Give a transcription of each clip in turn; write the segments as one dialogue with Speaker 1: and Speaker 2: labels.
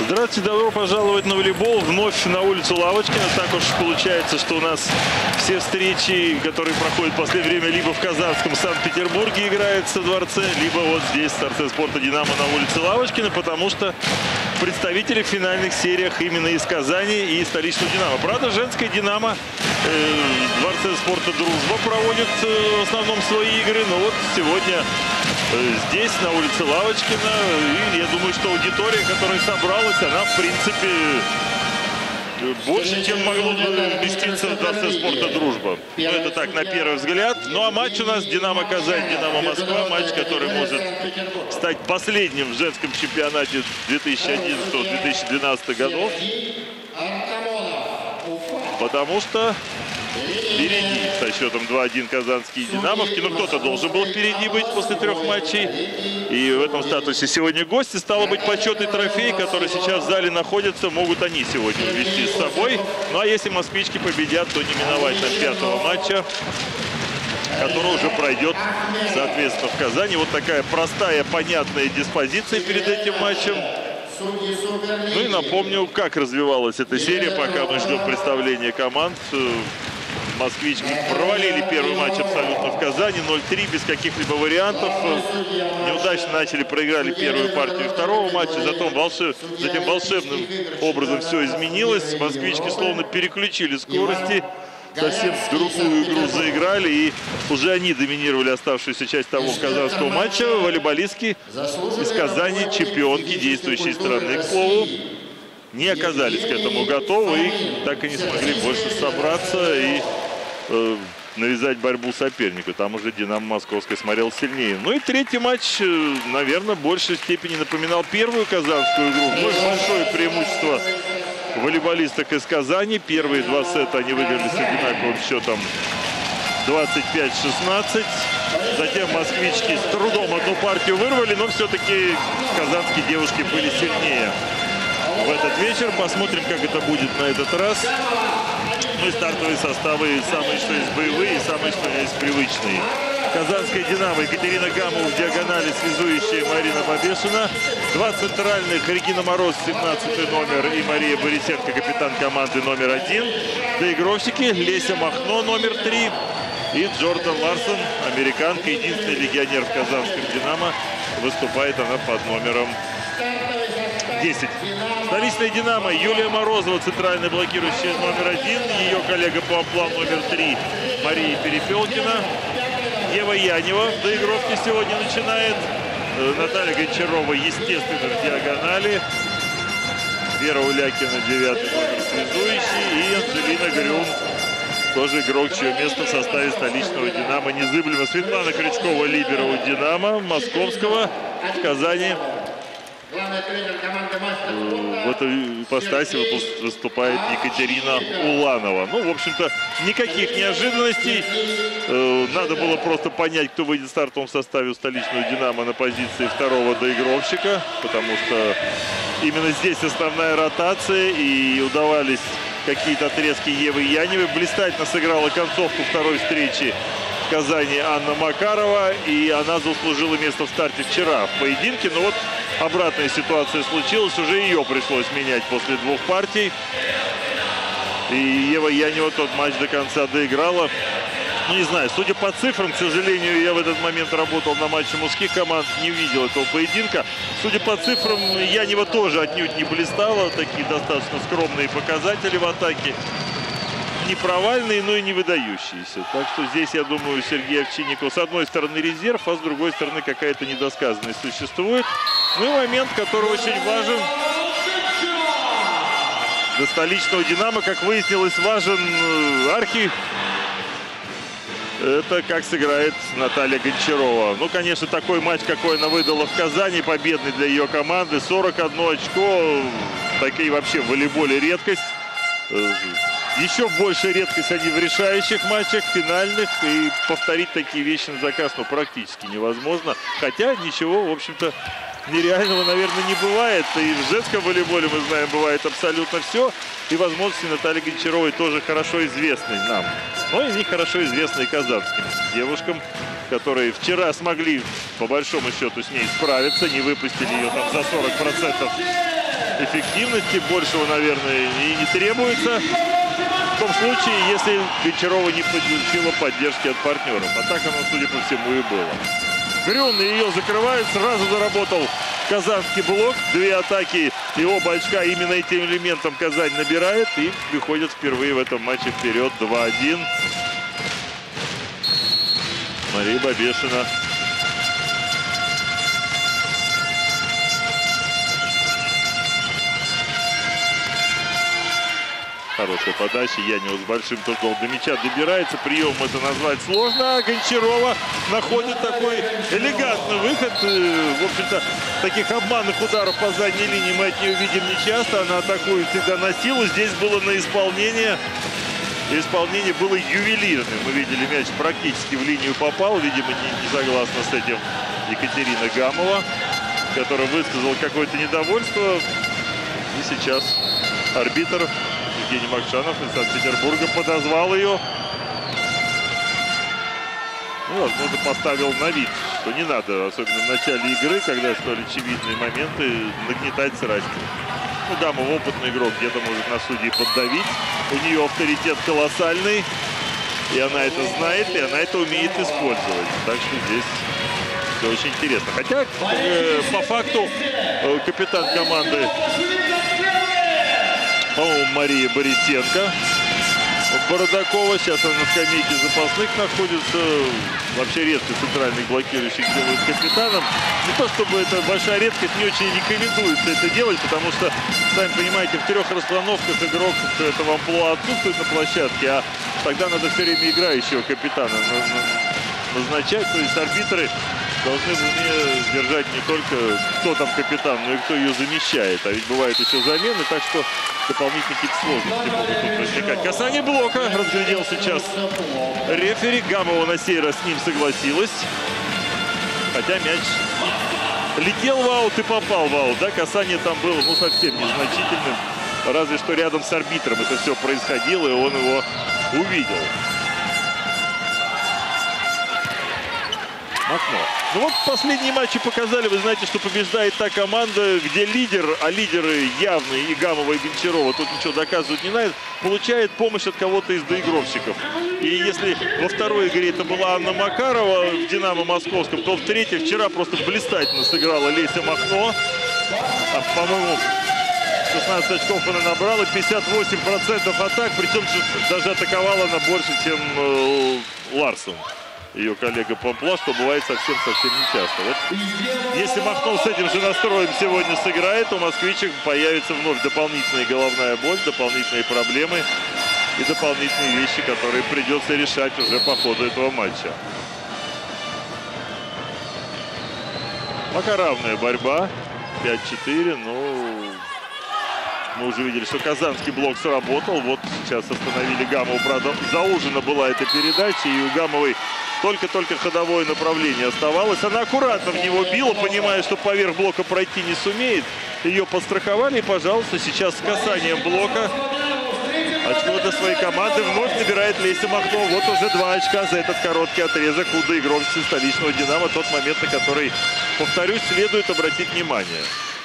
Speaker 1: Здравствуйте, добро пожаловать на волейбол. Вновь на улицу Лавочкина. Так уж получается, что у нас все встречи, которые проходят в последнее время, либо в Казанском, Санкт-Петербурге играется в дворце, либо вот здесь, в торце спорта «Динамо» на улице Лавочкина, потому что представители в финальных сериях именно из Казани и столичного «Динамо». Правда, женская «Динамо» в дворце спорта «Дружба» проводит в основном свои игры, но вот сегодня здесь, на улице Лавочкина, и я думаю, что аудитория, которая собралась, она, в принципе, больше, чем могло вместиться в дворце спорта «Дружба». Ну, это так, на первый взгляд. Ну, а матч у нас «Динамо Казань», «Динамо Москва». Матч, который может стать последним в женском чемпионате 2011-2012 годов. Потому что впереди со счетом 2-1 казанские «Динамовки». Но кто-то должен был впереди быть после 3 матчей. И в этом статусе сегодня гости. Стало быть, почетный трофей, который сейчас в зале находится, могут они сегодня увезти с собой. Ну а если москвички победят, то не миновать нам 5-го матча, который уже пройдет, соответственно, в Казани. Вот такая простая, понятная диспозиция перед этим матчем. Ну и напомню, как развивалась эта серия, пока мы ждем представления команд. Москвички провалили первый матч абсолютно в Казани. 0-3, без каких-либо вариантов. Неудачно начали, проиграли первую партию второго матча. Затем волшебным образом все изменилось. Москвички словно переключили скорости. Совсем другую игру заиграли. И уже они доминировали оставшуюся часть того казанского матча. Волейболистки из Казани, чемпионки действующей страны, к слову, не оказались к этому готовы и так и не смогли больше собраться и навязать борьбу сопернику. Там уже «Динамо» Московская смотрел сильнее. Ну и третий матч, наверное, в большей степени напоминал первую казанскую игру. Ну и большое преимущество волейболисток из Казани. Первые 2 сета они выиграли с одинаковым счетом 25-16. Затем москвички с трудом одну партию вырвали, но все-таки казанские девушки были сильнее в этот вечер. Посмотрим, как это будет на этот раз. Ну и стартовые составы самые что есть боевые, самые что есть привычные. Казанская «Динамо» Екатерина Гамова в диагонали, связующая Марина Бабешина. 2 центральных: Регина Мороз, 17 номер, и Мария Борисенко, капитан команды номер 1. Доигровщики: Леся Махно, номер 3, и Джордан Ларсон, американка, единственный легионер в казанском «Динамо». Выступает она под номером 10. Столичная «Динамо» Юлия Морозова, центральная блокирующая, номер 1. Ее коллега по амплуа номер 3 Мария Перепелкина. Ева Янева в доигровке сегодня начинает. Наталья Гончарова, естественно, в диагонали. Вера Улякина, 9 номер, связующий. И Анжелина Грюм, тоже игрок, чье место в составе столичного «Динамо» незыблемо. Светлана Крючкова, либеро у «Динамо» Московского в Казани. В этой ипостаси выступает Екатерина Уланова. Ну, в общем-то, никаких неожиданностей. Надо было просто понять, кто выйдет в стартовом составе у столичного «Динамо» на позиции второго доигровщика, потому что именно здесь основная ротация, и удавались какие-то отрезки Евы Яневой. Блистательно сыграла концовку второй встречи в Казани Анна Макарова, и она заслужила место в старте вчера в поединке. Но вот обратная ситуация случилась, уже ее пришлось менять после 2 партий. И Ева Янева тот матч до конца доиграла. Ну, не знаю, судя по цифрам, к сожалению, я в этот момент работал на матче мужских команд, не видел этого поединка. Судя по цифрам, Янева тоже отнюдь не блистала. Такие достаточно скромные показатели в атаке. Не провальные, но и не выдающиеся. Так что здесь, я думаю, Сергей Овчинников с одной стороны резерв, а с другой стороны какая-то недосказанность существует. Ну и момент, который очень важен для столичного «Динамо», как выяснилось, важен это как сыграет Наталья Гончарова. Ну, конечно, такой матч, какой она выдала в Казани, победный для ее команды. 41 очко. Такие вообще в волейболе редкость. Еще больше редкость они в решающих матчах, финальных. И повторить такие вещи на заказ, ну, практически невозможно. Хотя ничего, в общем-то, нереального, наверное, не бывает. И в женском волейболе, мы знаем, бывает абсолютно все. И возможности Натальи Гончаровой тоже хорошо известны нам. Но и не хорошо известны и казанским девушкам, которые вчера смогли, по большому счету, с ней справиться. Не выпустили ее там за 40% эффективности. Большего, наверное, и не требуется. В том случае, если Гончарова не получила поддержки от партнеров. А так оно, судя по всему, и было. Грюн ее закрывает. Сразу заработал казанский блок. 2 атаки и оба очка именно этим элементом Казань набирает. И выходит впервые в этом матче вперед 2-1. Мария Бабешина. Хорошая подача. Янева с большим трудом до мяча добирается. Прием это назвать сложно. А Гончарова находит такой элегантный выход. В общем-то, таких обманных ударов по задней линии мы от нее видим нечасто. Она атакует всегда на силу. Здесь было на исполнение. Исполнение было ювелирным. Мы видели, мяч практически в линию попал. Видимо, не согласна с этим Екатерина Гамова, которая высказала какое-то недовольство. И сейчас арбитр Евгений Макшанов из Санкт-Петербурга подозвал ее. Ну, возможно, поставил на вид, что не надо, особенно в начале игры, когда столь очевидные моменты, нагнетать страсти. Ну, Гамов опытный игрок, где-то может на судьи поддавить. У нее авторитет колоссальный, и она это знает, и она это умеет использовать. Так что здесь все очень интересно. Хотя, по факту, капитан команды, по-моему, Мария Борисенко, Бородакова. Сейчас она на скамейке запасных находится. Вообще редко центральных блокирующих делают капитаном. Не то чтобы это большая редкость, не очень рекомендуется это делать, потому что, сами понимаете, в 3 расстановках игрок этого амплуа отсутствует на площадке, а тогда надо все время играющего капитана назначать. То есть арбитры должны в уме держать не только кто там капитан, но и кто ее замещает. А ведь бывают еще замены, так что дополнительные какие-то сложности могут тут возникать. Касание блока разглядел сейчас рефери. Гамова на сей раз с ним согласилась. Хотя мяч летел в аут и попал в аут. Да, касание там было, ну, совсем незначительным. Разве что рядом с арбитром это все происходило, и он его увидел. Окно. Ну вот последние матчи показали, вы знаете, что побеждает та команда, где лидер, а лидеры явные, и Гамова, и Гончарова, тут ничего доказывать не надо, получает помощь от кого-то из доигровщиков. И если во второй игре это была Анна Макарова в «Динамо» московском, то в третьей вчера просто блистательно сыграла Леся Махно. По-моему, 16 очков она набрала, 58% атак, причем даже атаковала она больше, чем Ларсон, ее коллега по амплуа, что бывает совсем-совсем нечасто. Вот если Махно с этим же настроем сегодня сыграет, у москвичек появится вновь дополнительная головная боль, дополнительные проблемы и дополнительные вещи, которые придется решать уже по ходу этого матча. Пока равная борьба. 5-4, но мы уже видели, что казанский блок сработал. Вот сейчас остановили Гамову. Правда, заужена была эта передача, и у Гамовой только-только ходовое направление оставалось. Она аккуратно в него била, понимая, что поверх блока пройти не сумеет. Ее подстраховали, и, пожалуйста, сейчас с касанием блока очко для своей команды вновь набирает Леся Махно. Вот уже 2 очка за этот короткий отрезок у доигровщицы столичного «Динамо». Тот момент, на который, повторюсь, следует обратить внимание.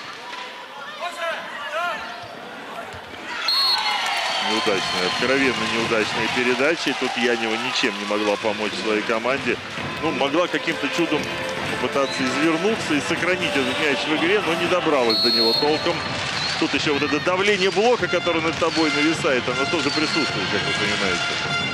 Speaker 1: Неудачная, откровенно неудачная передача. И тут Янева ничем не могла помочь своей команде. Ну, могла каким-то чудом попытаться извернуться и сохранить этот мяч в игре, но не добралась до него толком. Тут еще вот это давление блока, которое над тобой нависает, оно тоже присутствует, как вы понимаете.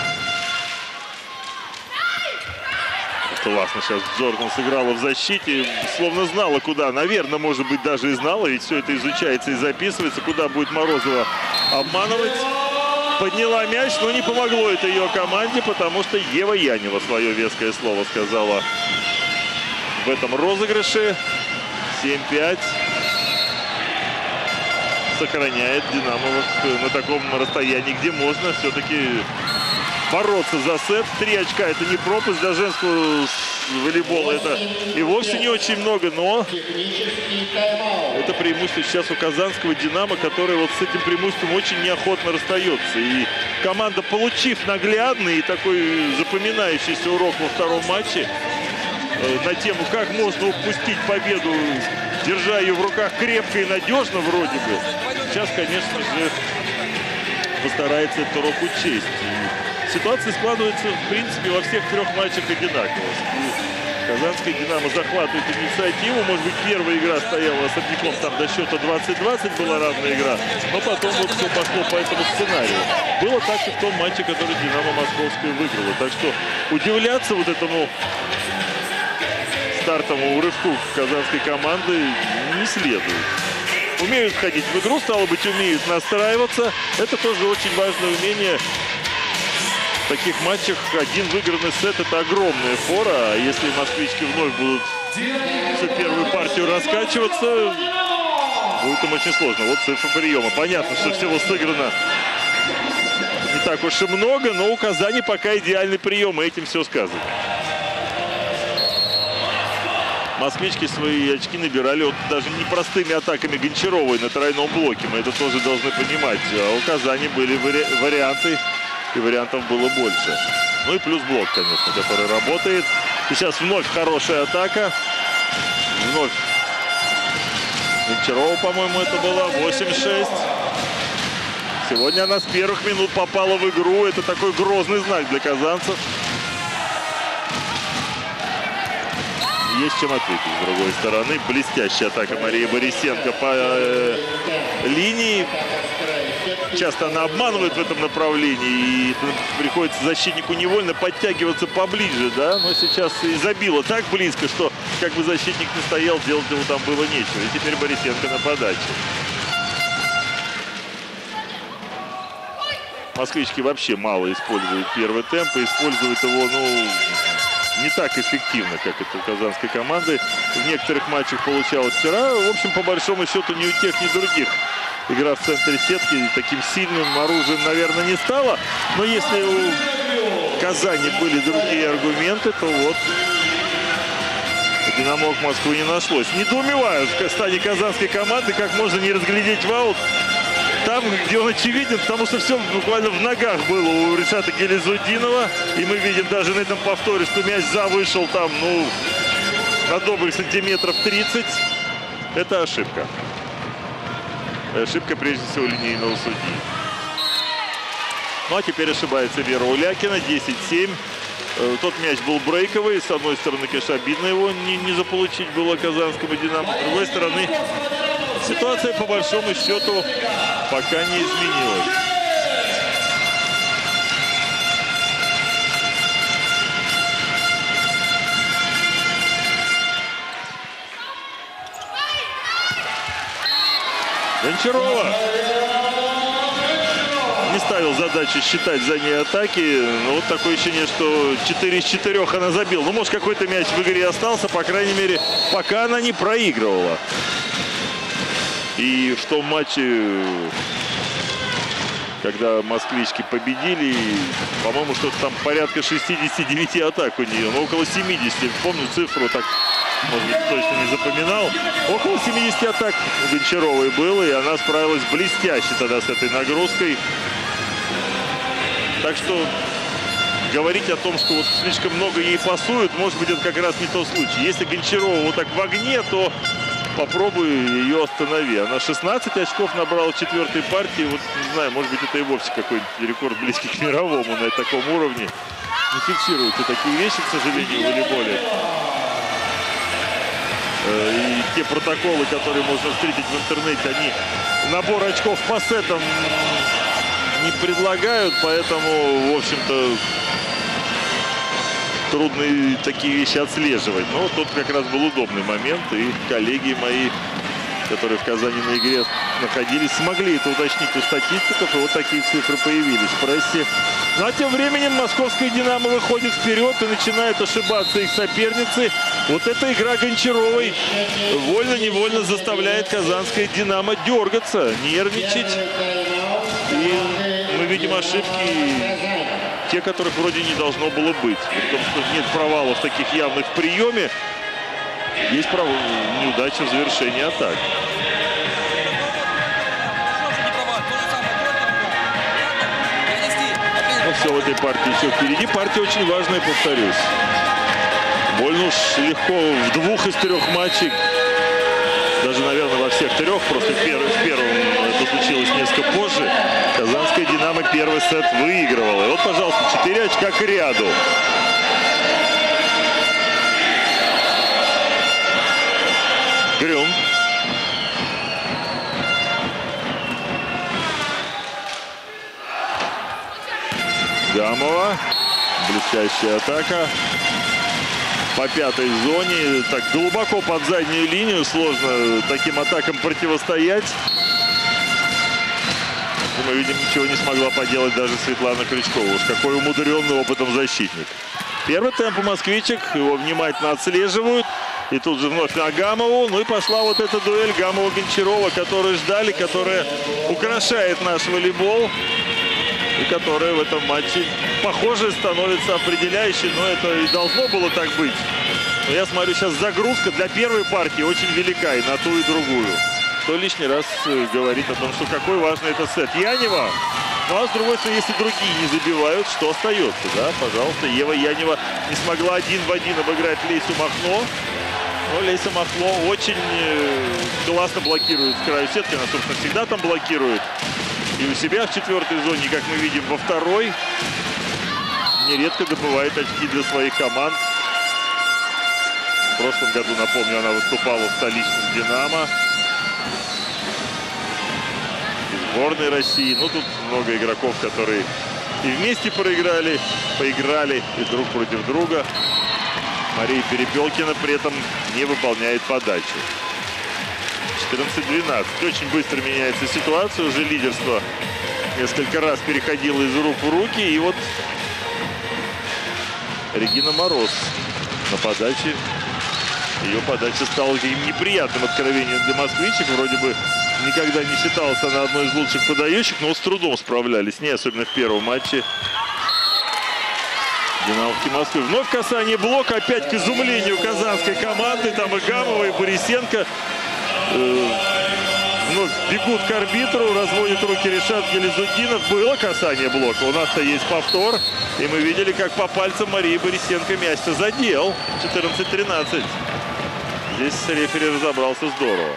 Speaker 1: Классно сейчас Джордан сыграла в защите, словно знала, куда. Наверное, может быть, даже и знала, ведь все это изучается и записывается, куда будет Морозова обманывать. Подняла мяч, но не помогло это ее команде, потому что Ева Янева свое веское слово сказала в этом розыгрыше. 7-5. Сохраняет «Динамо» на таком расстоянии, где можно все-таки бороться за сет. 3 очка — это не пропуск для женского волейбола. Это и вовсе не очень много, но это преимущество сейчас у казанского «Динамо», который вот с этим преимуществом очень неохотно расстается. И команда, получив наглядный и такой запоминающийся урок во втором матче на тему, как можно упустить победу держа ее в руках крепко и надежно вроде бы, сейчас, конечно же, постарается этот урок учесть. И ситуация складывается, в принципе, во всех трех матчах одинаково. Казанская «Динамо» захватывает инициативу. Может быть, первая игра стояла особняком, там до счета 20-20 была равная игра. Но потом вот все пошло по этому сценарию. Было так и в том матче, который «Динамо» Московская выиграла. Так что удивляться вот этому стартовому рывку казанской команды не следует. Умеют ходить в игру, стало быть, умеют настраиваться. Это тоже очень важное умение. В таких матчах один выигранный сет – это огромная фора. А если москвички вновь будут всю первую партию раскачиваться, будет им очень сложно. Вот цифра приема. Понятно, что всего сыграно не так уж и много, но у Казани пока идеальный прием, и этим все сказано. Москвички свои очки набирали вот даже непростыми атаками Гончаровой на тройном блоке. Мы это тоже должны понимать. А у Казани были варианты. И вариантов было больше. Ну и плюс блок, конечно, который работает. Сейчас вновь хорошая атака. Вновь Гончарова, по-моему, это была. 8-6. Сегодня она с первых минут попала в игру. Это такой грозный знак для казанцев. Есть чем ответить с другой стороны. Блестящая атака Марии Борисенко по линии. Часто она обманывает в этом направлении, и приходится защитнику невольно подтягиваться поближе, да, но сейчас и забила так близко, что как бы защитник не стоял, делать ему там было нечего. И теперь Борисенко на подаче. Москвички вообще мало используют первый темп, и используют его, ну, не так эффективно, как это у казанской команды. В некоторых матчах получалось вчера. В общем, по большому счету, ни у тех, ни у других игра в центре сетки таким сильным оружием, наверное, не стала. Но если у Казани были другие аргументы, то вот «Динамо» Москвы не нашлось. Недоумеваю в стане казанской команды, как можно не разглядеть ваут там, где он очевиден, потому что все буквально в ногах было у Ришата Гелизуддинова. И мы видим даже на этом повторе, что мяч вышел там, ну, на добрых сантиметров 30. Это ошибка. Ошибка, прежде всего, линейного судьи. Ну, а теперь ошибается Вера Улякина. 10-7. Тот мяч был брейковый. С одной стороны, конечно, обидно его не заполучить было казанскому «Динамо». С другой стороны, ситуация, по большому счету, пока не изменилась. Гончарова не ставил задачи считать за ней атаки. Но вот такое ощущение, что 4 из 4 она забила. Ну, может, какой-то мяч в игре остался, по крайней мере, пока она не проигрывала. И в том матче, когда москвички победили, по-моему, что-то там порядка 69 атак у нее. Ну, около 70. Помню цифру, так, может быть, точно не запоминал. Около 70 атак у Гончаровой было, и она справилась блестяще тогда с этой нагрузкой. Так что говорить о том, что вот слишком много ей пасуют, может быть, это как раз не тот случай. Если Гончарова вот так в огне, то попробуй ее останови. Она 16 очков набрала в четвертой партии. Вот, не знаю, может быть, это и вовсе какой-нибудь рекорд, близкий к мировому на таком уровне. Не фиксируются такие вещи, к сожалению, в волейболе. И те протоколы, которые можно встретить в интернете, они набор очков по сетам не предлагают, поэтому, в общем-то, трудно такие вещи отслеживать. Но вот тут как раз был удобный момент, и коллеги мои, которые в Казани на игре находились, смогли это уточнить у статистиков, и вот такие цифры появились в прессе. Ну а тем временем московская «Динамо» выходит вперед и начинает ошибаться их соперницы. Вот эта игра Гончаровой вольно-невольно заставляет казанское «Динамо» дергаться, нервничать. И мы видим ошибки, те, которых вроде не должно было быть. При том, что нет провалов таких явных в приеме, есть неудача в завершении атак. Но все в этой партии еще впереди. Партия очень важная, повторюсь. Больно уж легко в 2 из 3 матчей даже, наверное, во всех трех, просто в первом это случилось несколько позже, казанская «Динамо» первый сет выигрывала. И вот, пожалуйста, 4 очка к ряду. Грюн. Гамова. Блестящая атака. По пятой зоне. Так, глубоко под заднюю линию. Сложно таким атакам противостоять. Мы видим, ничего не смогла поделать даже Светлана Крючкова. Уж какой умудренный опытом защитник. Первый темп у москвичек. Его внимательно отслеживают. И тут же вновь на Гамову. Ну и пошла вот эта дуэль Гамова-Гончарова, которую ждали, которая украшает наш волейбол. И которая в этом матче, похоже, становится определяющей. Но это и должно было так быть. Но я смотрю, сейчас загрузка для первой партии очень велика и на ту, и другую. Что лишний раз говорит о том, что какой важный это сет. Янева. Ну а с другой стороны, если другие не забивают, что остается? Да, пожалуйста, Ева Янева не смогла 1 в 1 обыграть Лейсу Махно. Но Лейса Махно очень классно блокирует с краю сетки. Она, собственно, всегда там блокирует. И у себя в 4-й зоне, как мы видим, во 2-й. Нередко добывает очки для своих команд. В прошлом году, напомню, она выступала в столичном «Динамо». И сборной России. Ну, тут много игроков, которые и вместе поиграли и друг против друга. Мария Перепелкина при этом не выполняет подачу. 14-12. Очень быстро меняется ситуация. Уже лидерство несколько раз переходило из рук в руки. И вот Регина Мороз на подаче. Ее подача стала каким неприятным откровением для москвичек. Вроде бы никогда не считалась она одной из лучших подающих, но с трудом справлялись с ней, особенно в первом матче. Динамовки Москвы. Вновь касание блока. Опять к изумлению казанской команды. Там и Гамова, и Борисенко. Вновь бегут к арбитру. Разводит руки Ришат Гелизуддинов. Было касание блока. У нас-то есть повтор. И мы видели, как по пальцам Марии Борисенко мяч-то задел. 14-13. Здесь рефери разобрался здорово.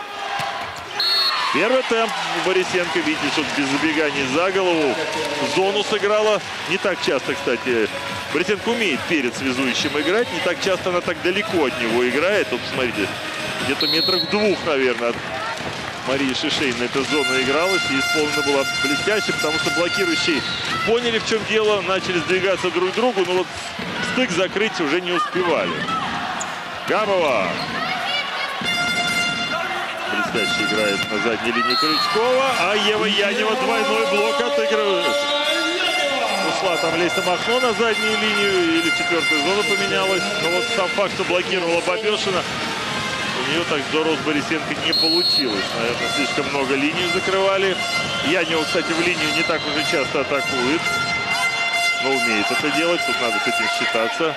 Speaker 1: Первый темп Борисенко, видите, что без забеганий за голову. В зону сыграла. Не так часто, кстати. Борисенко умеет перед связующим играть. Не так часто она так далеко от него играет. Вот, смотрите, где-то метрах в 2, наверное, от Марии Шишейной эта зона игралась. И исполнена была блестяще, потому что блокирующие поняли, в чем дело. Начали сдвигаться друг к другу. Но вот стык закрыть уже не успевали. Гамова. Блестяще играет на задней линии Крючкова. А Ева Янева двойной блок отыгрывает. Ушла там Лейса Махно на заднюю линию. Или в 4-ю зону поменялась. Но вот сам факт, что блокировала Бабешина, у нее так здорово с Борисенко не получилось. Наверное, слишком много линию закрывали. Янева, кстати, в линию не так уже часто атакует. Но умеет это делать. Тут надо с этим считаться.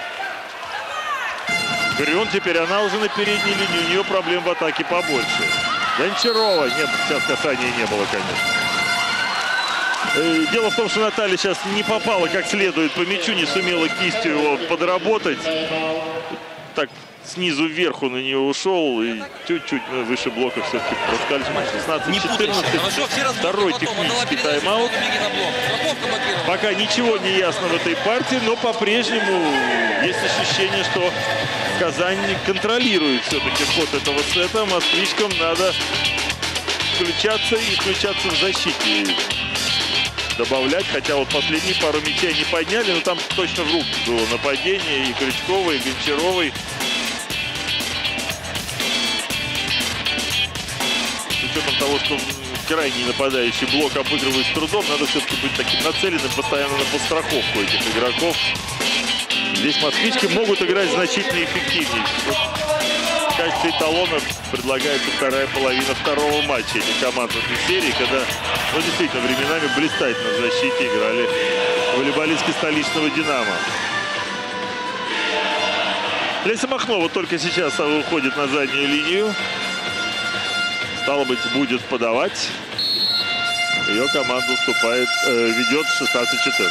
Speaker 1: Грюн, теперь она уже на передней линии. У нее проблем в атаке побольше. Гончарова. Нет, сейчас касания не было, конечно. Дело в том, что Наталья сейчас не попала как следует по мячу, не сумела кистью его подработать. Так снизу вверх он на нее ушел и чуть-чуть выше блока все-таки проскользнул. 16-14. Второй технический тайм-аут. Пока ничего не ясно в этой партии, но по-прежнему есть ощущение, что Казань контролирует все-таки ход этого сета. Москвичкам надо включаться и включаться в защите. Добавлять, хотя вот последние пару мячей не подняли, но там точно в руки было нападение и Крючковой, и Гончаровой. С учетом того, что крайний нападающий блок обыгрывает с трудом, надо все-таки быть таким нацеленным постоянно на подстраховку этих игроков. Здесь москвички могут играть значительно эффективнее. В качестве эталона предлагается вторая половина второго матча этих команд в этой серии, когда, ну, действительно, временами блистательно в защите играли волейболистки столичного «Динамо». Лейса Махно только сейчас уходит на заднюю линию. Стало быть, будет подавать. Ее команда уступает, ведет 16-14.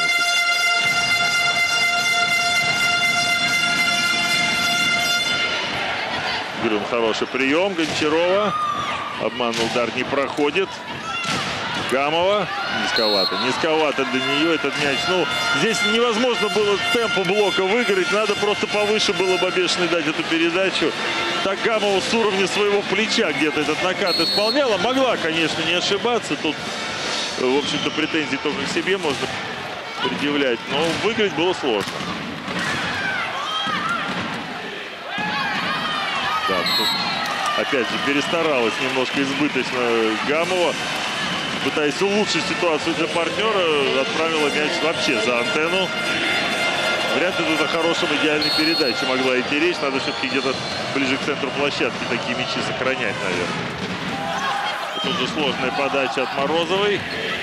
Speaker 1: Грюн, хороший прием. Гончарова. Обманный удар не проходит. Гамова. Низковато. Низковато для нее этот мяч. Ну, здесь невозможно было темпу блока выиграть. Надо просто повыше было Бабешиной дать эту передачу. Так Гамова с уровня своего плеча где-то этот накат исполняла. Могла, конечно, не ошибаться. Тут, в общем-то, претензий только к себе можно предъявлять. Но выиграть было сложно. Да, тут, опять же, перестаралась немножко избыточно Гамова. Пытаясь улучшить ситуацию для партнера, отправила мяч вообще за антенну. Вряд ли тут о хорошем идеальной передаче могла идти речь. Надо все-таки где-то ближе к центру площадки такие мячи сохранять, наверное. Тут же сложная подача от Морозовой.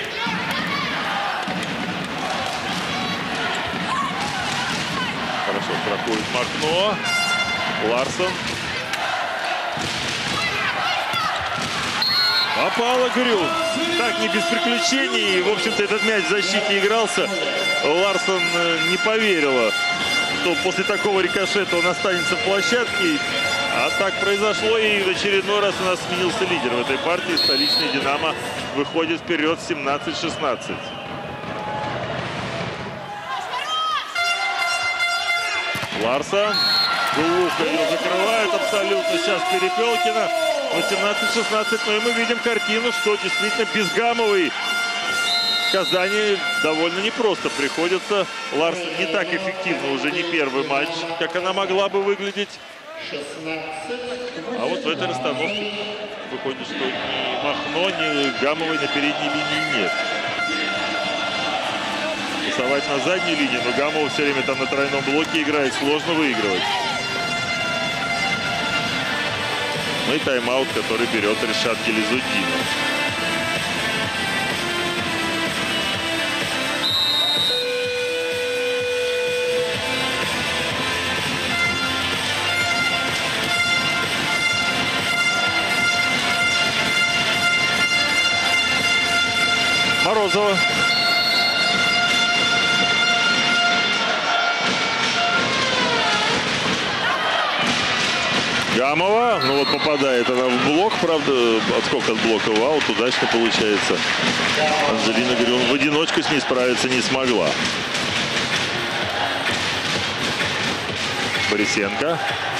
Speaker 1: Хорошо страхует Махно. Ларсон. Попала Грюн. Так, не без приключений. И, в общем-то, этот мяч в защите игрался. Ларсон не поверила, что после такого рикошета он останется в площадке. А так произошло. И в очередной раз у нас сменился лидер в этой партии. Столичный «Динамо» выходит вперед 17-16. Ларсон. Глухо ее закрывает абсолютно. Сейчас Перепелкина. 18-16, но и мы видим картину, что действительно без Гамовой Казани довольно непросто приходится. Ларсон не так эффективно уже не первый матч, как она могла бы выглядеть. А вот в этой расстановке выходит, что ни Махно, ни Гамовой на передней линии нет. Пасовать на задней линии, но Гамова все время там на тройном блоке играет, сложно выигрывать. Ну и тайм-аут, который берет Ришат Гилизуддинов. Морозова. Гамова, ну вот попадает она в блок, правда, отскок от блока в аут, удачно получается. Анжелина Грюн в одиночку с ней справиться не смогла. Борисенко.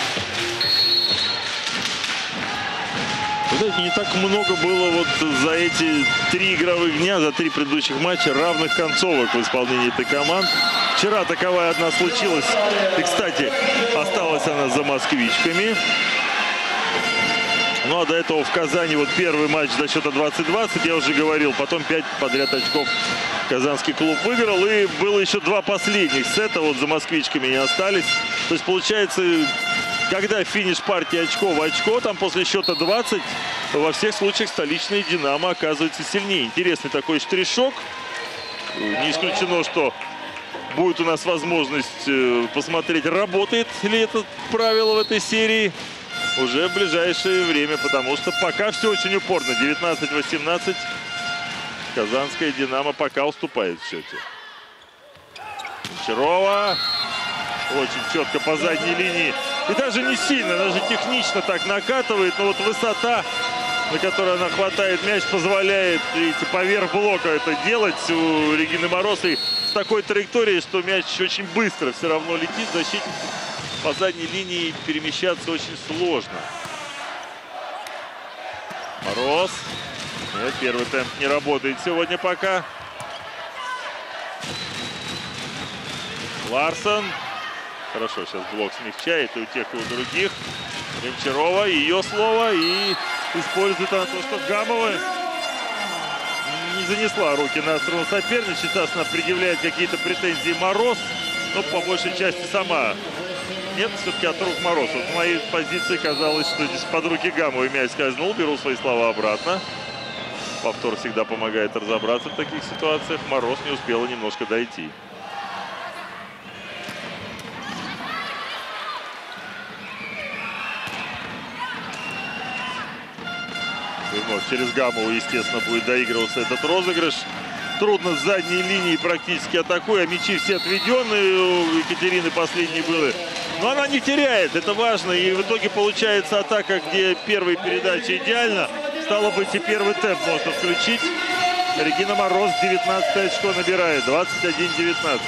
Speaker 1: Вы знаете, не так много было вот за эти 3 игровых дня, за 3 предыдущих матча равных концовок в исполнении этой команды. Вчера таковая одна случилась. И, кстати, осталась она за москвичками. Ну, а до этого в Казани вот первый матч до счета 20-20, я уже говорил. Потом 5 подряд очков казанский клуб выиграл. И было еще 2 последних сета. Вот за москвичками не остались. То есть, получается, когда финиш партии очко в очко, там после счета 20, во всех случаях столичный «Динамо» оказывается сильнее. Интересный такой штришок. Не исключено, что будет у нас возможность посмотреть, работает ли это правило в этой серии уже в ближайшее время, потому что пока все очень упорно. 19-18. Казанская «Динамо» пока уступает в счете. Гончарова. Очень четко по задней линии. И даже не сильно, даже технично так накатывает. Но вот высота, на которой она хватает мяч, позволяет, видите, поверх блока это делать у Регины Мороз. И с такой траекторией, что мяч очень быстро все равно летит. Защитник по задней линии перемещаться очень сложно. Мороз. Нет, первый темп не работает сегодня пока. Ларсон. Хорошо, сейчас блок смягчает и у тех, и у других. Гончарова, ее слово. И использует она то, что Гамова не занесла руки на сторону соперника. Сейчас она предъявляет какие-то претензии Мороз. Но по большей части сама. Нет, все-таки от рук Мороз. Вот в моей позиции казалось, что здесь под руки Гамовой мяч скользнул. Беру свои слова обратно. Повтор всегда помогает разобраться в таких ситуациях. Мороз не успела немножко дойти. И вновь через Гамову, естественно, будет доигрываться этот розыгрыш. Трудно с задней линии практически атакуя. Мячи все отведенные. У Екатерины последние были Но она не теряет, это важно. И в итоге получается атака, где первая передача идеально. Стало быть, и первый темп можно включить. Регина Мороз 19 очко набирает, 21-19.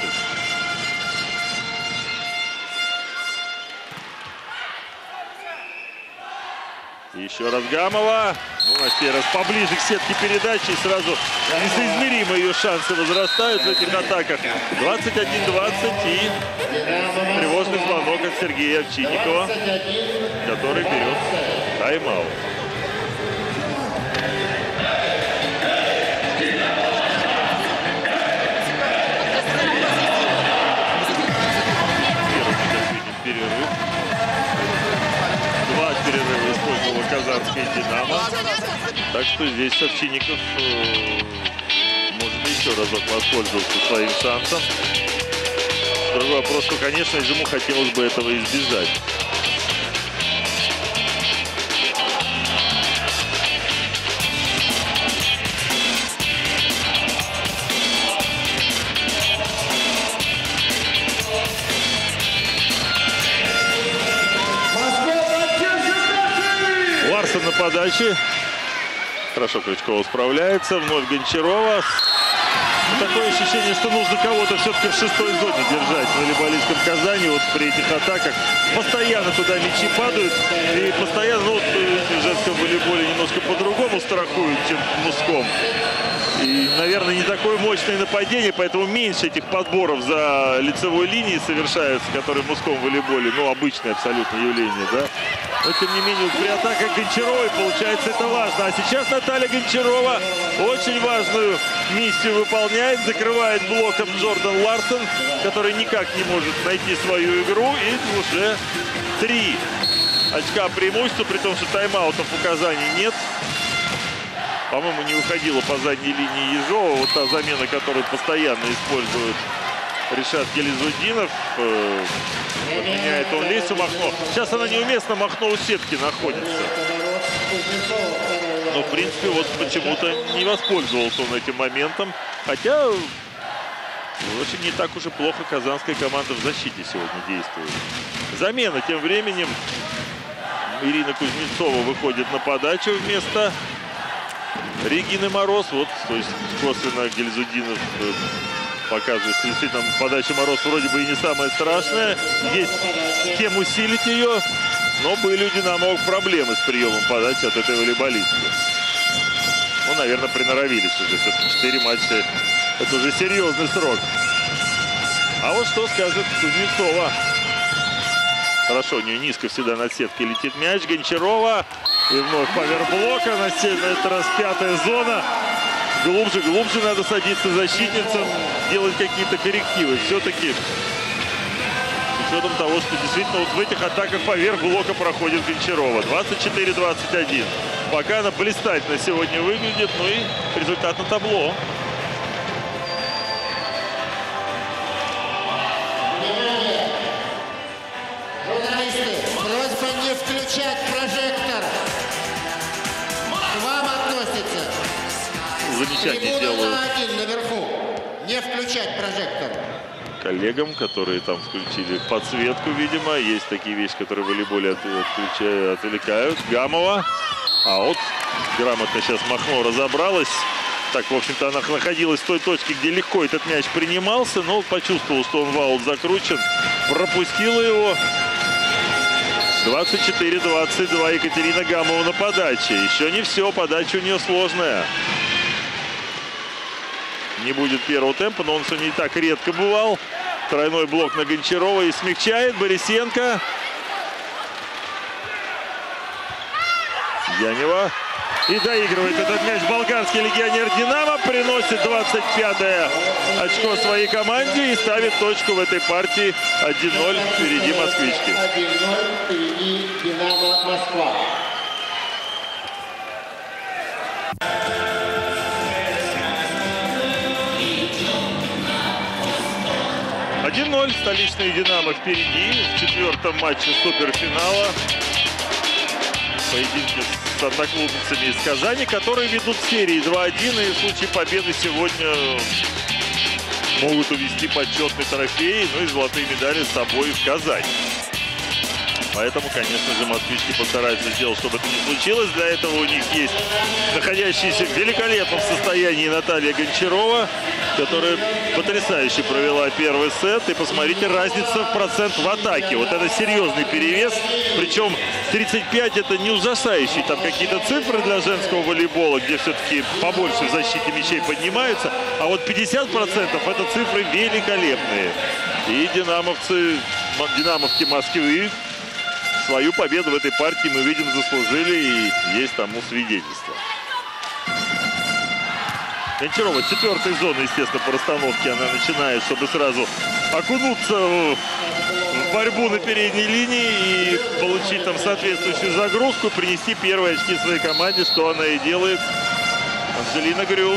Speaker 1: Еще раз Гамова. Ну, на сей раз поближе к сетке передачи. И сразу несоизмеримо ее шансы возрастают в этих атаках. 21-20. И тревожный звонок от Сергея Овчинникова, который берет тайм-аут. Перерыв. Два перерыва использовала казанская «Динамо». Так что здесь Овчинников может еще разок воспользоваться своим шансом. Другой вопрос, что, конечно, ему хотелось бы этого избежать. Ларсон на подаче. Хорошо Крючкова справляется. Вновь Гончарова. Такое ощущение, что нужно кого-то все-таки в шестой зоне держать в волейболистском Казани. Вот при этих атаках постоянно туда мячи падают. И постоянно, ну, вот, в женском волейболе немножко по-другому страхуют, чем в мужском. И, наверное, не такое мощное нападение, поэтому меньше этих подборов за лицевой линией совершаются, которые в мужском волейболе, ну, обычное абсолютно явление, да. Но, тем не менее, при атаках Гончаровой, получается, это важно. А сейчас Наталья Гончарова очень важную миссию выполняет. Закрывает блоком Джордан Ларсон, который никак не может найти свою игру. И уже 3 очка преимущества, при том, что тайм-аутов указаний нет. По-моему, не выходила по задней линии Ежова. Вот та замена, которую постоянно использует Ришат Гелизуддинов. Меняет он Лесю Махно. Сейчас она неуместно, Махно у сетки находится. Но, в принципе, вот почему-то не воспользовался он этим моментом. Хотя, очень не так уж и плохо казанская команда в защите сегодня действует. Замена тем временем. Ирина Кузнецова выходит на подачу вместо Регины Мороз. Вот, то есть косвенно Гельзуддинов показывает, что действительно подача Мороз вроде бы и не самая страшная. Есть кем усилить ее, но были у «Динамо» проблемы с приемом подачи от этой волейболистки. Ну, наверное, приноровились уже. Все-таки 4 матча — это уже серьезный срок. А вот что скажет Кузнецова. Хорошо, у нее низко всегда над сеткой летит мяч. Гончарова. И вновь поверх-блока. На этот раз 5-я зона. Глубже надо садиться защитницам, делать какие-то коррективы. Все-таки, с учетом того, что действительно вот в этих атаках поверх блока проходит Гончарова. 24-21. Пока она блистательно сегодня выглядит. Ну и результат на табло.
Speaker 2: Просьба не включать прожектор. К вам относится.
Speaker 1: Замечательно делают.
Speaker 2: Наверху. Не включать прожектор.
Speaker 1: Коллегам, которые там включили подсветку, видимо. Есть такие вещи, которые в волейболе отвлекают. Гамова. А вот грамотно сейчас Махно разобралась. Так, в общем-то, она находилась в той точке, где легко этот мяч принимался, но почувствовал, что он в аут закручен. Пропустила его. 24-22. Екатерина Гамова на подаче. Еще не все. Подача у нее сложная. Не будет первого темпа, но он сегодня не так редко бывал. Тройной блок на Гончарова и смягчает. Борисенко. Янева. И доигрывает этот мяч болгарский легионер «Динамо». Приносит 25-е очко своей команде и ставит точку в этой партии. 1-0 впереди москвички.
Speaker 2: 1-0 впереди «Динамо» Москва.
Speaker 1: Столичные «Динамо» впереди в 4-м матче суперфинала. Поединки с одноклубницами из Казани, которые ведут в серии 2-1 и в случае победы сегодня могут увезти почетный трофей, ну и золотые медали с собой в Казань. Поэтому, конечно же, москвички постараются сделать, чтобы это не случилось. Для этого у них есть находящаяся в великолепном состоянии Наталья Гончарова, которая потрясающе провела первый сет. И посмотрите, разница в процент в атаке. Вот это серьезный перевес. Причем 35 это не ужасающие там какие-то цифры для женского волейбола, где все-таки побольше в защите мячей поднимаются. А вот 50% это цифры великолепные. И динамовки Москвы свою победу в этой партии, мы видим, заслужили, и есть тому свидетельство. Гончарова четвертой зоны, естественно, по расстановке она начинает, чтобы сразу окунуться в борьбу на передней линии и получить там соответствующую загрузку, принести первые очки своей команде, что она и делает. Анжелина Грюн.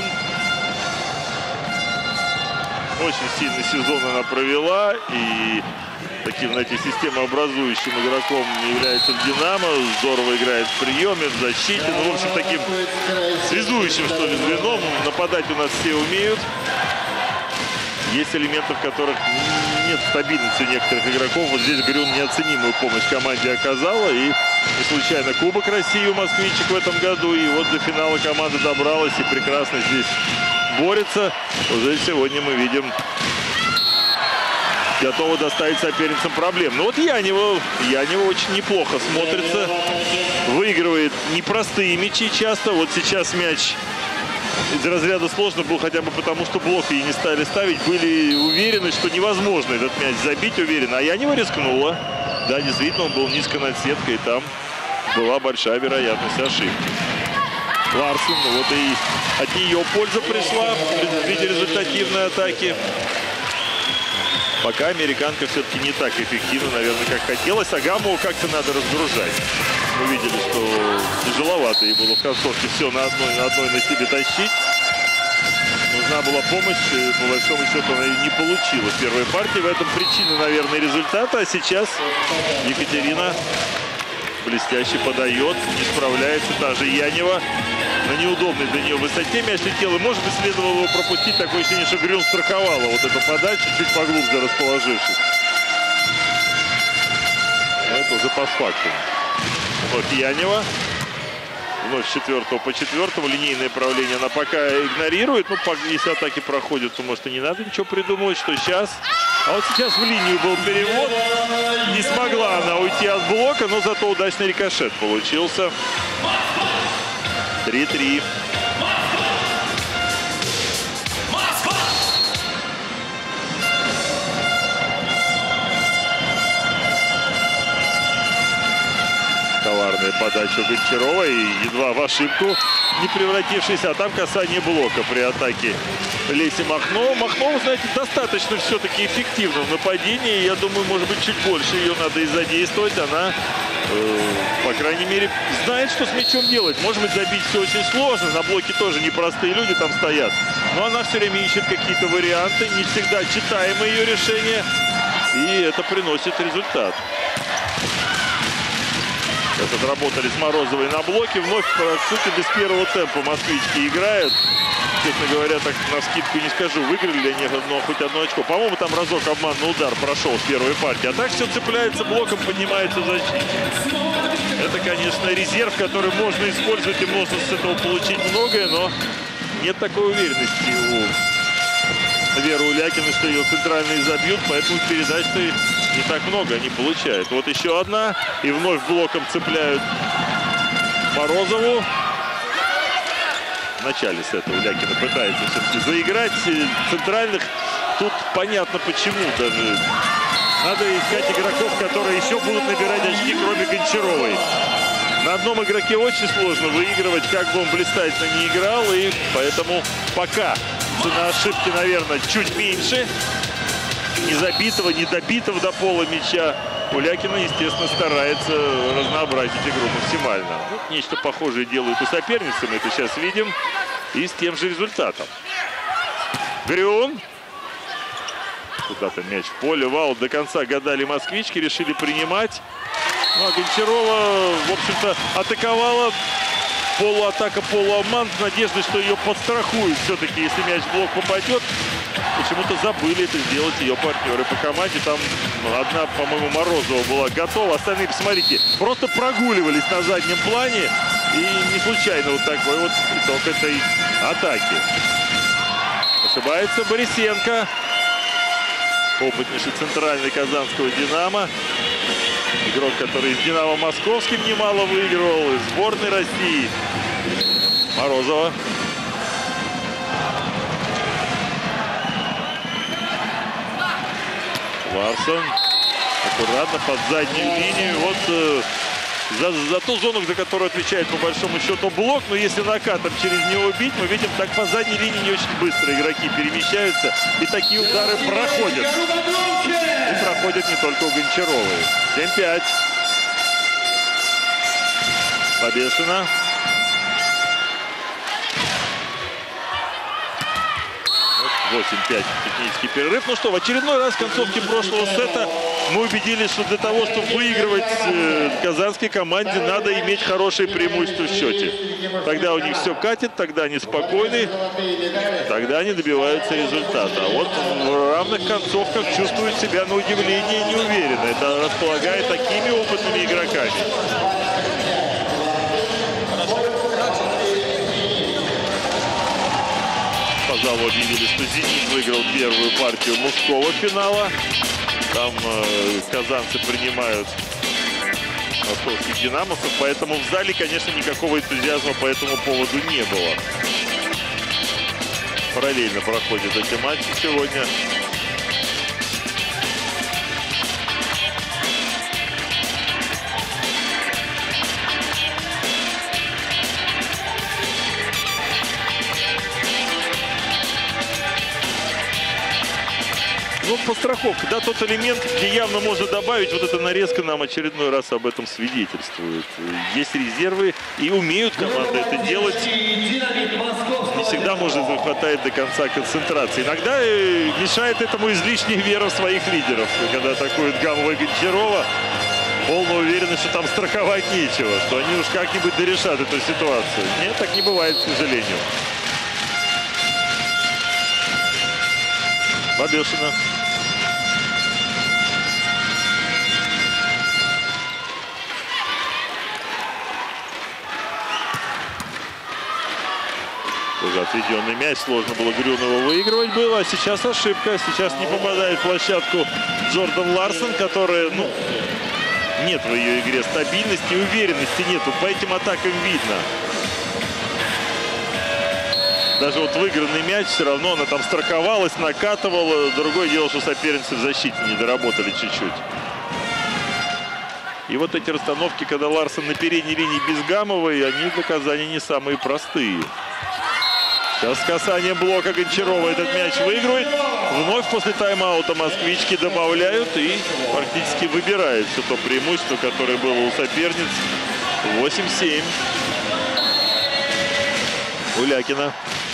Speaker 1: Очень сильный сезон она провела, и таким, знаете, системообразующим игроком является в «Динамо». Здорово играет в приеме, в защите. Ну, в общем, таким связующим, что ли, звеном. Нападать у нас все умеют. Есть элементы, в которых нет стабильности у некоторых игроков. Вот здесь Грюн неоценимую помощь команде оказала. И не случайно Кубок России у москвичек в этом году. И вот до финала команда добралась и прекрасно здесь борется. Уже сегодня мы видим, готова доставить соперницам проблем. Но вот Янева очень неплохо смотрится. Выигрывает непростые мячи часто. Вот сейчас мяч из разряда сложно был хотя бы потому, что блок ей не стали ставить. Были уверены, что невозможно этот мяч забить, уверенно. А Янева рискнула. Да, действительно, он был низко над сеткой. И там была большая вероятность ошибки. Ларсен, вот и от нее польза пришла в виде результативной атаки. Пока американка все-таки не так эффективна, наверное, как хотелось. А Гамову как-то надо разгружать. Мы видели, что тяжеловато ей было в концовке все на одной на себе тащить. Нужна была помощь, по большому счету она и не получила в первой партии. В этом причина, наверное, результата. А сейчас Екатерина блестяще подает, не справляется. Та же Янева на неудобной для нее высоте мяч летел. И, может быть, следовало его пропустить. Такое ощущение, что Грюн страховала вот эту подачу, чуть поглубже расположившись. Но это уже постфактум. Вновь Янева. Вновь с 4-го по 4-му. Линейное правление она пока игнорирует. Ну, если атаки проходят, то, может, и не надо ничего придумывать, что сейчас. А вот сейчас в линию был перевод. Не смогла она уйти от блока, но зато удачный рикошет получился. 3-3. Коварная подача Гончаровой, едва в ошибку не превратившись, а там касание блока при атаке Леси Махновой. Махнова, знаете, достаточно все-таки эффективна в нападении. Я думаю, может быть, чуть больше ее надо и задействовать. Она, по крайней мере, знает, что с мячом делать. Может быть, забить все очень сложно. На блоке тоже непростые люди там стоят. Но она все время ищет какие-то варианты. Не всегда читаемые ее решения. И это приносит результат. Сейчас отработали с Морозовой на блоке. Вновь, по сути, без первого темпа москвички играют. Честно говоря, так навскидку не скажу, выиграли ли они хоть одно очко. По-моему, там разок обманный удар прошел в первой партии. А так все цепляется блоком, поднимается в защите. Это, конечно, резерв, который можно использовать и можно с этого получить многое, но нет такой уверенности у Веры Улякиной, что ее центральные забьют, поэтому передач-то не так много они получают. Вот еще одна. И вновь блоком цепляют Морозову. В начале с этого Улякина пытается все-таки заиграть центральных. Тут понятно почему даже. Надо искать игроков, которые еще будут набирать очки, кроме Гончаровой. На одном игроке очень сложно выигрывать, как бы он блистательно не играл. И поэтому пока цена ошибки, наверное, чуть меньше. Не забитого, не добитого до пола мяча. Улякина, естественно, старается разнообразить игру максимально. Вот нечто похожее делают и соперницы, мы это сейчас видим. И с тем же результатом. Грюн. Куда-то мяч в поле. Вал до конца гадали москвички, решили принимать. Ну, а Гончарова, в общем-то, атаковала. Полуатака, полуобман с надеждой, что ее подстрахуют все-таки, если мяч в блок попадет. почему-то забыли это сделать ее партнеры по команде. Там одна, по-моему, Морозова была готова. Остальные, посмотрите, просто прогуливались на заднем плане. И не случайно вот такой вот итог этой атаки. Ошибается Борисенко. Опытнейший центральный казанского «Динамо». Игрок, который с «Динамо» Московским немало выигрывал. Из сборной России. Морозова. Ларсон. Аккуратно под заднюю линию. Вот за ту зону, за которую отвечает по большому счету блок. Но если накатом через него бить, мы видим, так по задней линии не очень быстро игроки перемещаются. И такие удары проходят. И проходят не только у Гончаровой. 7-5. Побешина. Вот 8-5 технический перерыв. Ну что, в очередной раз в концовке прошлого сета мы убедились, что для того, чтобы выигрывать казанской команде, надо иметь хорошее преимущество в счете. Тогда у них все катит, тогда они спокойны, тогда они добиваются результата. А вот в равных концовках чувствуют себя на удивление неуверенно. Это располагает такими опытными игроками. По залу объявили, что «Зенит» выиграл первую партию мужского финала. Там казанцы принимают московских «Динамовцев». Поэтому в зале, конечно, никакого энтузиазма по этому поводу не было. Параллельно проходят эти матчи сегодня. Ну, подстраховка, да, тот элемент, где явно можно добавить, вот эта нарезка нам очередной раз об этом свидетельствует. Есть резервы, и умеют команды это делать. Не всегда, может, хватает до конца концентрации. Иногда мешает этому излишняя вера в своих лидеров. Когда атакует Гамова и Гончарова, полная уверенность, что там страховать нечего, что они уж как-нибудь дорешат эту ситуацию. Нет, так не бывает, к сожалению. Побешина. Тоже отведенный мяч. Сложно было Грюнову выигрывать было. А сейчас ошибка. Сейчас не попадает в площадку Джордан Ларсон, которая, ну, нет в ее игре стабильности, уверенности нету. По этим атакам видно. Даже вот выигранный мяч, все равно она там страховалась, накатывала. Другое дело, что соперницы в защите не доработали чуть-чуть. И вот эти расстановки, когда Ларсон на передней линии без Гамовой, они для Казани не самые простые. Сейчас с касанием блока Гончарова этот мяч выигрывает. Вновь после тайм-аута москвички добавляют и практически выбирают все то преимущество, которое было у соперниц. 8-7. Улякина.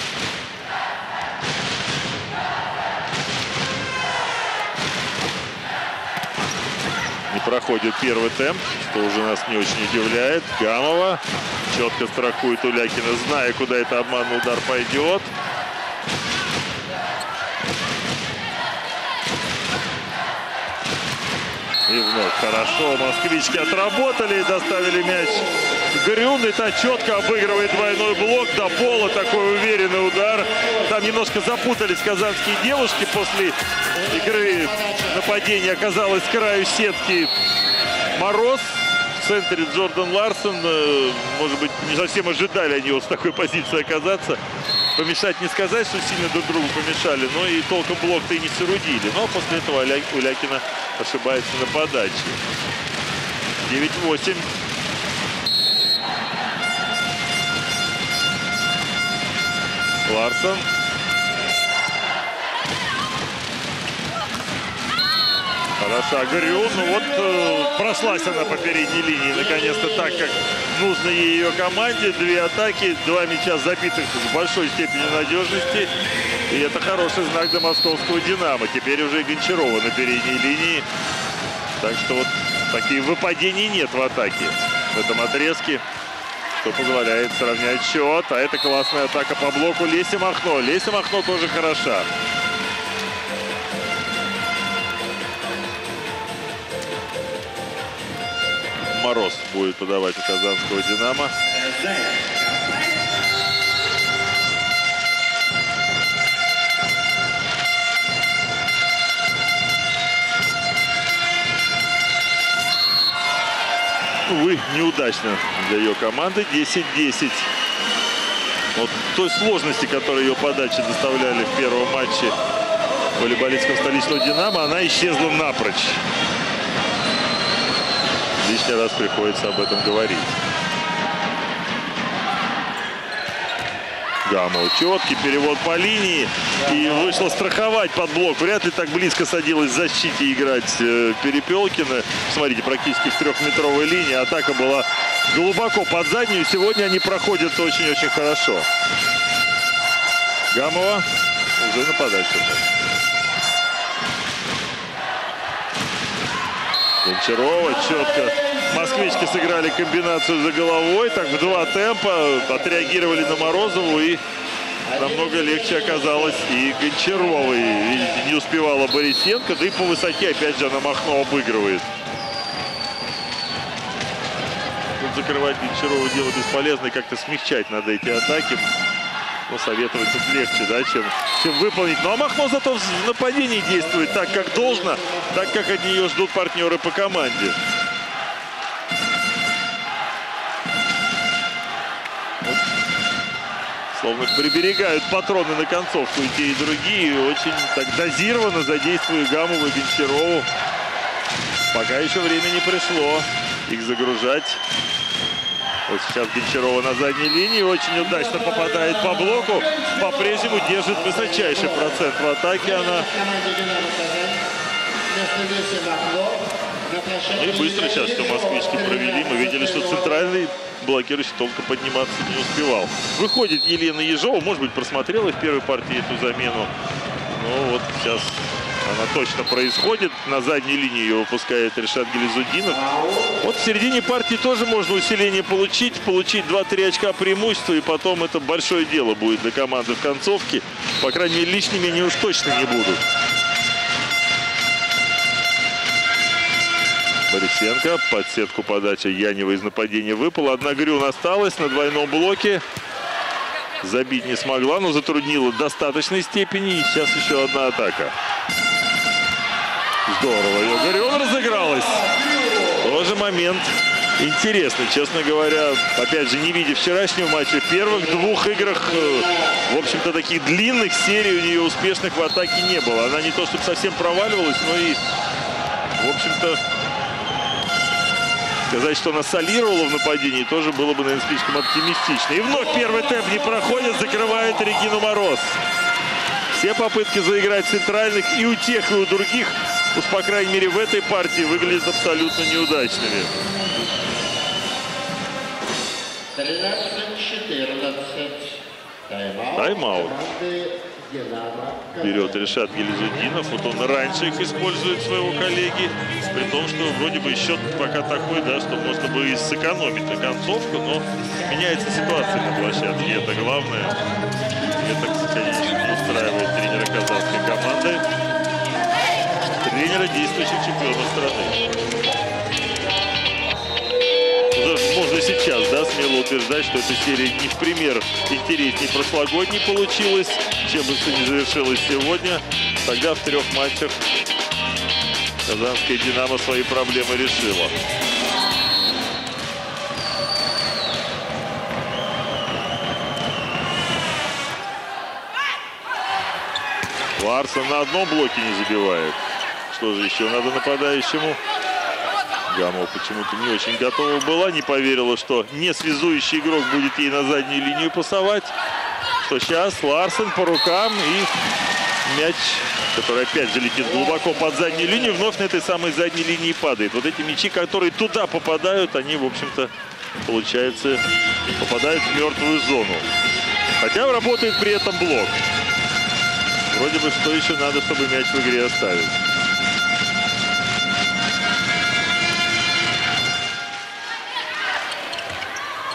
Speaker 1: Не проходит первый темп, что уже нас не очень удивляет. Гамова четко страхует Улякина, зная, куда это обманный удар пойдет. И вновь хорошо. Москвички отработали и доставили мяч. Грюн, это четко обыгрывает двойной блок до пола. Такой уверенный удар. Там немножко запутались казанские девушки после игры. Нападение оказалось с краю сетки. Мороз. В центре Джордан Ларсон. Может быть, не совсем ожидали они вот в такой позиции оказаться. Помешать не сказать, что сильно друг другу помешали, но и толком блок-то и не соорудили. Но после этого Улякина ошибается на подаче. 9-8. Ларсон. Хороша Грюн. Ну вот прошлась она по передней линии. Наконец-то так, как нужно ее команде. 2 атаки, 2 мяча забитых с большой степенью надежности. И это хороший знак для московского «Динамо». Теперь уже и Гончарова на передней линии. Так что вот таких выпадений нет в атаке в этом отрезке, что позволяет сравнять счет. А это классная атака по блоку Леся Махно. Леся Махно тоже хороша. Мороз будет подавать у казанского «Динамо». Увы, неудачно для ее команды. 10-10. Вот той сложности, которую ее подачи доставляли в первом матче волейболистского столичного «Динамо», она исчезла напрочь. Лишний раз приходится об этом говорить. Гамова. Четкий перевод по линии. И вышла страховать под блок. Вряд ли так близко садилась в защите играть Перепелкина. Смотрите, практически в 3-метровой линии. Атака была глубоко под заднюю. Сегодня они проходят очень-очень хорошо. Гамова уже нападает. Гончарова четко. Москвички сыграли комбинацию за головой. Так в 2 темпа. Отреагировали на Морозову. И намного легче оказалось и Гончаровой. Видите, не успевала Борисенко. Да и по высоте опять же она Махно обыгрывает. Тут закрывать Гончарову дело бесполезно. И как-то смягчать надо эти атаки. Ну, советовать тут легче, да, чем выполнить. Ну, а Махно зато в нападении действует так, как должно. Так, как от нее ждут партнеры по команде. Словно приберегают патроны на концовку и те, и другие. Очень так дозированно задействуя Гамову и Гончарову. Пока еще время не пришло их загружать. Вот сейчас Гончарова на задней линии. Очень удачно попадает по блоку. По-прежнему держит высочайший процент в атаке она. И быстро сейчас все москвички провели. Мы видели, что центральный блокирующий толком подниматься не успевал. Выходит Елена Ежова. Может быть, просмотрела в первой партии эту замену. Но вот сейчас она точно происходит. На задней линии ее выпускает Ришат Гилизуддинов. Вот в середине партии тоже можно усиление получить. Получить 2-3 очка преимущества. И потом это большое дело будет для команды в концовке. По крайней мере, лишними они уж точно не будут. Борисенко. Под сетку подача Янева из нападения выпала. Одна Грюн осталась на двойном блоке. Забить не смогла, но затруднила в достаточной степени. И сейчас еще одна атака. Здорово. Грюн разыгралась. Тоже момент интересный, честно говоря. Опять же, не видя вчерашнего матча, в первых 2 играх, в общем-то, таких длинных серий у нее успешных в атаке не было. Она не то чтобы совсем проваливалась, но и, в общем-то, сказать, что она солировала в нападении, тоже было бы, наверное, слишком оптимистично. И вновь первый темп не проходит, закрывает Регина Мороз. Все попытки заиграть центральных и у тех, и у других, уж по крайней мере в этой партии, выглядят абсолютно неудачными.
Speaker 2: 13-14.
Speaker 1: Тайм-аут. Берет Ришат Гилизуддинов. Вот он раньше их использует, своего коллеги. При том, что вроде бы счет пока такой, да, что можно бы и сэкономить на концовку. Но меняется ситуация на площадке. И это главное. Это, конечно, не устраивает тренера казанской команды. Тренера действующих чемпионов страны. Можно сейчас, да, смело утверждать, что эта серия не в пример интереснее прошлогодней получилась, чем бы все не завершилось сегодня. Тогда в 3 матчах казанская «Динамо» свои проблемы решила. Ларсон на одном блоке не забивает. Что же еще надо нападающему? Гамова почему-то не очень готова была, не поверила, что не связующий игрок будет ей на заднюю линию пасовать. Что сейчас Ларсен по рукам и мяч, который опять же летит глубоко под заднюю линию, вновь на этой самой задней линии падает. Вот эти мячи, которые туда попадают, они, в общем-то, получается, попадают в мертвую зону. Хотя работает при этом блок. Вроде бы что еще надо, чтобы мяч в игре оставить.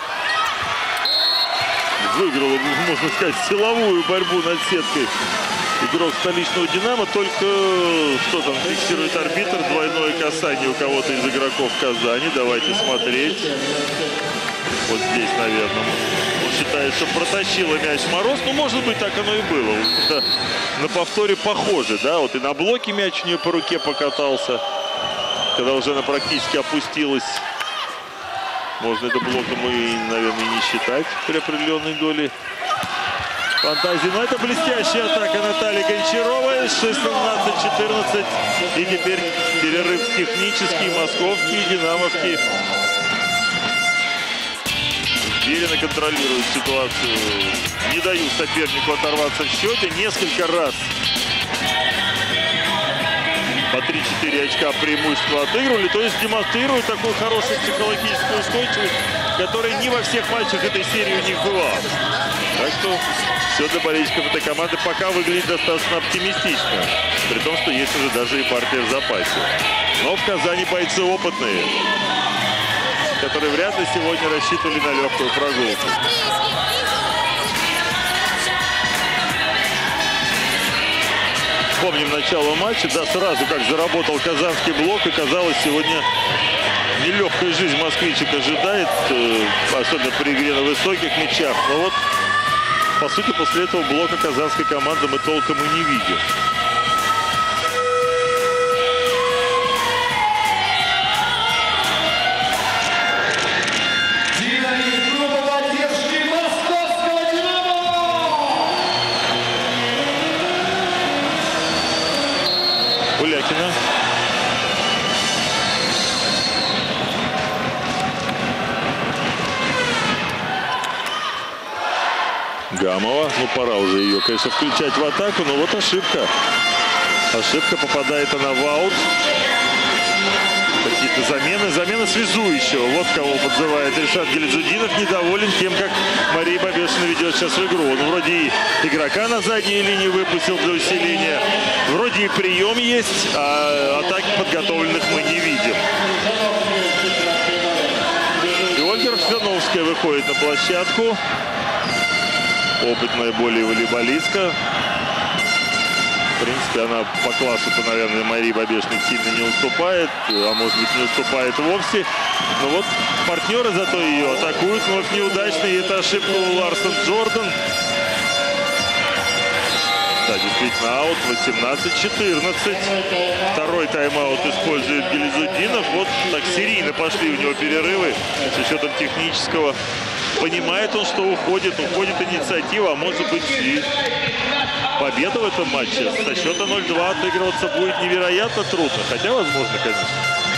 Speaker 1: Выиграла, можно сказать, силовую борьбу над сеткой игрок столичного «Динамо», только что там фиксирует арбитр, двойное касание у кого-то из игроков Казани. Давайте смотреть. Вот здесь, наверное, он считает, что протащила мяч Мороз. Ну, может быть, так оно и было. Это на повторе похоже, да? Вот и на блоке мяч у нее по руке покатался, когда уже она практически опустилась. Можно это блоком и, наверное, и не считать при определенной доле фантазии. Но это блестящая атака Натальи Гончаровой. 16-14. И теперь перерыв технический. Московские динамовки уверенно контролируют ситуацию. Не дают сопернику оторваться в счете. Несколько раз по 3-4 очка преимущества отыгрывали. То есть демонстрируют такую хорошую психологическую устойчивость, которая не во всех матчах этой серии у них была. Так что все для болельщиков этой команды пока выглядит достаточно оптимистично. При том, что есть уже даже и партия в запасе. Но в Казани бойцы опытные, которые вряд ли сегодня рассчитывали на легкую прогулку. Помним начало матча, да, сразу как заработал казанский блок, и казалось, сегодня нелегкая жизнь москвичек ожидает, особенно при игре на высоких мячах. Но вот, по сути, после этого блока казанской команды мы толком и не видим. Улякина. Гамова. Ну, пора уже ее, конечно, включать в атаку. Но вот ошибка. Ошибка, попадает она в аут. Какие-то замены. Замена связующего. Вот кого подзывает Ильшат Гильзудинов. Недоволен тем, как Мария Бабешина ведет сейчас игру. Он вроде и игрока на задней линии выпустил для усиления. Вроде и прием есть, а атаки подготовленных мы не видим. И Ольга Рахстановская выходит на площадку. Опытная более волейболистка. В принципе, она по классу-то, наверное, Марии Бабешиной сильно не уступает, а может быть, не уступает вовсе. Но вот партнеры зато ее атакуют вновь неудачно. И это ошибка у Ларсон Джордан. Да, действительно, аут. 18-14. Второй тайм-аут использует Гильзудинов. Вот так серийно пошли у него перерывы с учетом технического. Понимает он, что уходит инициатива, а может быть и победа в этом матче. Со счета 0-2 отыгрываться будет невероятно трудно. Хотя возможно, конечно.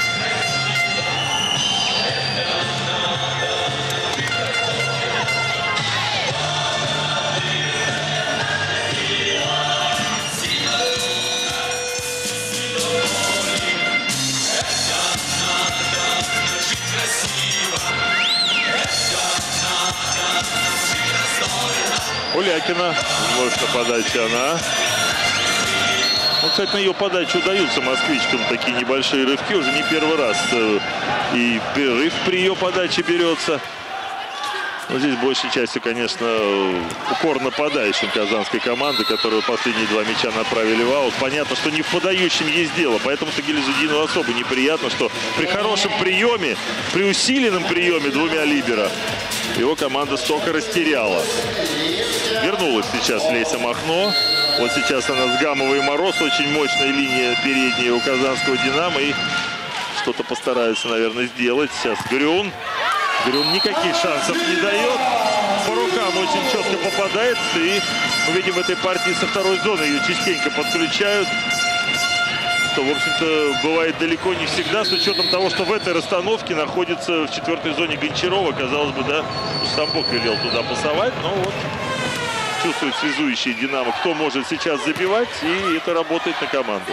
Speaker 1: Улякина. Вновь на подаче она. Ну, кстати, на ее подачу удаются москвичкам такие небольшие рывки. Уже не первый раз и перерыв при ее подаче берется. Но здесь большей частью, конечно, упор нападающим казанской команды, которые последние два мяча направили в аут. Понятно, что не в подающем есть дело. Поэтому-то Гильзудину особо неприятно, что при хорошем приеме, при усиленном приеме двумя либеро его команда столько растеряла. Вернулась сейчас Леся Махно. Вот сейчас она с Гамовой и Мороз. Очень мощная линия передняя у казанского «Динамо». И что-то постараются, наверное, сделать. Сейчас Грюн. Грюн никаких шансов не дает. По рукам очень четко попадает. И мы видим в этой партии со второй зоны ее частенько подключают. Что, в общем-то, бывает далеко не всегда, с учетом того, что в этой расстановке находится в четвертой зоне Гончарова. Казалось бы, да, сам Бог велел туда пасовать, но вот чувствуют связующие «Динамо», кто может сейчас забивать, и это работает на команду.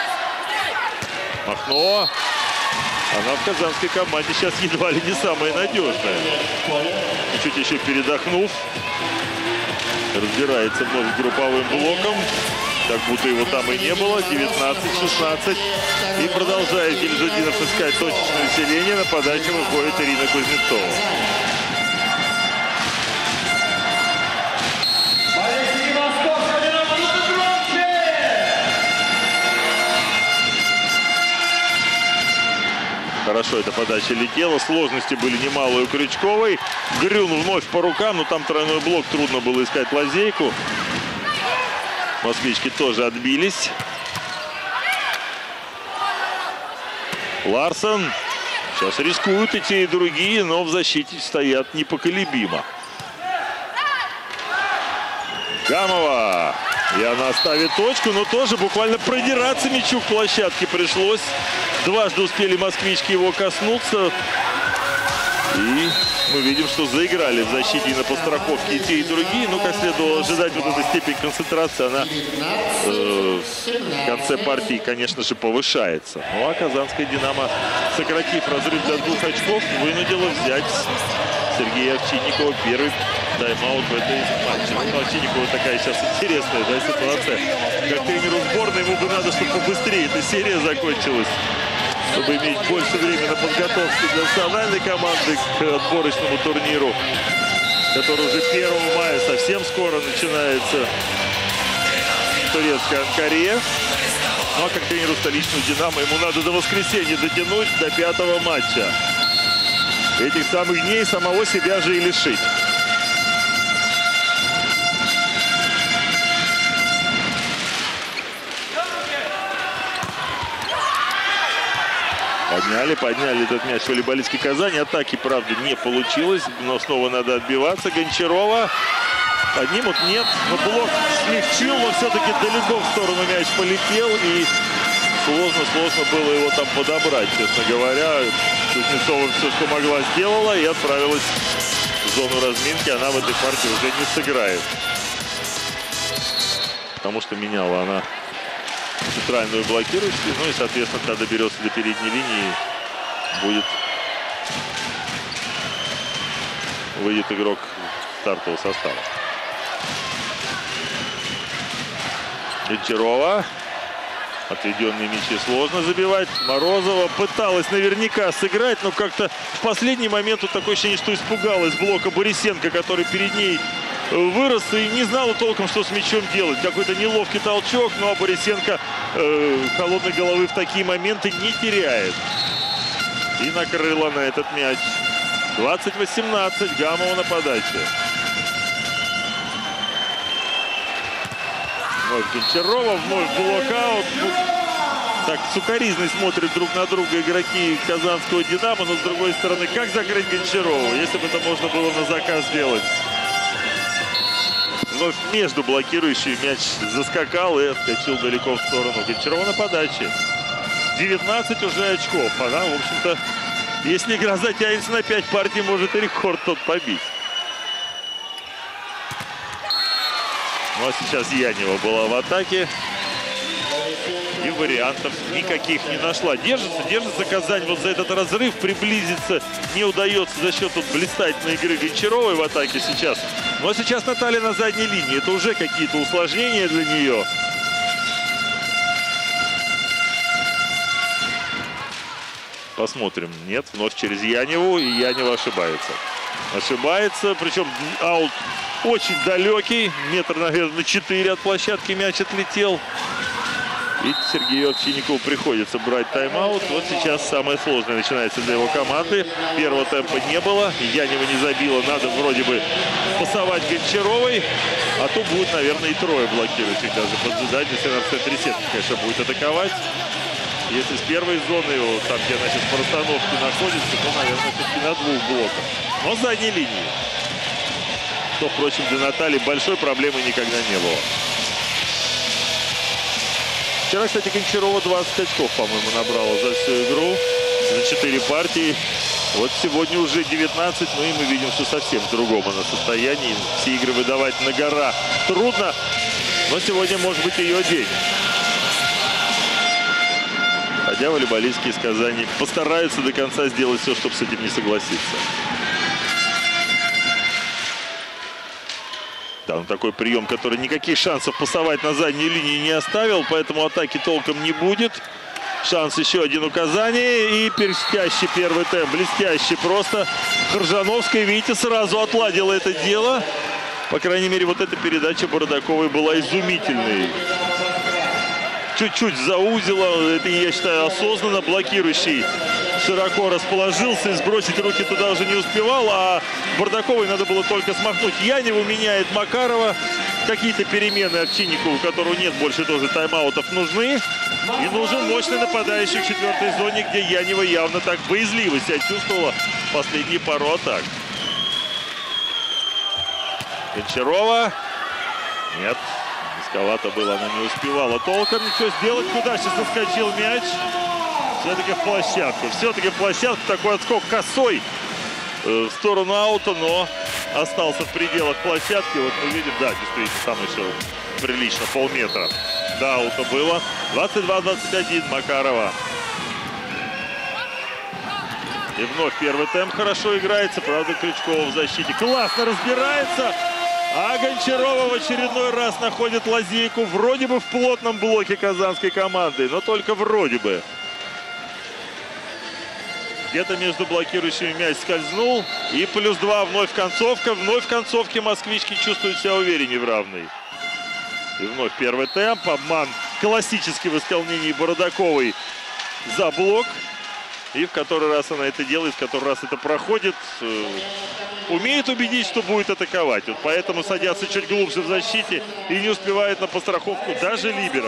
Speaker 1: Махно. Она в казанской команде сейчас едва ли не самая надежная. Чуть еще передохнув, разбирается вновь групповым блоком. Как будто его там и не было. 19-16. И продолжает Гильзудинов искать точечное усиление. На подачу выходит Ирина Кузнецова. хорошо эта подача летела. Сложности были немалые у Крючковой. Грюн вновь по рукам, но там тройной блок, трудно было искать лазейку. Москвички тоже отбились. Ларсон. Сейчас рискуют и те, и другие, но в защите стоят непоколебимо. Гамова. И она ставит точку, но тоже буквально продираться мячу к площадке пришлось. Дважды успели москвички его коснуться. И мы видим, что заиграли в защите и на подстраховке и те, и другие. Но, как следовало ожидать, вот эта степень концентрации, она в конце партии, конечно же, повышается. Ну а казанская «Динамо», сократив разрыв до 2 очков, вынудила взять Сергея Овчинникова первый тайм-аут в этой матче. Ну, Овчинникова такая сейчас интересная, да, ситуация. Как тренеру сборной ему бы надо, чтобы побыстрее эта серия закончилась, чтобы иметь больше времени на подготовку для национальной команды к отборочному турниру, который уже 1 мая совсем скоро начинается в турецкой Анкаре. Ну а как тренеру столичного «Динамо» ему надо до воскресенья дотянуть, до 5-го матча. Этих самых дней самого себя же и лишить. Подняли этот мяч волейболистки Казани. Атаки, правда, не получилось, но снова надо отбиваться. Гончарова. Поднимут? Нет. Но блок смягчил, но все-таки далеко в сторону мяч полетел. И сложно было его там подобрать, честно говоря. Кузнецова все, что могла, сделала и отправилась в зону разминки. Она в этой партии уже не сыграет. Потому что меняла она центральную блокирующую. Ну и, соответственно, когда доберется до передней линии, выйдет игрок стартового состава. Гончарова. Отведенные мячи сложно забивать. Морозова пыталась наверняка сыграть, но как-то в последний момент вот такое ощущение, что испугалась блока Борисенко, который перед ней вырос и не знала толком, что с мячом делать. Какой-то неловкий толчок, но Борисенко холодной головы в такие моменты не теряет. И накрыла на этот мяч. 20-18. Гамова на подаче. Вновь Гончарова, вновь блокаут. Так сукоризной смотрят друг на друга игроки казанского «Динамо», но с другой стороны, как закрыть Гончарову, если бы это можно было на заказ сделать. Вновь между блокирующими мяч заскакал и отскочил далеко в сторону. Гончарова на подаче. 19 уже очков. Она, в общем-то, если игра затянется на 5 партий, может и рекорд тот побить. Ну а сейчас Янева была в атаке. И вариантов никаких не нашла. Держится Казань вот за этот разрыв. Приблизиться не удается за счет вот блистательной игры Гончаровой в атаке сейчас. Но сейчас Наталья на задней линии. Это уже какие-то усложнения для нее. Посмотрим. Нет, вновь через Яневу. И Янева ошибается. Причем аут очень далекий. Метр, наверное, на 4 от площадки мяч отлетел. И Сергею Овчинникову приходится брать тайм-аут. Вот сейчас самое сложное начинается для его команды. Первого темпа не было. Янева не забила. Надо вроде бы пасовать Гончаровой. А то будет, наверное, и трое блокирующих даже поджидать. Если она в центре сетки, конечно, будет атаковать. Если с первой зоны, вот там, где она сейчас по расстановке находится, то, наверное, все-таки на 2 блоках. Но с задней линии. Что, впрочем, для Натальи большой проблемы никогда не было. Вчера, кстати, Гончарова 20 очков, по-моему, набрала за всю игру, за 4 партии. Вот сегодня уже 19, ну и мы видим, что совсем в другом она состоянии. Все игры выдавать на гора трудно, но сегодня может быть ее день. Хотя волейболистки из Казани постараются до конца сделать все, чтобы с этим не согласиться. Там такой прием, который никаких шансов пасовать на задней линии не оставил, поэтому атаки толком не будет. Шанс еще один у Казани. И блестящий первый темп. Блестящий просто. Хоржановская, видите, сразу отладила это дело. По крайней мере, вот эта передача Бородаковой была изумительной. Чуть-чуть заузила. Это, я считаю, осознанно. Блокирующий широко расположился и сбросить руки туда уже не успевал, а Бардаковой надо было только смахнуть. Яневу меняет Макарова. Какие-то перемены Овчинникову, у которого нет больше тоже тайм-аутов, нужны. И нужен мощный нападающий в четвертой зоне, где Янева явно так боязливо себя чувствовала последние пару атак. Гончарова. Нет, низковато было, она не успевала толком ничего сделать. Куда сейчас соскочил мяч? Все-таки в площадку. Все-таки в площадку. Такой отскок косой в сторону аута, но остался в пределах площадки. Вот мы видим, да, действительно, там еще прилично, полметра до аута было. 22-21 Макарова. И вновь первый темп хорошо играется. Правда, Крючкова в защите классно разбирается. А Гончарова в очередной раз находит лазейку. Вроде бы в плотном блоке казанской команды, но только вроде бы. Где-то между блокирующими мяч скользнул. И +2 вновь концовка. Вновь в концовке москвички чувствуют себя увереннее в равной. И вновь первый темп. Обман классический в исполнении Бардаковой за блок. И в который раз она это делает, в который раз это проходит. Умеет убедить, что будет атаковать. Вот поэтому садятся чуть глубже в защите и не успевает на постраховку даже либеро.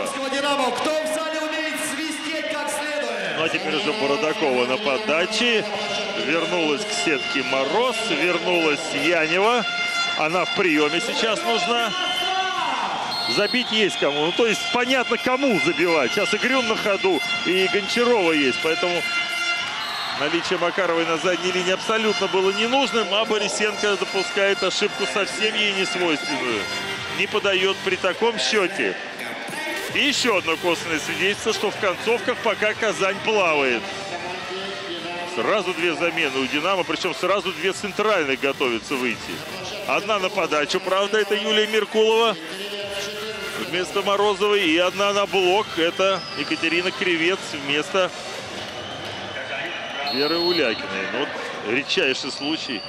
Speaker 1: Ну а теперь уже Бардакова на подаче. Вернулась к сетке Мороз. Вернулась Янева. Она в приеме сейчас нужна. Забить есть кому. Ну то есть понятно, кому забивать. Сейчас и Грюн на ходу, и Гончарова есть. Поэтому наличие Макаровой на задней линии абсолютно было ненужным. А Борисенко допускает ошибку совсем ей не свойственную. Не подает при таком счете. И еще одно косвенное свидетельство, что в концовках пока Казань плавает. Сразу две замены у «Динамо», причем сразу две центральных готовятся выйти. Одна на подачу, правда, это Юлия Меркулова вместо Морозовой. И одна на блок, это Екатерина Кривец вместо Веры Улякиной. Ну, вот редчайший случай.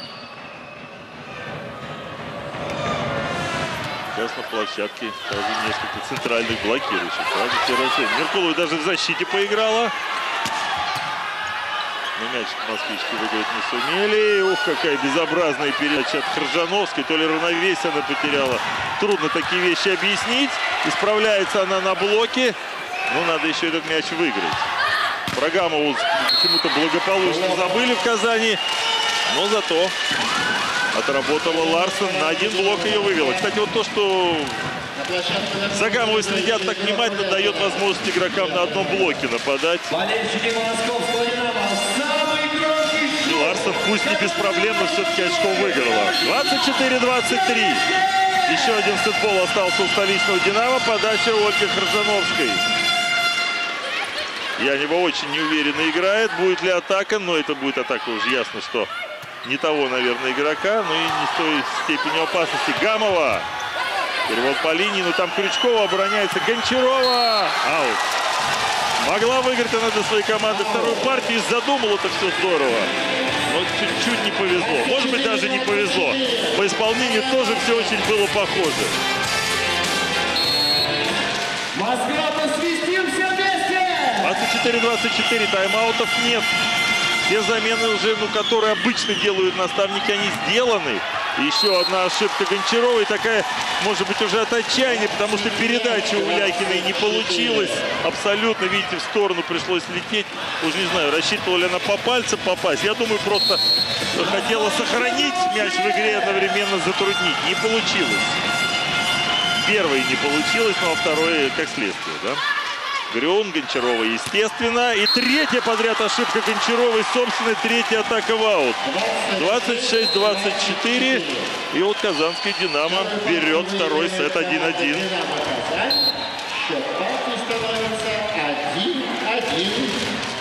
Speaker 1: Сейчас на площадке даже несколько центральных блокирующих. Меркулова даже в защите поиграла. Но мячик москвички выиграть не сумели. Ух, какая безобразная передача от Кржановской. То ли равновесие она потеряла. Трудно такие вещи объяснить. Исправляется она на блоке. Но надо еще этот мяч выиграть. Про Гамову почему-то благополучно забыли в Казани. Но зато отработала Ларсен. На один блок ее вывела. Кстати, вот то, что за Гамовой следят так внимательно, дает возможность игрокам на одном блоке нападать. И Ларсен, пусть не без проблем, но все-таки очко выиграла. 24-23. Еще один сетбол остался у столичного «Динамо». Подача Ольги Кржановской. Янева очень неуверенно играет. Будет ли атака? Но это будет атака уже ясно, что не того, наверное, игрока. Но и не с той степенью опасности. Гамова. Перевод по линии. Но там Крючкова обороняется. Гончарова. Аут. Могла выиграть она для своей команды вторую партию. И задумал это все здорово. Но чуть-чуть не повезло. Может быть, даже не повезло. По исполнению тоже все очень было похоже.
Speaker 3: Москва, посвистим все вместе!
Speaker 1: 24-24, тайм-аутов нет. Все замены уже, которые обычно делают наставники, они сделаны. Еще одна ошибка Гончаровой, такая, может быть, уже от отчаяния, потому что передача у Улякиной не получилась. Абсолютно, видите, в сторону пришлось лететь. Уже не знаю, рассчитывала ли она по пальцам попасть. Я думаю, просто хотела сохранить мяч в игре, одновременно затруднить. Не получилось. Первый не получилось, но второй как следствие, да? Грюн, Гончарова, естественно. И третья подряд ошибка Гончаровой. Собственно, третья атака в аут. 26-24. И вот казанский «Динамо» берет второй сет 1-1.
Speaker 2: Счет партии становится 1-1.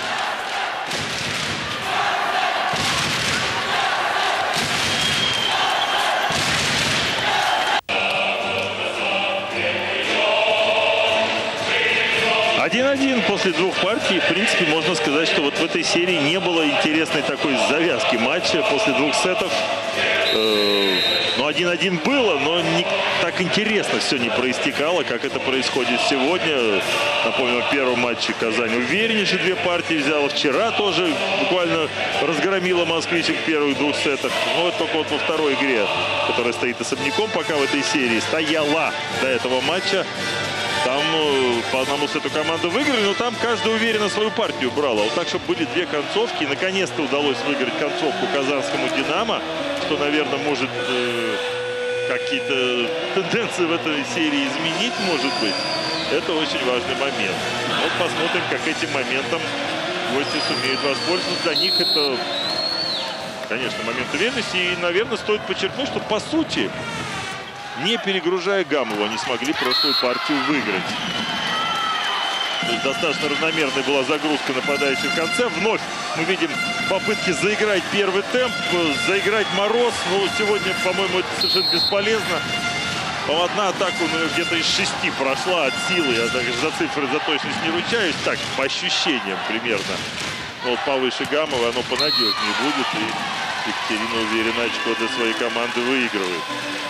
Speaker 1: После двух партий, в принципе, можно сказать, что вот в этой серии не было интересной такой завязки матча после двух сетов. Ну, 1-1 было, но не так интересно все не проистекало, как это происходит сегодня. Напомню, в первом матче Казань увереннейше 2 партии взяла. Вчера тоже буквально разгромила москвичек в первых 2 сетах. Но это только вот во второй игре, которая стоит особняком пока в этой серии, стояла до этого матча. Там по одному сету команды выиграли, но там каждый уверенно свою партию брала. Вот так, чтобы были 2 концовки. И наконец-то удалось выиграть концовку казанскому «Динамо», что, наверное, может какие-то тенденции в этой серии изменить, может быть. Это очень важный момент. Вот посмотрим, как этим моментом гости сумеют воспользоваться. Для них это, конечно, момент уверенности. И, наверное, стоит подчеркнуть, что, по сути, не перегружая Гамову, они смогли прошлую партию выиграть. То есть достаточно равномерной была загрузка нападающих в конце. Вновь мы видим попытки заиграть первый темп, заиграть Мороз. Ну, сегодня, по-моему, это совершенно бесполезно. Одна атака где-то из 6 прошла от силы. Я даже за цифры, за точность не ручаюсь. Так, по ощущениям примерно. Но вот повыше Гамова оно понадежнее будет. И Екатерина уверенно очко для своей команды выигрывает.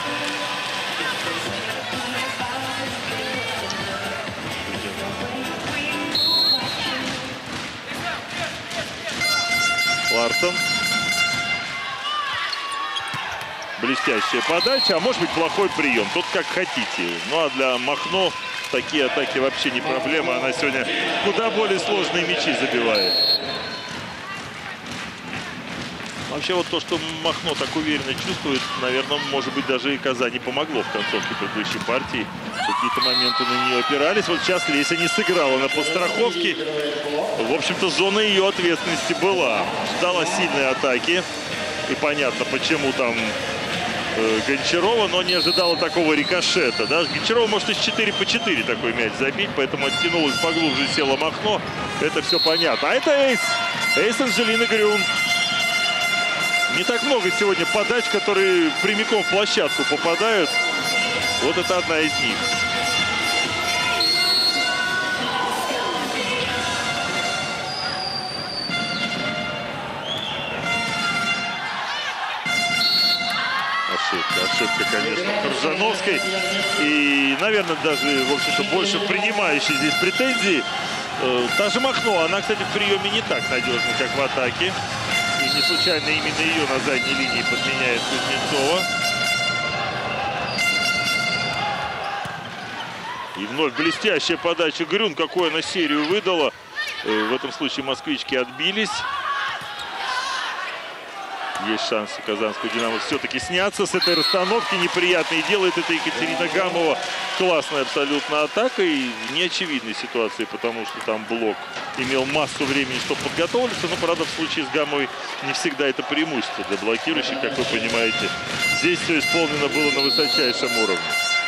Speaker 1: Ларсон. Блестящая подача, а может быть плохой прием. Тут как хотите. Ну а для Махно такие атаки вообще не проблема. Она сегодня куда более сложные мячи забивает. Вообще вот то, что Махно так уверенно чувствует, наверное, может быть, даже и Казани помогло в концовке предыдущей партии. Какие-то моменты на нее опирались. Вот сейчас Леся не сыграла на подстраховке. В общем-то, зона ее ответственности была. Ждала сильной атаки. И понятно, почему там Гончарова, но не ожидала такого рикошета. Даже Гончарова может из 4 по 4 такой мяч забить, поэтому оттянулась поглубже, села Махно. Это все понятно. А это эйс. Эйс Анжелины Грюн. Не так много сегодня подач, которые прямиком в площадку попадают. Вот это одна из них. Ошибка, конечно, Коржановской. И, наверное, даже, в общем-то, больше принимающей здесь претензии. Та же Махно, она, кстати, в приеме не так надежна, как в атаке. И не случайно именно ее на задней линии подменяет Кузнецова. И вновь блестящая подача Грюн. Какую она серию выдала. В этом случае москвички отбились. Есть шанс у казанского «Динамо» все-таки сняться с этой расстановки неприятной. Делает это Екатерина Гамова. Классная абсолютно атака и в неочевидной ситуации, потому что там блок имел массу времени, чтобы подготовиться. Но, правда, в случае с Гамовой не всегда это преимущество для блокирующих, как вы понимаете. Здесь все исполнено было на высочайшем уровне.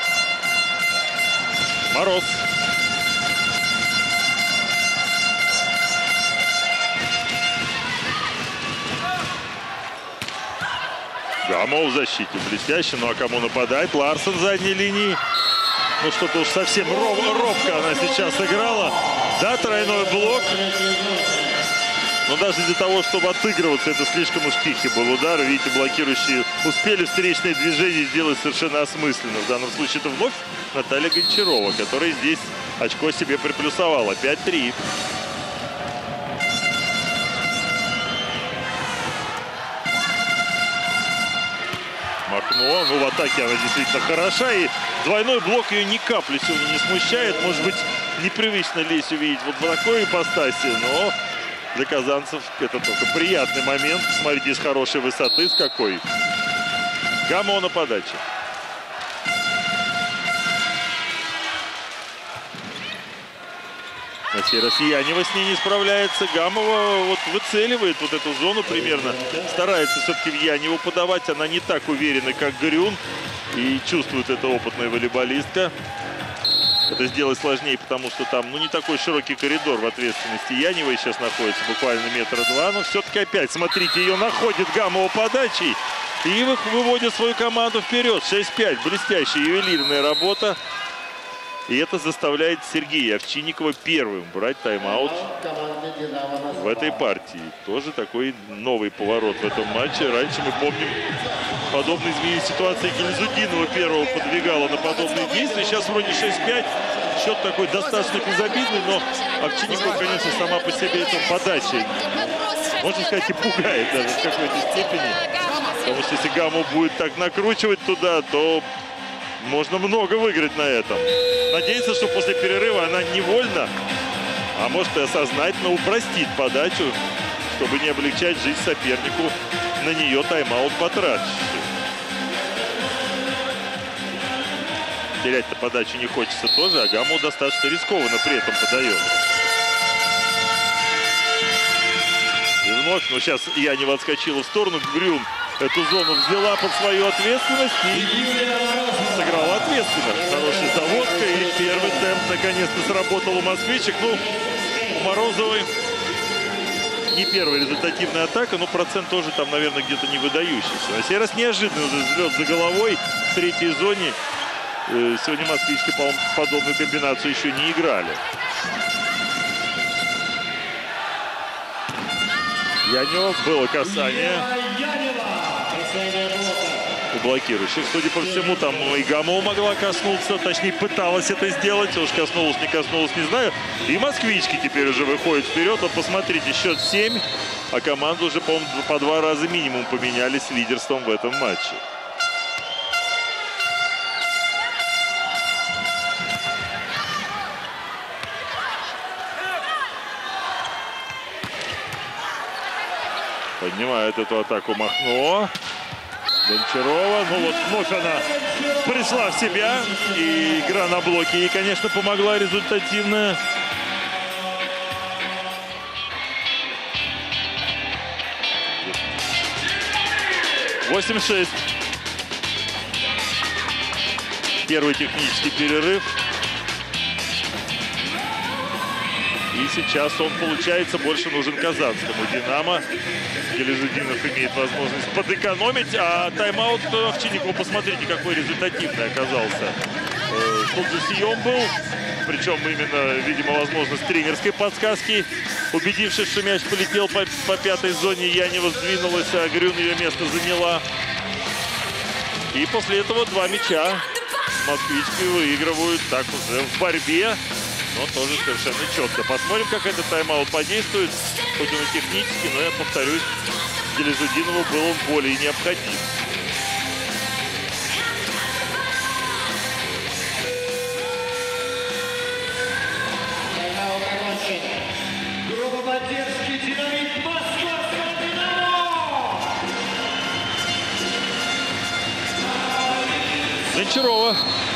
Speaker 1: Мороз. Гамов в защите блестяще. Ну а кому нападает? Ларсон в задней линии. Ну что-то уж совсем робко она сейчас играла. Да, тройной блок. Но даже для того, чтобы отыгрываться, это слишком уж тихий был удар. Видите, блокирующие успели встречное движение сделать совершенно осмысленно. В данном случае это вновь Наталья Гончарова, которая здесь очко себе приплюсовала. 5-3. Махно, ну в атаке она действительно хороша. И двойной блок ее ни капли сегодня не смущает. Может быть, непривычно Лесю видеть вот в такой ипостаси, но для казанцев это только приятный момент. Смотрите, с хорошей высоты, с какой. Гамова на подаче. На сей раз Янева с ней не справляется. Гамова вот выцеливает вот эту зону примерно. Старается все-таки в Яневу подавать. Она не так уверена, как Грюн. И чувствует это опытная волейболистка. Это сделать сложнее, потому что там не такой широкий коридор в ответственности Яневой сейчас находится. Буквально 1-2 метра. Но все-таки опять, смотрите, ее находит Гамова подачей. И выводит свою команду вперед. 6-5. Блестящая ювелирная работа. И это заставляет Сергея Овчинникова первым брать тайм-аут
Speaker 2: Команда «Динамо»
Speaker 1: в этой партии. Тоже такой новый поворот в этом матче. Раньше мы помним подобные изменения ситуации. Гильзудинова первого подвигала на подобные действия. Сейчас вроде 6-5. Счет такой достаточно безобидный, но Овчинникова, конечно, сама по себе эта подача, можно сказать, и пугает даже в какой-то степени. Потому что если Гамму будет так накручивать туда, то можно много выиграть на этом. Надеется, что после перерыва она невольно, а может и осознательно упростит подачу, чтобы не облегчать жизнь сопернику, на нее тайм-аут потративший. Терять-то подачу не хочется тоже, а Гамму достаточно рискованно при этом подает. И вновь, ну сейчас Янева отскочила в сторону, Грюн эту зону взяла под свою ответственность и сыграла ответственно. Хорошая заводка, и первый темп наконец-то сработал у москвичек. Ну, у Морозовой не первая результативная атака, но процент тоже там, наверное, где-то не выдающийся. На сей раз неожиданно уже взлет за головой в третьей зоне. Сегодня москвички, по-моему, подобную комбинацию еще не играли. Янева, было касание у блокирующих. Судя по всему, там и Гамова могла коснуться, точнее пыталась это сделать. Уж коснулась, не коснулась, не знаю. И москвички теперь уже выходят вперед. Вот посмотрите, счет 7, а команду уже, по-моему, по 2 раза минимум поменялись лидерством в этом матче. Поднимает эту атаку Махно. Гончарова. Ну вот вновь она пришла в себя. И игра на блоке ей, конечно, помогла результативно. (8-6). Первый технический перерыв. И сейчас он, получается, больше нужен казанскому «Динамо». Гильзудинов имеет возможность подэкономить, а тайм-аут Овчинникова, посмотрите, какой результативный оказался. Тут же съем был, причем именно, видимо, возможно, с тренерской подсказки. Убедившись, что мяч полетел по пятой зоне, Янева сдвинулась, а Грюн ее место заняла. И после этого 2 мяча москвички выигрывают так уже в борьбе. Но тоже совершенно четко. Посмотрим, как этот тайм-аут подействует. Хоть он и технический, но я повторюсь, Гильзудинову был он более необходим.
Speaker 3: Группа поддержки «Динамит» Московского «Динамо».
Speaker 1: Гончарова.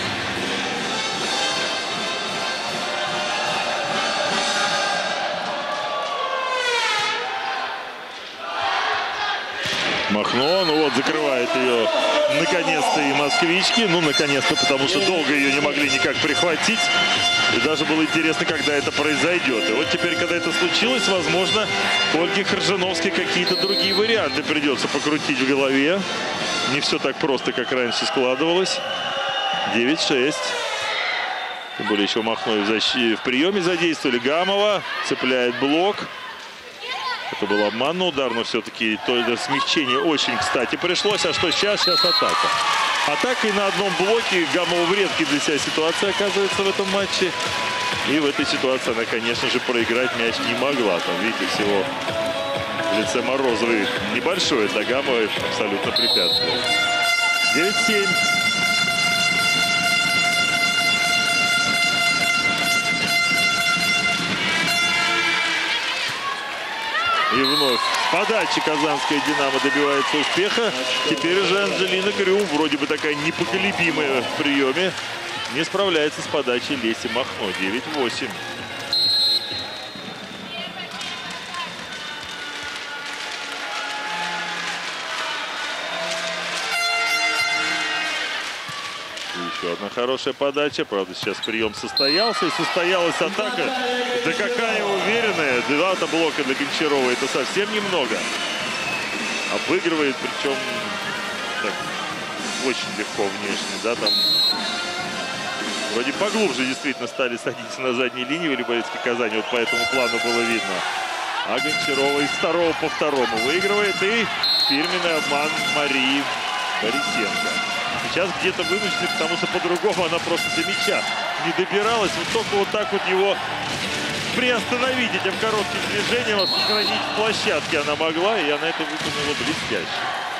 Speaker 1: Махно, ну вот, закрывает ее наконец-то и москвички. Ну, наконец-то, потому что долго ее не могли никак прихватить. И даже было интересно, когда это произойдет. И вот теперь, когда это случилось, возможно, Ольге Хоржановской какие-то другие варианты придется покрутить в голове. Не все так просто, как раньше складывалось. 9-6. Тем более еще Махно в приеме задействовали. Гамова цепляет блок. Это был обманный удар, но все-таки смягчение очень кстати пришлось. А что сейчас? Сейчас атака. Атака и на одном блоке. Гамова в редкой для себя ситуации оказывается в этом матче. И в этой ситуации она, конечно же, проиграть мяч не могла. Там, видите, всего в лице Морозовой небольшое для Гамовой абсолютно препятствие. 9-7. И вновь с подачи казанская «Динамо» добивается успеха. Теперь уже Анжелина Грюм, вроде бы такая непоколебимая в приеме, не справляется с подачей Леси Махно. 9-8. Еще одна хорошая подача. Правда, сейчас прием состоялся. И состоялась атака. Да какая уверенная. 2 блока для Гончарова. Это совсем немного. Обыгрывает, причем так, очень легко внешне. Да, там Вроде поглубже действительно стали садиться на задней линии волейболистки Казани. Вот по этому плану было видно. А Гончарова из второго по второму выигрывает. И фирменный обман Марии Борисенко. Сейчас где-то вынуждена, потому что по-другому она просто до мяча не добиралась. Вот только вот так вот его приостановить этим коротким движением, сохранить в площадке она могла. И она это выполнила блестяще.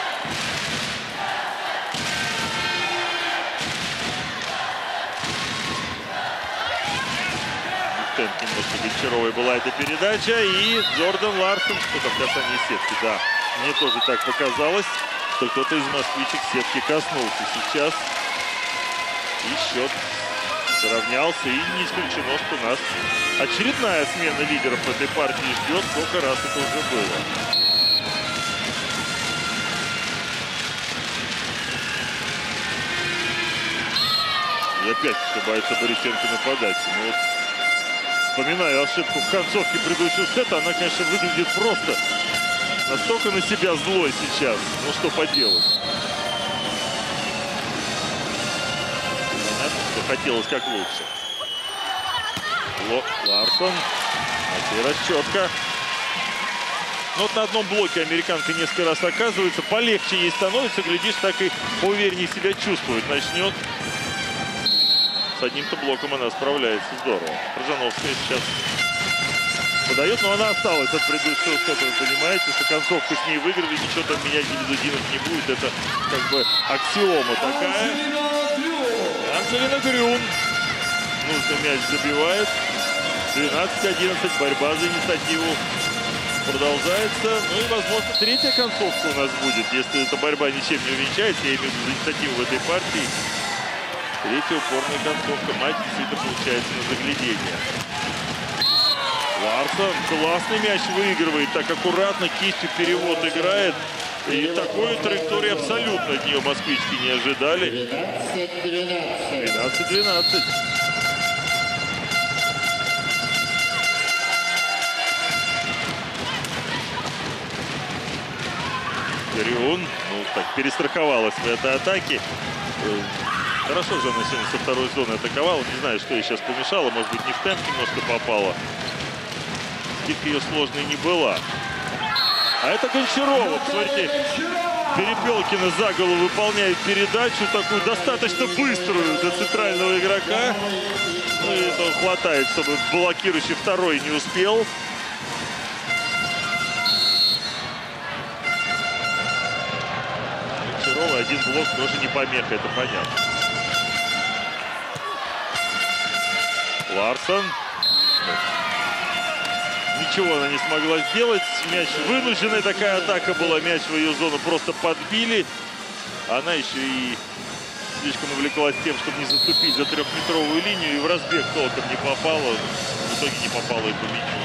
Speaker 1: Немножко Гончаровой была эта передача. И Джордан Ларсон, что-то в касании сетки, да. Мне тоже так показалось, что кто-то из москвичек сетки коснулся сейчас. И счет сравнялся. И не исключено, что нас очередная смена лидеров в этой партии ждет. Сколько раз это уже было. И опять ошибается Борисенко на подаче. Ну, вот, вспоминаю ошибку в концовке предыдущего сета. Она, конечно, выглядит просто настолько на себя злой сейчас. Ну, что поделать. Понятно, что хотелось как лучше. Ларсон. А сей раз четко. Но вот на одном блоке американка несколько раз оказывается. Полегче ей становится. Глядишь, так и поувереннее себя чувствует. Начнет. С одним-то блоком она справляется здорово. Ржановская сейчас подает, но она осталась от предыдущего сета. Вы понимаете, что концовку с ней выиграли, ничего там менять Гильзудинов не будет. Это как бы аксиома такая. Ангелина Грюн. Нужно мяч забивает. 12-11. Борьба за инициативу продолжается. Ну и, возможно, третья концовка у нас будет. Если эта борьба ничем не увенчается, я имею в виду инициативу в этой партии. Третья упорная концовка. Матч действительно получается на заглядение. Ларсон классный мяч выигрывает. Так аккуратно кистью перевод играет. И такую траекторию абсолютно от нее москвички не ожидали. 13-12. Грюн, ну так, перестраховалась в этой атаке. Хорошо же она сегодня со второй зоны атаковала. Не знаю, что ей сейчас помешало. Может быть, не в темп немножко попала. Скидка ее сложной не была. А это Гончарова. Смотрите, Перепелкина за голову выполняет передачу. Такую достаточно быструю для центрального игрока. Ну и это хватает, чтобы блокирующий второй не успел. Гончарова один блок тоже не помеха, это понятно. Ларсон. Ничего она не смогла сделать. Мяч вынужденная такая атака была. Мяч в ее зону просто подбили. Она еще и слишком увлеклась тем, чтобы не заступить за трехметровую линию. И в разбег толком не попала. В итоге не попала и по мячу.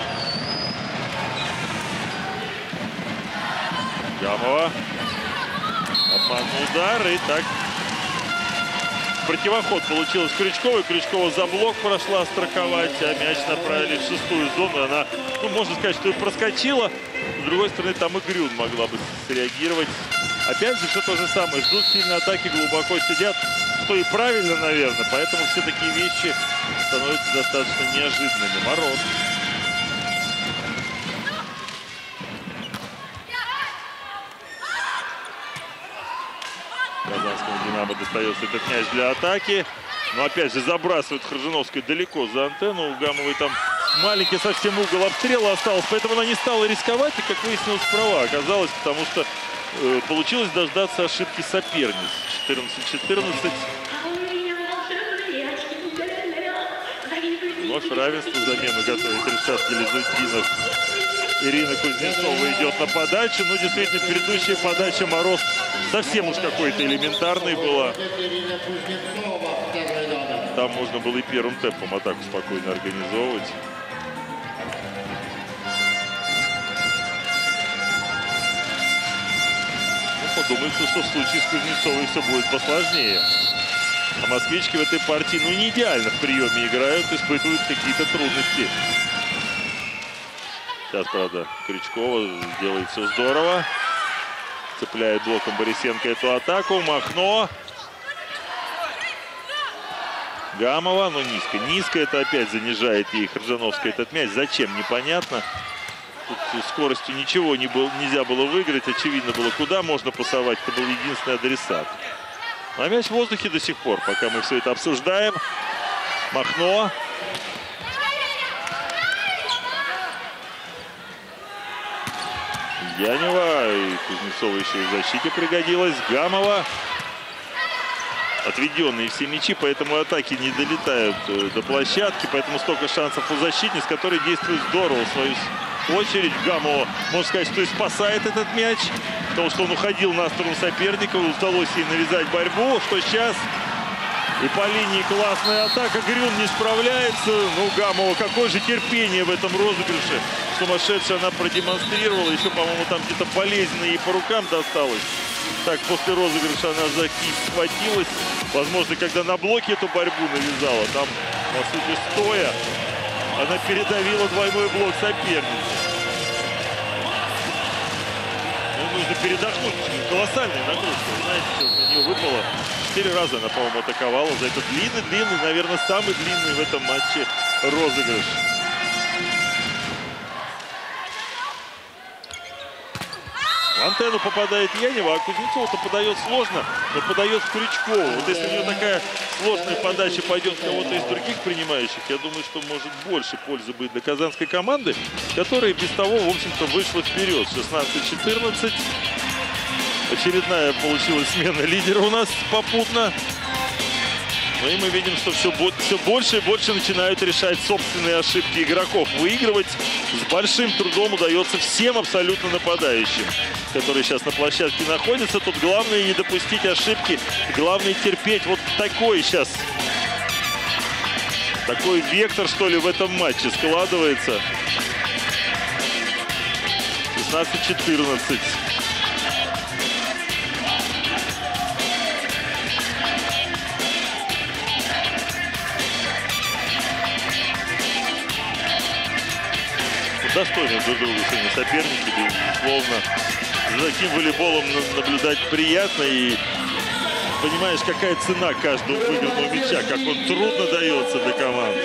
Speaker 1: Гамова. Обманный удар. И так противоход получилось Крючковой. Крючкова за блок прошла страховать, а мяч направили в шестую зону. Она, ну, можно сказать, что и проскочила. С другой стороны, там и Грюн могла бы среагировать. Опять же, все то же самое. Ждут сильные атаки, глубоко сидят. Что и правильно, наверное. Поэтому все такие вещи становятся достаточно неожиданными. Мороз. Казанскому «Динамо» достается этот мяч для атаки. Но опять же забрасывает Ржановская далеко за антенну. У Гамовой там маленький совсем угол обстрела остался. Поэтому она не стала рисковать. И, как выяснилось, права оказалась. Потому что получилось дождаться ошибки соперниц. 14-14. Вновь равенство. Замену готовит Ришат Гильзутдинов. Ирина Кузнецова идет на подачу. Ну, действительно, предыдущая подача Мороз совсем уж какой-то элементарной была. Там можно было и первым темпом атаку спокойно организовывать. Ну, подумается, что в случае с Кузнецовой все будет посложнее. А москвички в этой партии, ну, не идеально в приеме играют, испытывают какие-то трудности. Сейчас, правда, Крючкова делает все здорово. Цепляет блоком Борисенко эту атаку. Махно. Гамова, но низко. Низко это опять занижает ей Хржановская этот мяч. Зачем? Непонятно. Тут скоростью ничего нельзя было выиграть. Очевидно было, куда можно пасовать. Это был единственный адресат. А мяч в воздухе до сих пор, пока мы все это обсуждаем. Махно. Янева. И Кузнецова еще и в защите пригодилась. Гамова. Отведенные все мячи, поэтому атаки не долетают до площадки. Поэтому столько шансов у защитниц, которые действуют здорово в свою очередь. Гамова, можно сказать, что и спасает этот мяч. Потому что он уходил на сторону соперника. Удалось ей навязать борьбу. Что сейчас? И по линии классная атака. Грюн не справляется. Ну, Гамова, какое же терпение в этом розыгрыше. Сумасшедшее она продемонстрировала. Еще, по-моему, там где-то болезненно ей по рукам досталось. Так, после розыгрыша она за кисть схватилась. Возможно, когда на блоке эту борьбу навязала, там, по сути, стоя, она передавила двойной блок соперницы. Ну, нужно передохнуть. Колоссальная нагрузка. Вы знаете, что на нее выпало. 4 раза она, по-моему, атаковала за этот длинный, наверное, самый длинный в этом матче розыгрыш. В антенну попадает Янева, а Кузнецова-то подает сложно, но подает в Крючкову. Вот если у нее такая сложная подача пойдет кого-то из других принимающих, я думаю, что может больше пользы будет для казанской команды, которая без того, в общем-то, вышла вперед. 16-14. Очередная получилась смена лидера у нас попутно. Ну и мы видим, что все больше и больше начинают решать собственные ошибки игроков. Выигрывать с большим трудом удается всем абсолютно нападающим, которые сейчас на площадке находятся. Тут главное не допустить ошибки, главное терпеть. Вот такой сейчас, такой вектор, что ли, в этом матче складывается. 16-14. Достойны друг друга сегодня соперники, безусловно. За таким волейболом наблюдать приятно. И понимаешь, какая цена каждого выигранного мяча, как он трудно дается для команды.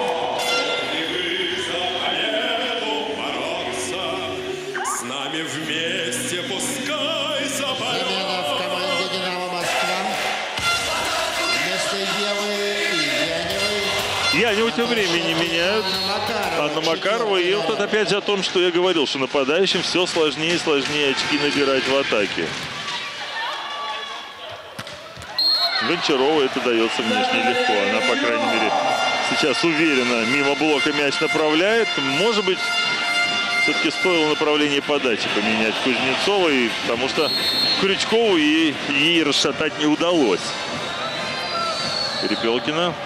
Speaker 4: С нами вместе пускай запоет.
Speaker 2: Замена в команде «Динамо Москва». Вместо Евы и Яневой.
Speaker 1: Яневу тем временем меняют. Анна Макарова. И вот это опять же о том, что я говорил, что нападающим все сложнее и сложнее очки набирать в атаке. Гончарова это дается внешне легко. Она, по крайней мере, сейчас уверенно мимо блока мяч направляет. Может быть, все-таки стоило направление подачи поменять Кузнецовой, потому что Крючкову ей расшатать не удалось. Перепелкина.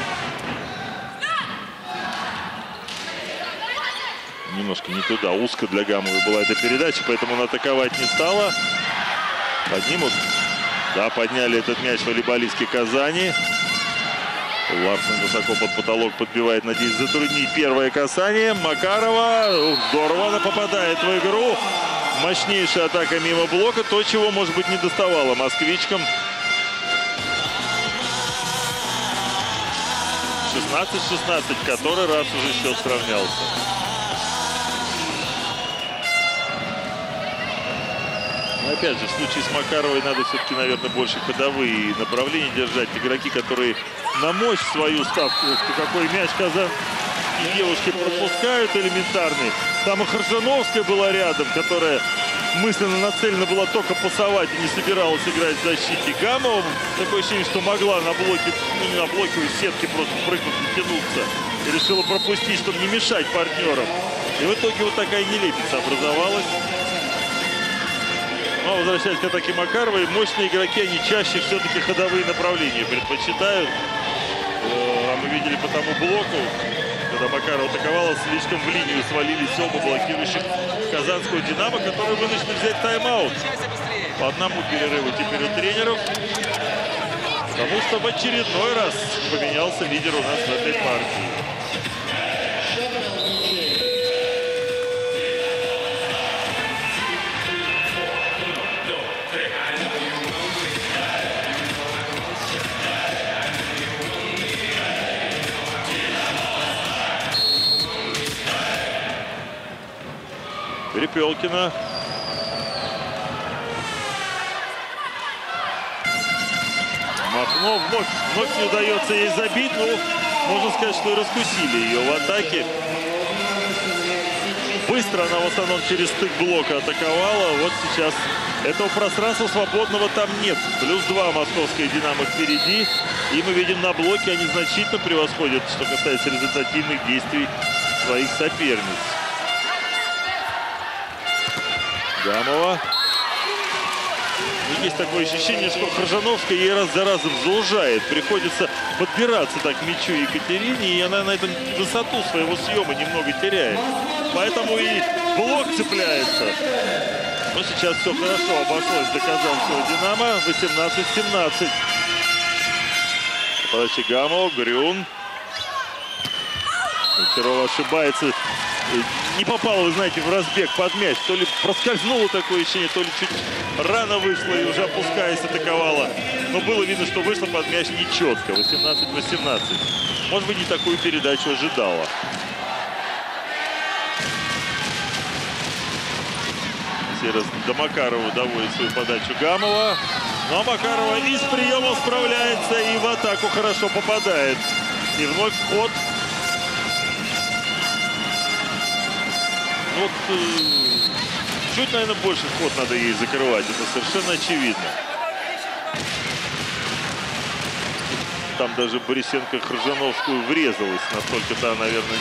Speaker 1: Немножко не туда, узко для Гамовой была эта передача, поэтому она атаковать не стала. Поднимут. Да, подняли этот мяч волейболистки Казани. Ларсен высоко под потолок подбивает, надеюсь, затруднить первое касание. Макарова. Здорово она попадает в игру. Мощнейшая атака мимо блока. То, чего, может быть, не доставало москвичкам. 16-16. Который раз уже счет сравнялся. Опять же, в случае с Макаровой надо все-таки, наверное, больше ходовые направления держать. Игроки, которые на мощь свою ставку, какой мяч казанские девушки пропускают элементарный. Там и Хржановская была рядом, которая мысленно нацелена была только пасовать и не собиралась играть в защите. Гамова, такое ощущение, что могла на блоке, ну не на блоке, у сетки просто прыгнуть, натянуться. И решила пропустить, чтобы не мешать партнерам. И в итоге вот такая нелепица образовалась. Но возвращаясь к атаке Макаровой, мощные игроки, они чаще все-таки ходовые направления предпочитают. А мы видели по тому блоку, когда Макарова атаковала, слишком в линию свалились оба блокирующих казанского «Динамо», которые вынуждены взять тайм-аут. По одному перерыву теперь у тренеров. Потому что в очередной раз поменялся лидер у нас в этой партии. Перепелкина. Махно вновь не удается ей забить. Ну, можно сказать, что и раскусили ее в атаке. Быстро она в основном через стык блока атаковала. Вот сейчас этого пространства свободного там нет. +2 московская «Динамо» впереди. И мы видим, на блоке они значительно превосходят, что касается результативных действий своих соперниц. Гамова. Есть такое ощущение, что Крыжановская ей раз за разом заужает. Приходится подбираться так к мячу Екатерине, и она на этом высоту своего съема немного теряет. Поэтому и блок цепляется. Но сейчас все хорошо обошлось для казанского «Динамо». 18-17. Подача Гамова, Грюн. Перова ошибается. Не попал, вы знаете, в разбег под мяч. То ли проскользнуло такое ощущение, то ли чуть рано вышло и уже опускаясь атаковала. Но было видно, что вышло под мяч нечетко. 18-18. Может быть, не такую передачу ожидала. Раз до Макарова доводит свою подачу Гамова. Но Макарова и с приемом справляется, и в атаку хорошо попадает. И вновь вход. Вот чуть, наверное, больше вход надо ей закрывать. Это совершенно очевидно. Там даже Борисенко Крыжановскую врезалась. Настолько-то, наверное,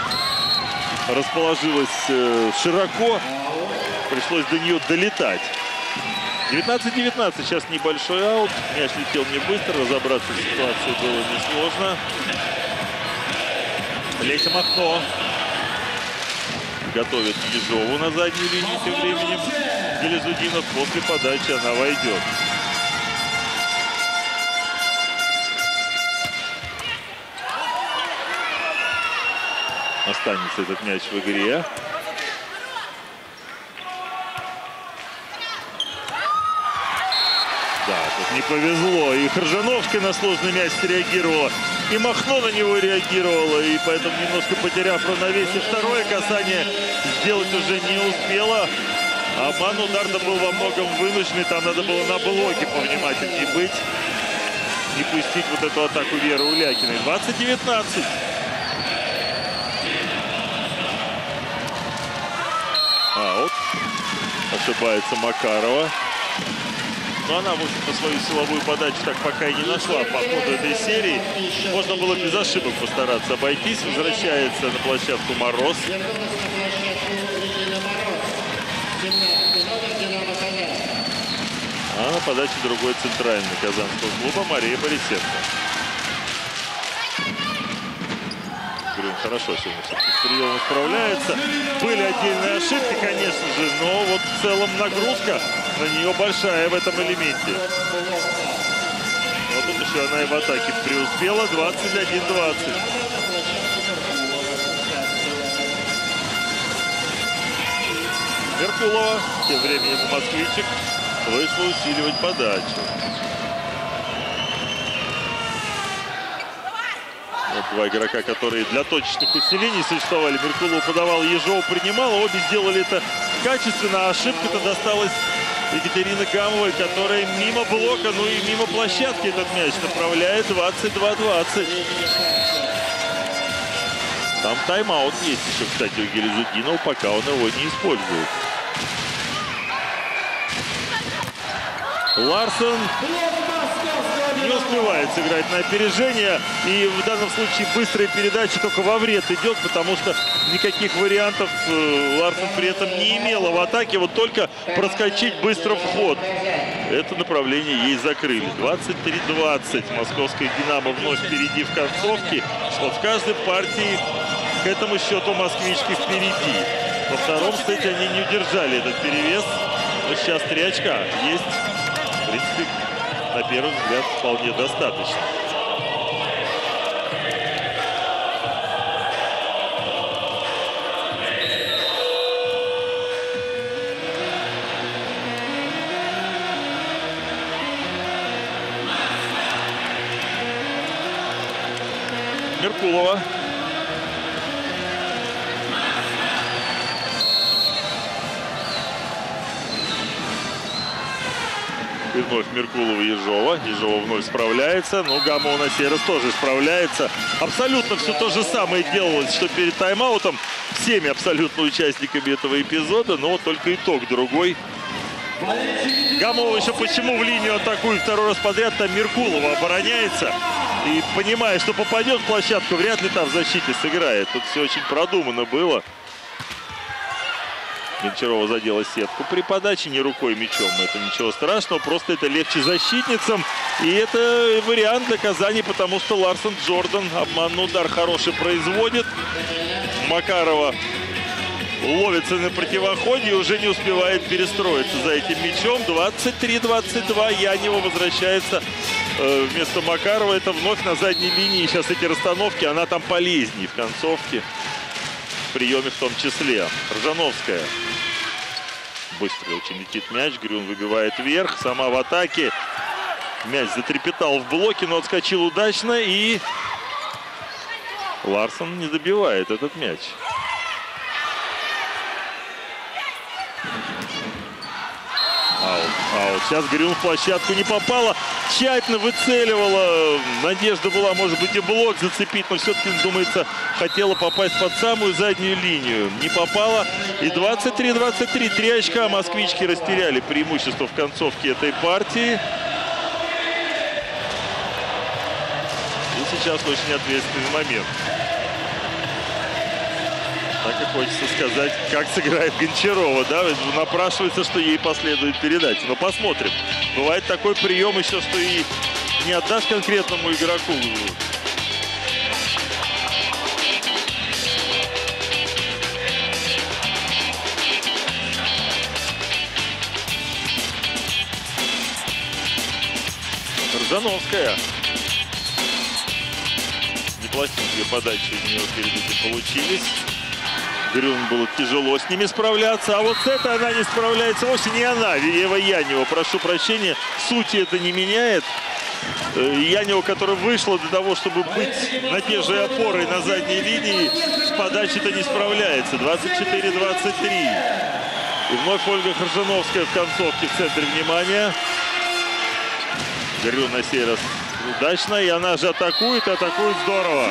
Speaker 1: расположилась широко. Пришлось до нее долетать. 19-19. Сейчас небольшой аут. Мяч летел не быстро. Разобраться в ситуации было несложно. Леся Махно готовит Ежову на задней линии. Тем временем Гелезудинов после подачи она войдет. Останется этот мяч в игре. Да, тут не повезло. И Крыжановская на сложный мяч среагировала. И Махно на него реагировала. И поэтому, немножко потеряв равновесие, второе касание сделать уже не успела. Обман удар-то был во многом вынужденный. Там надо было на блоке повнимательнее быть. Не пустить вот эту атаку Веры Улякиной. 20-19. Аут. Ошибается Макарова. Но она, в общем-то, свою силовую подачу так пока и не нашла по ходу этой серии. Можно было без ошибок постараться обойтись. Возвращается на площадку Мороз. А на подаче другой центральный казанского клуба Мария Борисенко. Грюн хорошо сегодня с приемом справляется. Были отдельные ошибки, конечно же, но вот в целом нагрузка на нее большая в этом элементе. Вот тут еще она и в атаке преуспела. 21-20. Меркулова. Тем временем москвичек вышла усиливать подачу. Вот два игрока, которые для точечных усилений существовали. Меркулова подавал, Ежова принимала. Обе сделали это качественно. А ошибка-то досталась Екатерины Гамовой, которая мимо блока, ну и мимо площадки этот мяч направляет. 22-20. Там тайм-аут есть еще, кстати, у Гелезудинова, пока он его не использует. Ларсон не успевает сыграть на опережение. И в данном случае быстрая передача только во вред идет, потому что никаких вариантов Ларсон при этом не имела в атаке. Вот только проскочить быстро в ход. Это направление ей закрыли. 23-20. Московская «Динамо» вновь впереди в концовке. Вот в каждой партии к этому счету москвички впереди. Во втором сете они не удержали этот перевес. Но сейчас 3 очка есть. В принципе, на первый взгляд, вполне достаточно. Меркулова. И вновь Меркулова и Ежова. Ежова вновь справляется. Но Гамова на сей раз тоже справляется. Абсолютно все то же самое делалось, что перед тайм-аутом. Всеми абсолютно участниками этого эпизода. Но только итог другой. Гамова еще почему в линию атакует второй раз подряд? Там Меркулова обороняется. И понимая, что попадет в площадку, вряд ли там в защите сыграет. Тут все очень продумано было. Гончарова задела сетку при подаче, не рукой, мячом. Это ничего страшного, просто это легче защитницам. И это вариант для Казани, потому что Ларсон Джордан обманный удар хороший производит. Макарова ловится на противоходе и уже не успевает перестроиться за этим мячом. 23-22. Янева возвращается вместо Макарова. Это вновь на задней линии. Сейчас эти расстановки, она там полезнее в концовке. В приеме в том числе. Ржановская. Быстро очень летит мяч. Грюн выбивает вверх. Сама в атаке. Мяч затрепетал в блоке, но отскочил удачно. И Ларсон не забивает этот мяч. Аут. Сейчас Грюн в площадку не попала. Тщательно выцеливала. Надежда была, может быть, и блок зацепить. Но все-таки, думается, хотела попасть под самую заднюю линию. Не попала. И 23-23. 3 очка москвички растеряли преимущество в концовке этой партии. И сейчас очень ответственный момент. Так и хочется сказать, как сыграет Гончарова, да, напрашивается, что ей последует передача. Но посмотрим. Бывает такой прием еще, что и не отдашь конкретному игроку. Ржановская. Неплохие подачи у нее перед этим получились. Грюн было тяжело с ними справляться, а вот с этой она не справляется. Вовсе не она, Ева Янева. Прошу прощения, сути это не меняет. Янева, которая вышла для того, чтобы быть надежной опорой на задней линии, с подачей-то не справляется. 24-23. И вновь Ольга Ржановская в концовке в центре внимания. Грюн на сей раз удачно, и она же атакует, и атакует здорово.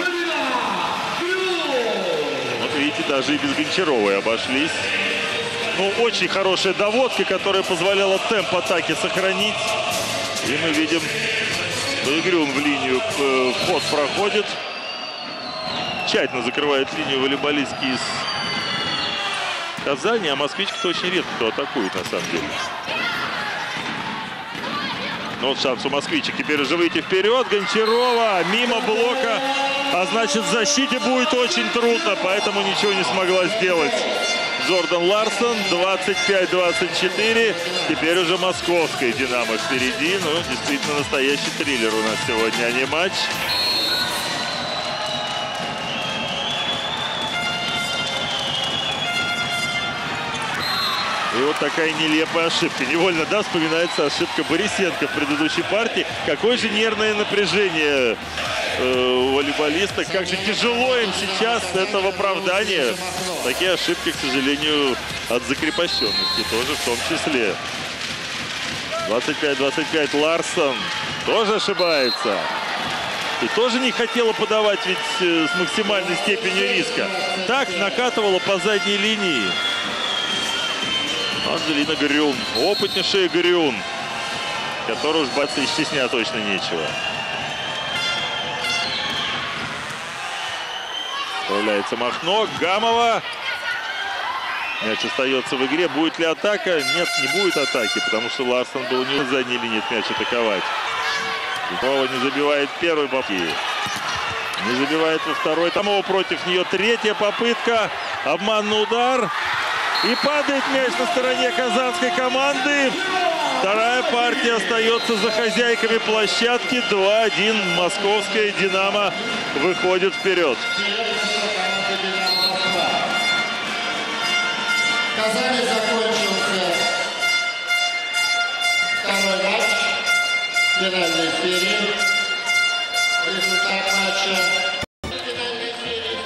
Speaker 1: Видите, даже и без Гончаровой обошлись. Ну, очень хорошая доводка, которая позволяла темп атаки сохранить. И мы видим, что и Грюн в линию вход проходит. Тщательно закрывает линию волейболистки из Казани. А москвичка-то очень редко кто атакует, на самом деле. Но вот шанс у москвичек. Теперь уже выйти вперед. Гончарова мимо блока. А значит, в защите будет очень трудно. Поэтому ничего не смогла сделать Джордан Ларсон. 25-24. Теперь уже московская «Динамо» впереди. Ну, действительно, настоящий триллер у нас сегодня, а не матч. И вот такая нелепая ошибка. Невольно, да, вспоминается ошибка Борисенко в предыдущей партии. Какое же нервное напряжение у волейболиста. Как же тяжело им сейчас это в оправдании. Такие ошибки, к сожалению, от закрепощенности тоже в том числе. 25-25 Ларсон тоже ошибается. И тоже не хотела подавать ведь с максимальной степенью риска. Так накатывала по задней линии. Анжелина Грюн, опытнейшая Грюн, которую уж баться и стеснять точно нечего. Справляется Махно, Гамова. Мяч остается в игре. Будет ли атака? Нет, не будет атаки, потому что Ларсон был не на задней линии мяч атаковать. Гамова не забивает первой попытки. Не забивает во второй. Тамова против нее третья попытка. Обманный удар. И падает мяч на стороне казанской команды. Вторая партия остается за хозяйками площадки. 2-1. Московская «Динамо» выходит вперед.
Speaker 2: В Казани закончился второй матч финальной серии. Результат матча финальной серии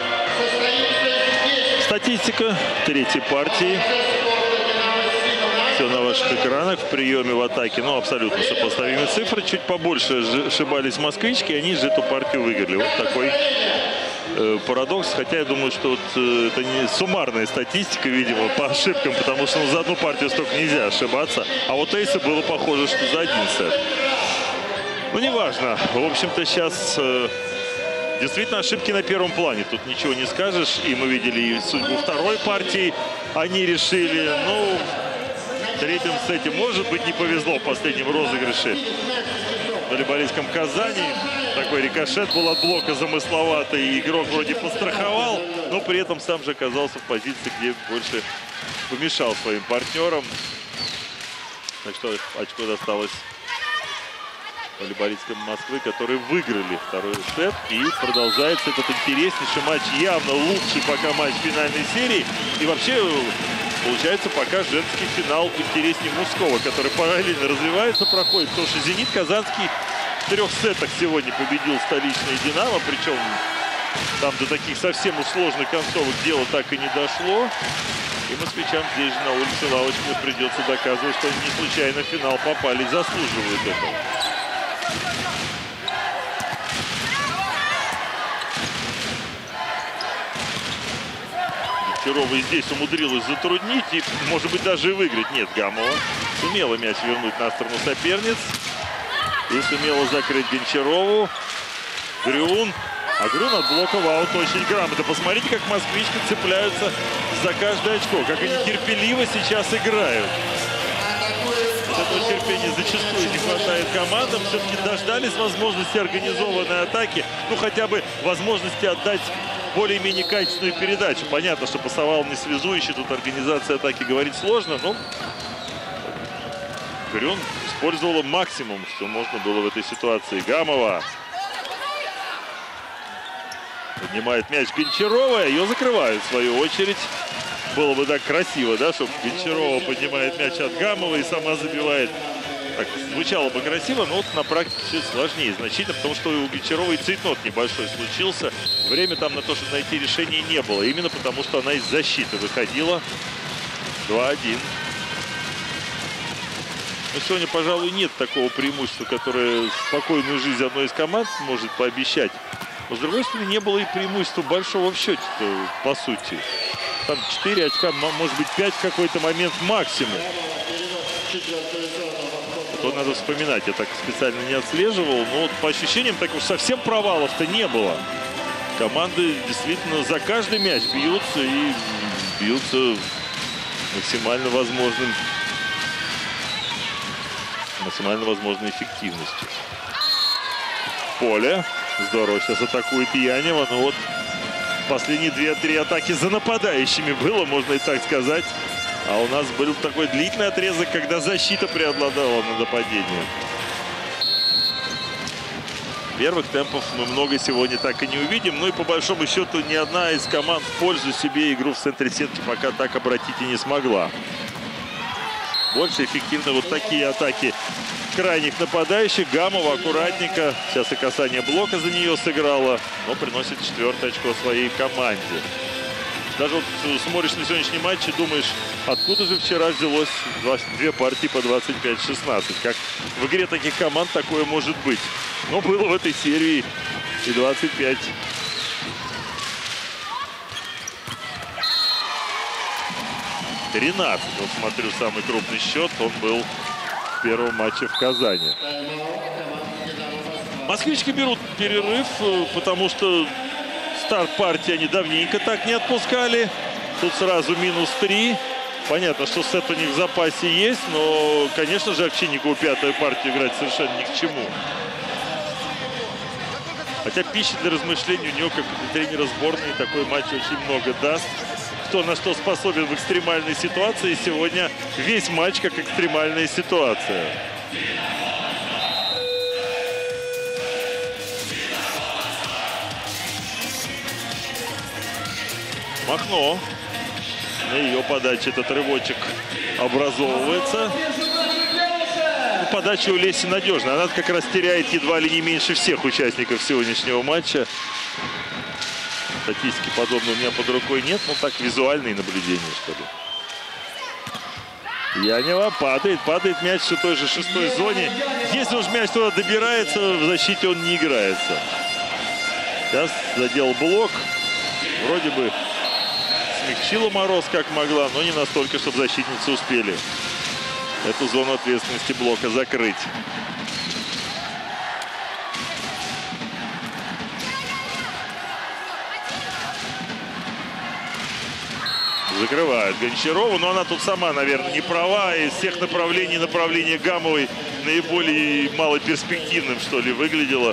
Speaker 1: Статистика третьей партии. все на ваших экранах. В приеме, в атаке, ну, абсолютно сопоставимые цифры. Чуть побольше ошибались москвички, они же эту партию выиграли. Вот такой парадокс. Хотя я думаю, что вот, это не суммарная статистика, видимо, по ошибкам, потому что за одну партию столько нельзя ошибаться. А вот эйсы было похоже, что за один сет. Ну, неважно. В общем-то, сейчас действительно ошибки на первом плане. Тут ничего не скажешь. И мы видели и судьбу второй партии. Они решили, ну, в третьем сете, может быть, не повезло в последнем розыгрыше в волейболистском Казани. Такой рикошет был от блока замысловатый. И игрок вроде постраховал, но при этом сам же оказался в позиции, где больше помешал своим партнерам. Так что очко досталось волейболистам Москвы, которые выиграли второй сет. И продолжается этот интереснейший матч, явно лучший пока матч финальной серии. И вообще получается пока женский финал интереснее мужского, который параллельно развивается, проходит. Потому что «Зенит» Казанский в 3 сетах сегодня победил столичный «Динамо». Причем там до таких совсем уж сложных концовок дело так и не дошло. И москвичам здесь же на улице Лавочкина придется доказывать, что они не случайно в финал попали, заслуживают этого. Гончарова здесь умудрилась затруднить и, может быть, даже и выиграть. Нет, Гамова сумела мяч вернуть на сторону соперниц. И сумела закрыть Гончарову. Грюн. А Грюн от блока в аут очень грамотно. Посмотрите, как москвички цепляются за каждое очко. Как они терпеливо сейчас играют. Этого терпения зачастую не хватает командам. Все-таки дождались возможности организованной атаки. Ну, хотя бы возможности отдать более-менее качественную передачу. Понятно, что пасовал не связующий. Тут организация атаки говорить сложно, но Грюн использовала максимум, что можно было в этой ситуации. Гамова поднимает мяч Гончарова. Ее закрывают в свою очередь. Было бы так красиво, да, чтобы Гончарова поднимает мяч от Гамова и сама забивает. Так, звучало бы красиво, но вот на практике все сложнее значительно, потому что у Гончаровой цейтнот небольшой случился. Время там на то, чтобы найти решение, не было. Именно потому, что она из защиты выходила. 2-1. Но сегодня, пожалуй, нет такого преимущества, которое спокойную жизнь одной из команд может пообещать. Но, с другой стороны, не было и преимущества большого в счете, по сути. Там 4 очка, может быть, 5 в какой-то момент максимум. То надо вспоминать. Я так специально не отслеживал. Но вот по ощущениям, так уж совсем провалов-то не было. Команды действительно за каждый мяч бьются и бьются максимально возможной эффективностью. Поле. Здорово сейчас атакует Янева. Но вот последние 2-3 атаки за нападающими было, можно и так сказать. А у нас был такой длительный отрезок, когда защита преобладала над нападением. Первых темпов мы много сегодня так и не увидим. Ну и по большому счету ни одна из команд в пользу себе игру в центре сетки пока так обратить и не смогла. Больше эффективны вот такие атаки крайних нападающих. Гамова аккуратненько. Сейчас и касание блока за нее сыграла. Но приносит 4-е очко своей команде. Даже вот смотришь на сегодняшний матч и думаешь, откуда же вчера взялось 2 партии по 25-16. Как в игре таких команд такое может быть. Но было в этой серии и 25. «13». Вот смотрю, самый крупный счет. Он был в первом матче в Казани. Москвички берут перерыв, потому что старт партии они давненько так не отпускали. Тут сразу -3. Понятно, что сет у них в запасе есть, но, конечно же, Овчинникову 5-ю партию играть совершенно ни к чему. Хотя пищи для размышлений у него, как для тренера сборной, такой матч очень много даст. Кто на что способен в экстремальной ситуации. Сегодня весь матч как экстремальная ситуация. Махно. На ее подаче этот рывочек образовывается. Подача у Леси надежная. Она как раз теряет едва ли не меньше всех участников сегодняшнего матча. Статистики подобной у меня под рукой нет, но так визуальные наблюдения, что ли. Янева падает мяч в той же шестой зоне. Если уж мяч туда добирается, в защите он не играется. Сейчас задел блок. Вроде бы смягчила Мороз как могла, но не настолько, чтобы защитницы успели эту зону ответственности блока закрыть. Закрывает Гончарова, но она тут сама, наверное, не права. Из всех направлений направление Гамовой наиболее малоперспективным, что ли, выглядело.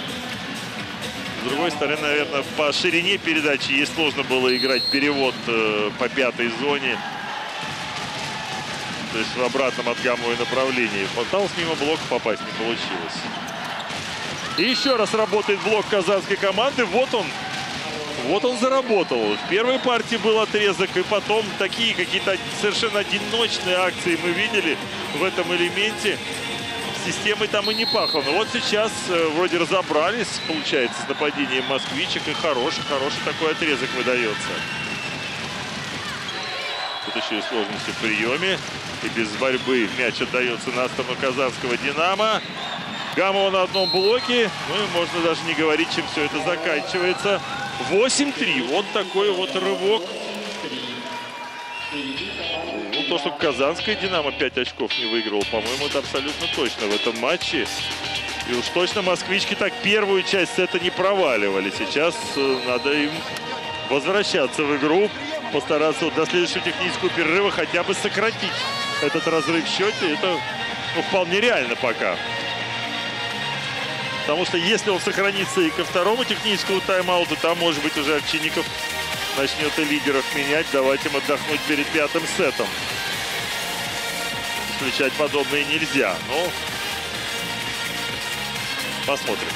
Speaker 1: С другой стороны, наверное, по ширине передачи ей сложно было играть перевод по пятой зоне. То есть в обратном от Гамовой направлении. Пыталась мимо блока попасть, не получилось. И еще раз работает блок казанской команды. Вот он заработал. В первой партии был отрезок, и потом такие какие-то совершенно одиночные акции мы видели в этом элементе. Системой там и не пахло. Но вот сейчас вроде разобрались, получается, с нападением москвичек. И хороший такой отрезок выдается. Тут еще и сложности в приеме. И без борьбы мяч отдается на сторону казанского «Динамо». Гамова на одном блоке. Ну и можно даже не говорить, чем все это заканчивается. 8-3. Вот такой вот рывок. Ну, то, что казанская «Динамо» 5 очков не выиграл, по-моему, это абсолютно точно в этом матче. И уж точно москвички так первую часть сета не проваливали. Сейчас надо им возвращаться в игру, постараться до следующего технического перерыва хотя бы сократить этот разрыв в счете. Это вполне реально пока. Потому что если он сохранится и ко второму техническому тайм-ауту, там, может быть, уже Овчинников начнет и лидеров менять, давать им отдохнуть перед пятым сетом. Исключать подобное нельзя, но посмотрим.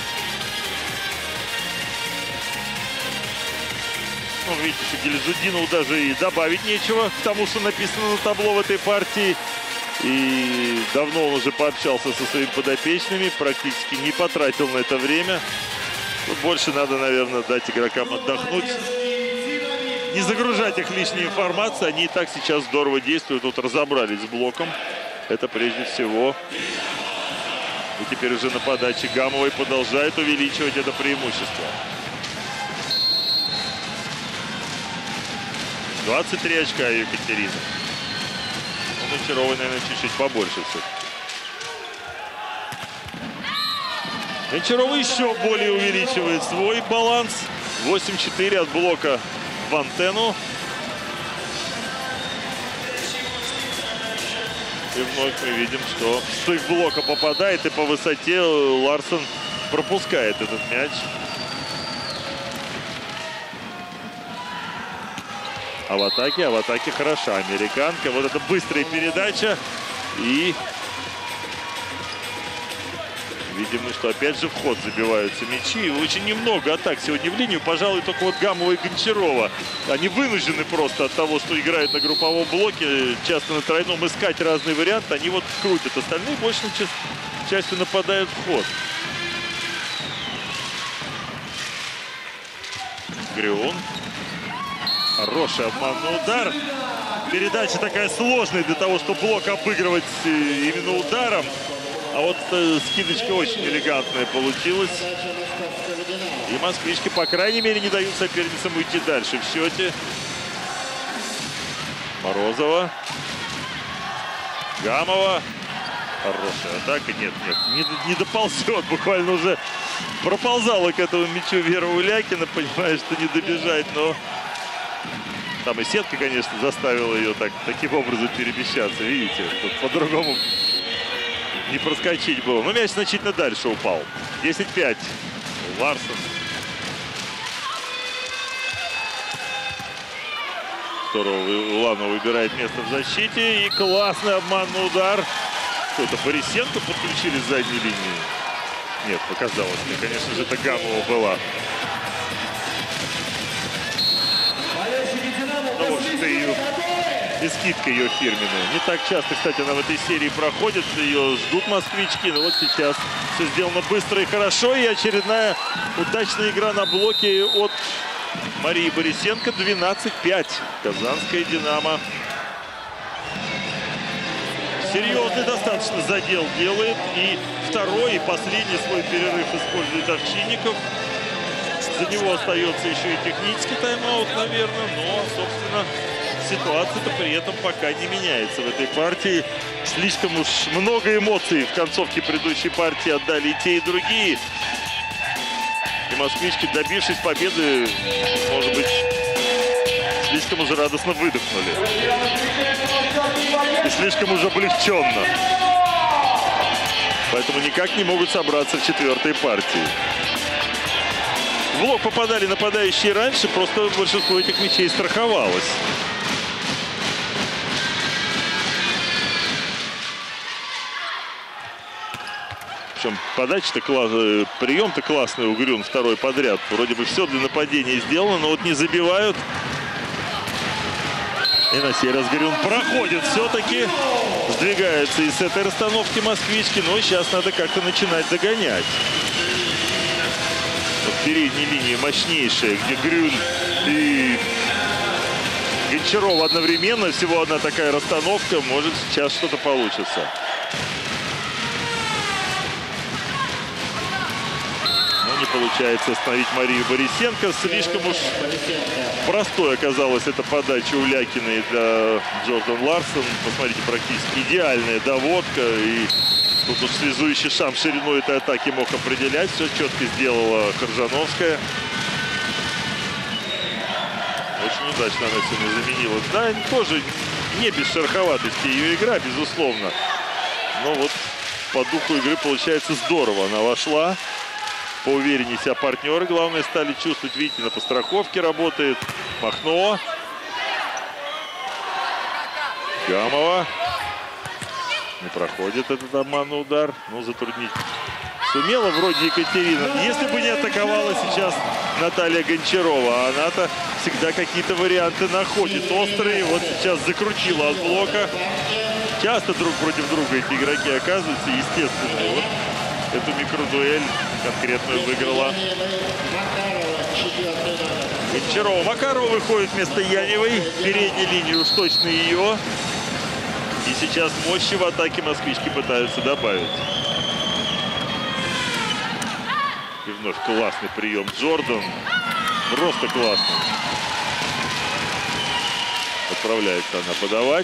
Speaker 1: Ну, видите, что Гильзудинову даже и добавить нечего к тому, что написано на табло в этой партии. И давно он уже пообщался со своими подопечными, практически не потратил на это время. Тут больше надо, наверное, дать игрокам отдохнуть. Не загружать их лишней информацией. Они и так сейчас здорово действуют. Тут разобрались с блоком. Это прежде всего. И теперь уже на подаче Гамовой продолжает увеличивать это преимущество. 23 очка Екатерина. Гончаровой, наверное, чуть-чуть побольше все-таки. Гончарова еще более увеличивает свой баланс. 8-4 от блока в антенну. И вновь мы видим, что с их блока попадает, и по высоте Ларсон пропускает этот мяч. А в атаке хороша американка. Вот это быстрая передача. И видим, что опять же в ход забиваются мячи. Очень немного атак сегодня в линию. Пожалуй, только вот Гамова и Гончарова. Они вынуждены просто от того, что играют на групповом блоке, часто на тройном, искать разные варианты. Они вот крутят. Остальные большей частью нападают в ход. Грион. Хороший обманный удар. Передача такая сложная для того, чтобы блок обыгрывать именно ударом. А вот скидочка очень элегантная получилась. И москвички, по крайней мере, не дают соперницам уйти дальше в счете. Морозова. Гамова. Хорошая атака. Нет, не доползет. Буквально уже проползала к этому мячу Вера Улякина. Понимает, что не добежать, но... Там и сетка, конечно, заставила ее таким образом перемещаться. Видите, тут по-другому не проскочить было. Но мяч значительно дальше упал. 10-5. Ларсон. Здорово, Уланова выбирает место в защите. И классный обманный удар. Что-то Борисенко подключили с задней линии. Нет, показалось мне. Конечно же, это Гамова была. Ну, в общем-то, и скидка ее фирменная. Не так часто, кстати, она в этой серии проходит. Ее ждут москвички. Но вот сейчас все сделано быстро и хорошо. И очередная удачная игра на блоке от Марии Борисенко. 12-5. Казанская «Динамо». Серьезный достаточно задел делает. И второй, и последний свой перерыв использует Овчинников. За него остается еще и технический тайм-аут, наверное. Но, собственно, ситуация-то при этом пока не меняется в этой партии. Слишком уж много эмоций в концовке предыдущей партии отдали и те, и другие. И москвички, добившись победы, может быть, слишком уже радостно выдохнули. И слишком уже облегченно. Поэтому никак не могут собраться в четвертой партии. В блок попадали нападающие раньше, просто большинство этих мячей страховалось. Причем подача-то классная, прием-то классный у Грюн, второй подряд. Вроде бы все для нападения сделано, но вот не забивают. И на сей раз Грюн проходит все-таки. Сдвигается из этой расстановки москвички. Но сейчас надо как-то начинать догонять. Вот в передней линии мощнейшая, где Грюн и Гончаров одновременно. Всего одна такая расстановка. Может, сейчас что-то получится. Не получается остановить Марию Борисенко. Слишком уж простой оказалась эта подача у Лякиной для Джордан Ларсон. Посмотрите, практически идеальная доводка. И тут уж связующий шам ширину этой атаки мог определять. Все четко сделала Коржановская. Очень удачно она сегодня заменила. Да, тоже не без шероховатости ее игра, безусловно. Но вот по духу игры получается здорово. Она вошла. Поувереннее себя партнеры, главное, стали чувствовать. Видите, на подстраховке работает Махно. Гамова. Не проходит этот обманный удар. Ну, затруднить сумела вроде Екатерина. Если бы не атаковала сейчас Наталья Гончарова, она-то всегда какие-то варианты находит. Острые. Вот сейчас закрутила от блока. Часто друг против друга эти игроки оказываются, естественно. Вот эту микродуэль конкретную выиграла Гончарова. Макарова выходит вместо Яневой. Передней линии уж точно ее. И сейчас мощи в атаке москвички пытаются добавить. И вновь классный прием Джордан. Просто классный. Отправляется она подавать.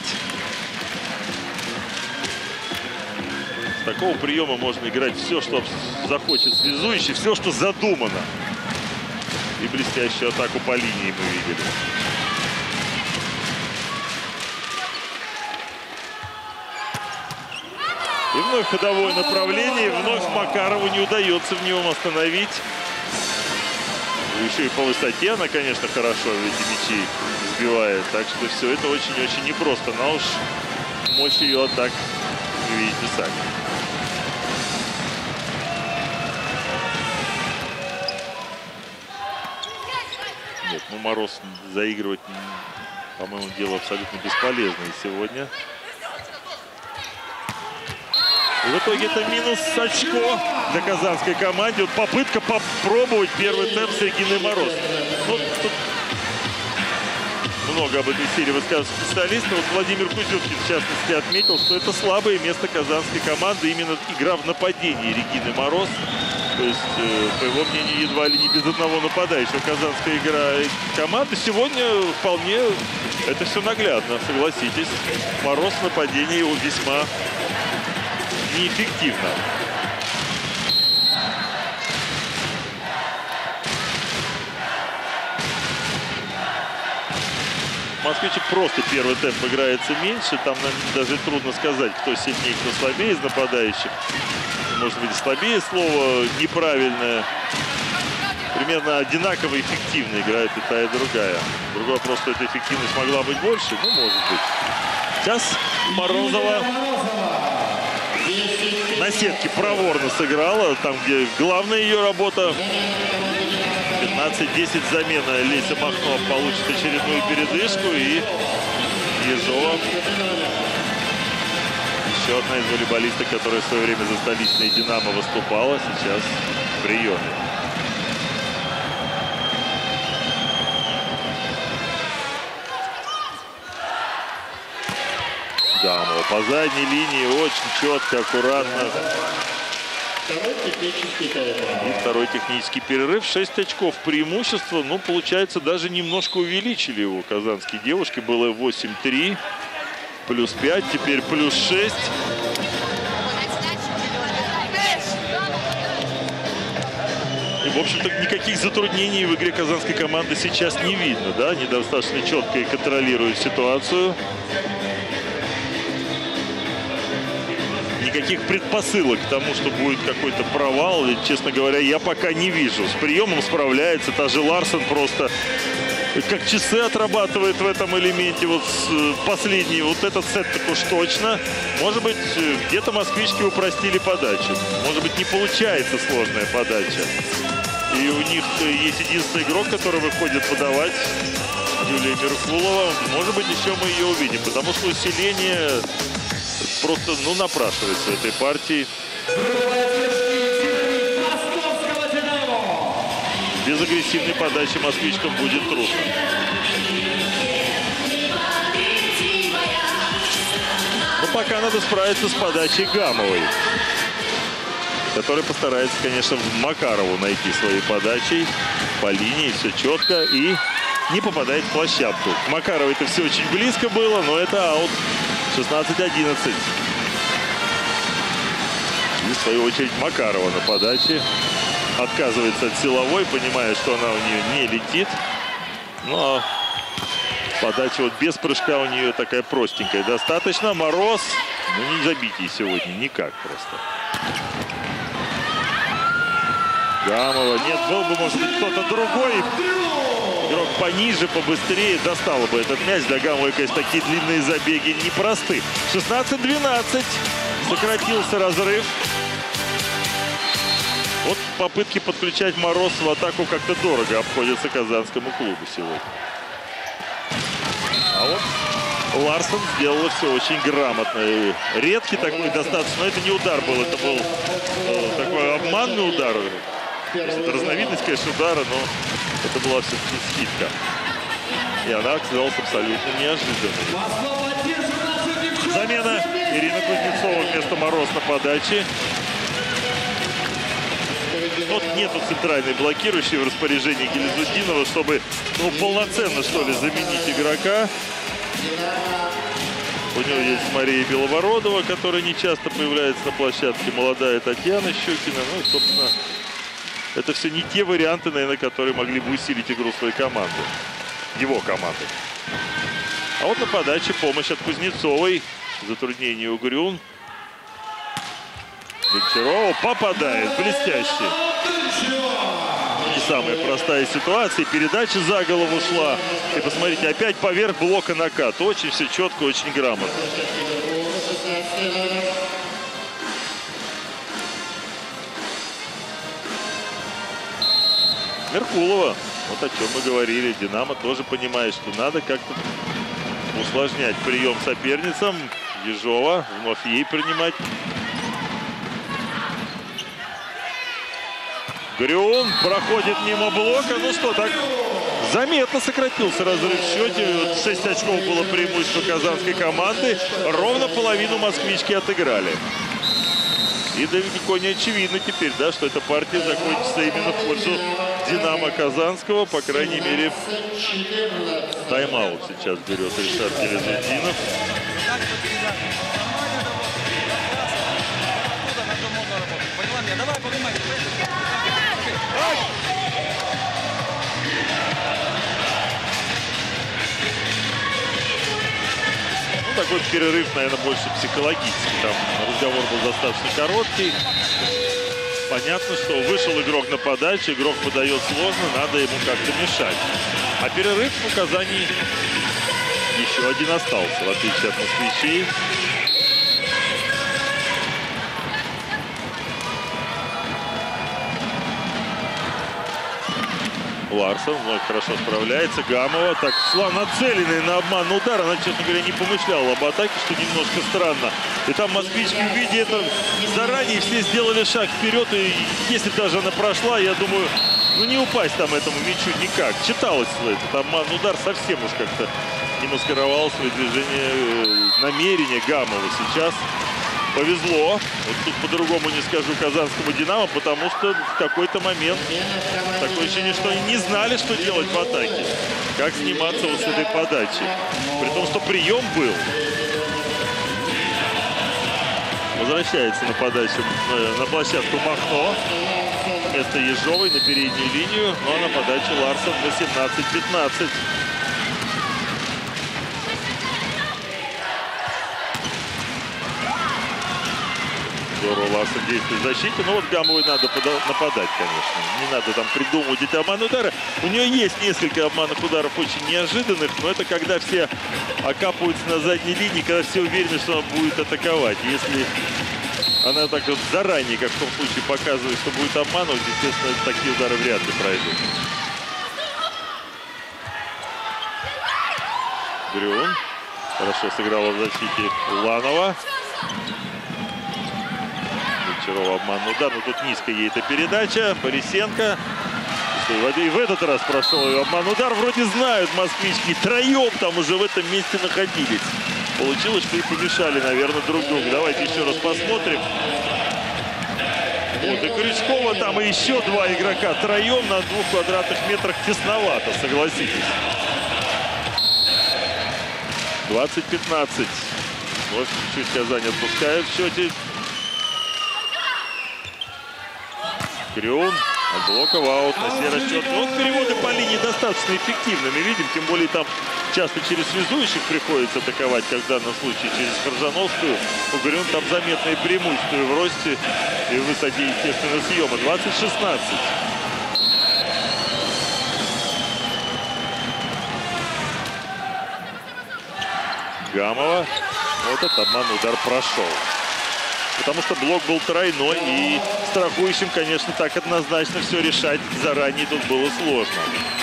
Speaker 1: С такого приема можно играть все, что захочет связующий, все, что задумано. И блестящую атаку по линии мы видели. И вновь ходовое направление. Вновь Макарову не удается в нем остановить. Еще и по высоте она, конечно, хорошо эти мячи сбивает. Так что все это очень-очень непросто. Но уж мощь ее атак вы видите сами. Нет, ну Мороз заигрывать, по-моему, дело абсолютно бесполезное сегодня. И в итоге это минус очко для казанской команды. Вот попытка попробовать первый темп с Региной Мороз. Ну, тут много об этой серии высказывают специалисты. Вот Владимир Кузюткин, в частности, отметил, что это слабое место казанской команды. Именно игра в нападении Регины Мороз. То есть, по его мнению, едва ли не без одного нападающего казанская игра команды. Сегодня вполне это все наглядно, согласитесь. Мороз в нападении весьма неэффективно. Москвичек просто первый темп играется меньше. Там, наверное, даже трудно сказать, кто сильнее, кто слабее из нападающих. Может быть, слабее слово неправильное. Примерно одинаково эффективно играет и та, и другая. Другой вопрос, что эта эффективность могла быть больше. Ну, может быть. Сейчас Морозова на сетке проворно сыграла. Там, где главная ее работа. 15-10 замена. Леся Махно получит очередную передышку. И Ежова. Еще одна из волейболисток, которая в свое время за столичное «Динамо» выступала. Сейчас в приеме. Да, вот По задней линии очень четко, аккуратно.
Speaker 2: Второй технический тайм-аут.
Speaker 1: И второй технический перерыв. 6 очков преимущества. Ну, получается, даже немножко увеличили его казанские девушки. Было 8-3. Плюс 5, теперь плюс 6. И, в общем-то, никаких затруднений в игре казанской команды сейчас не видно. Да? Они достаточно четко и контролируют ситуацию. Никаких предпосылок к тому, что будет какой-то провал, честно говоря, я пока не вижу. С приемом справляется. Та же Ларсен просто как часы отрабатывает в этом элементе. Вот последний, вот этот сет так уж точно. Может быть, где-то москвички упростили подачу. Может быть, не получается сложная подача. И у них есть единственный игрок, который выходит подавать. Юлия Меркулова. Может быть, еще мы ее увидим. Потому что усиление просто, ну, напрашивается в этой партии. Без агрессивной подачи москвичкам будет трудно. Но пока надо справиться с подачей Гамовой, который постарается, конечно, в Макарову найти своей подачей. По линии все четко и не попадает в площадку. Макаровой это все очень близко было, но это аут. 16-11. И в свою очередь Макарова на подаче. Отказывается от силовой, понимая, что она у нее не летит. Но подача вот без прыжка у нее такая простенькая. Достаточно. Мороз. Ну, не забить ей сегодня никак просто. Гамова. Нет, был бы, может быть, кто-то другой. Игрок пониже, побыстрее достал бы этот мяч. Для Гамовой, конечно, такие длинные забеги непросты. 16-12. Сократился разрыв. Вот попытки подключать Мороз в атаку как-то дорого обходятся казанскому клубу сегодня. А вот Ларсен сделала все очень грамотно. И редкий такой достаточно. Но это не удар был, это был такой обманный удар. Это разновидность, конечно, удара, но это была все-таки скидка. И она оказалась абсолютно неожиданной. Замена Ирина Кузнецова вместо Мороз на подаче. Вот нету центральной блокирующей в распоряжении Гилязуддинова, чтобы, ну, полноценно, что ли, заменить игрока. У него есть Мария Белобородова, которая не часто появляется на площадке. Молодая Татьяна Щукина. Ну, собственно, это все не те варианты, наверное, которые могли бы усилить игру своей команды. Его команды. А вот на подаче помощь от Кузнецовой. Затруднение у Грюн. Гончарова попадает. Блестяще. Не самая простая ситуация. Передача за голову шла. И посмотрите, опять поверх блока накат. Очень все четко, очень грамотно. Меркулова. Вот о чем мы говорили. Динамо тоже понимает, что надо как-то усложнять прием соперницам. Ежова вновь ей принимать. Грюн проходит мимо блока. Ну что, так заметно сократился разрыв в счете. 6 очков было преимущество казанской команды. Ровно половину москвички отыграли. И далеко не очевидно теперь, да, что эта партия закончится именно в пользу Динамо Казанского. По крайней мере, тайм-аут сейчас берет Ришат Гилязуддинов. Ну, такой перерыв, наверное, больше психологический. Там разговор был достаточно короткий. Понятно, что вышел игрок на подачу, игрок подает сложно, надо ему как-то мешать. А перерыв в Казани еще один остался, в отличие от москвичей. Ларсен вновь хорошо справляется. Гамова так шла нацеленная на обманный удар. Она, честно говоря, не помышляла об атаке, что немножко странно. И там москвички, видя это заранее, все сделали шаг вперед. И если даже она прошла, я думаю, ну не упасть там этому мячу никак. Читалось этот обманный удар, совсем уж как-то не маскировал свои движения, намерения Гамова. Сейчас повезло. Вот тут по-другому не скажу казанскому «Динамо», потому что в какой-то момент такое ощущение, что они не знали, что делать в атаке. Как сниматься вот с этой подачи. При том, что прием был. Возвращается на подачу на площадку Махно. Вместо Ежовой на переднюю линию. Ну а на подачу Ларсон 18-15. Здорово Ларсон действует в защите. Но вот Гамовой надо нападать, конечно. Не надо там придумывать эти обманные удары. У нее есть несколько обманных ударов очень неожиданных. Но это когда все окапываются на задней линии, когда все уверены, что она будет атаковать. Если она так вот заранее, как в том случае, показывает, что будет обманывать, естественно, такие удары вряд ли пройдут. Грюн хорошо сыграла в защите Уланова. Гончарова обманный удар, но тут низко ей эта передача. Борисенко. И в этот раз прошел ее обманный удар. Вроде знают москвички. Троем там уже в этом месте находились. Получилось, что и помешали, наверное, друг другу. Давайте еще раз посмотрим. Вот и Крючкова там, и еще два игрока. Троем на 2 квадратных метрах тесновато, согласитесь. 20-15. Вот чуть Казань отпускает в счете. Грюн. От блока в аут на сей расчет. Вот переводы по линии достаточно эффективны. Мы видим, тем более там часто через связующих приходится атаковать, как в данном случае через Коржановскую. У Грюн там заметные преимущества и в росте, и в высоте, естественно, съема. 20-16. Гамова. Вот этот обманный удар прошел. Потому что блок был тройной, и страхующим, конечно, так однозначно все решать заранее тут было сложно.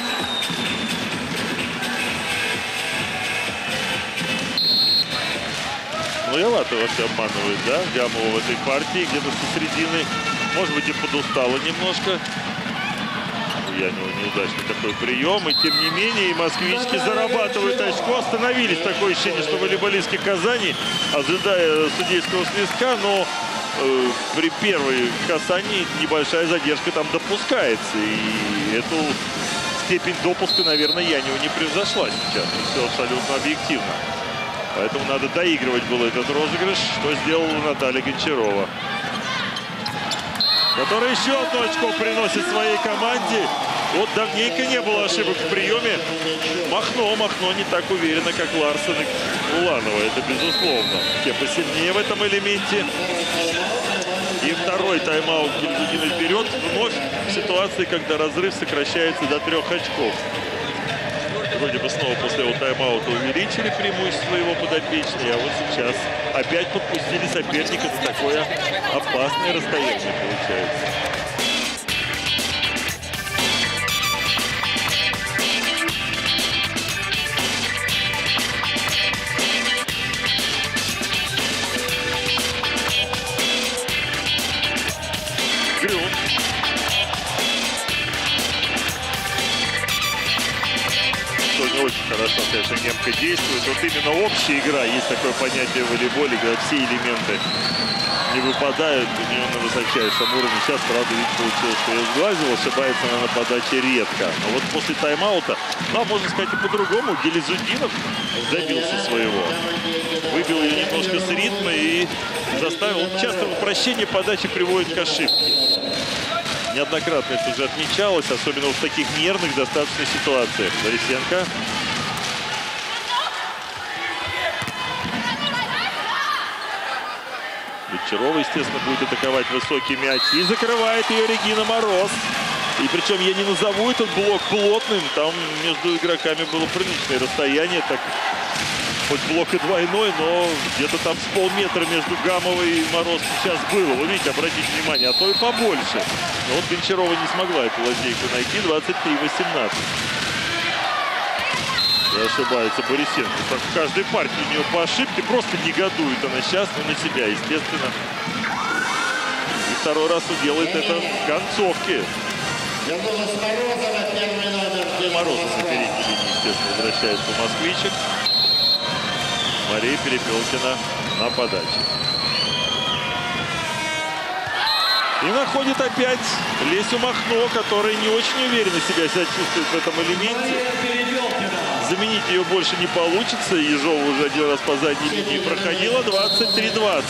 Speaker 1: Многовато вообще обманывает, да, Гамова в этой партии, где-то со середины. Может быть, и подустала немножко. Янева неудачный такой прием. И тем не менее, и москвички зарабатывают очко. Остановились. Такое ощущение, что волейболистки Казани, ожидая судейского свистка, но при первой касании небольшая задержка там допускается. И эту степень допуска, наверное, Янева не превзошла сейчас. Все абсолютно объективно. Поэтому надо доигрывать было этот розыгрыш, что сделала Наталья Гончарова, которая еще одно очко приносит своей команде. Вот давненько не было ошибок в приеме. Махно не так уверенно, как Ларсон и Уланова. Это безусловно. Те посильнее в этом элементе. И второй тайм-аут Гильзудина вперед. Вновь в ситуации, когда разрыв сокращается до 3 очков. Вроде бы снова после его тайм-аута увеличили преимущество его подопечные. А вот сейчас опять подпустили соперника на такое опасное расстояние, получается. Грюн. Не очень хорошо, конечно, немка действует. Вот именно общая игра, есть такое понятие в волейболе, когда все элементы не выпадают у нее на высочайшем уровне. Сейчас, правда, ведь получилось, что я сглазил, ошибается она на подаче редко. Но вот после тайм-аута, ну, а можно сказать и по-другому, Гилизудинов добился своего. Выбил ее немножко с ритма и заставил. Часто упрощение подачи приводит к ошибке. Неоднократно это уже отмечалось, особенно в таких нервных достаточно ситуациях. Борисенко. Гончарова, естественно, будет атаковать высокий мяч. И закрывает ее Регина Мороз. И причем я не назову этот блок плотным. Там между игроками было приличное расстояние. Так, хоть блок и двойной, но где-то там с полметра между Гамовой и Мороз сейчас было. Вы видите, обратите внимание, а то и побольше. Но вот Гончарова не смогла эту лазейку найти. 23-18. И ошибается Борисенко. Так в каждой партии у нее по ошибке просто негодует она сейчас, но на себя, естественно. И второй раз делает это в концовке. Морозов на передней линии, естественно, возвращается у москвичек. Мария Перепелкина на подаче. И находит опять Лесю Махно, которая не очень уверенно себя чувствует в этом элементе. Заменить ее больше не получится. Ежова уже один раз по задней линии проходила. 23-20.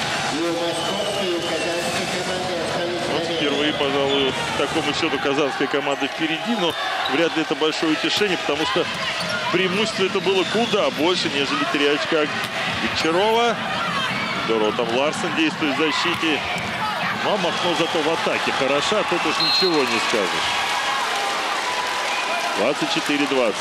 Speaker 1: Вот впервые, пожалуй, к такому счету казанская команда впереди. Но вряд ли это большое утешение, потому что преимущество это было куда больше, нежели 3 очка Гончарова. Здорово там Ларсен действует в защите. Но Махно зато в атаке хороша, тут уж ничего не скажешь. 24-20.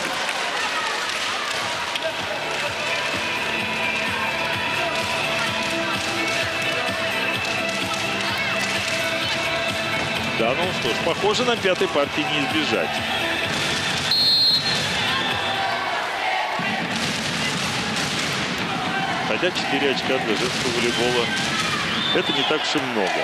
Speaker 1: Да, ну что ж, похоже, на 5-й партии не избежать. Хотя 4 очка для женского волейбола это не так уж и много.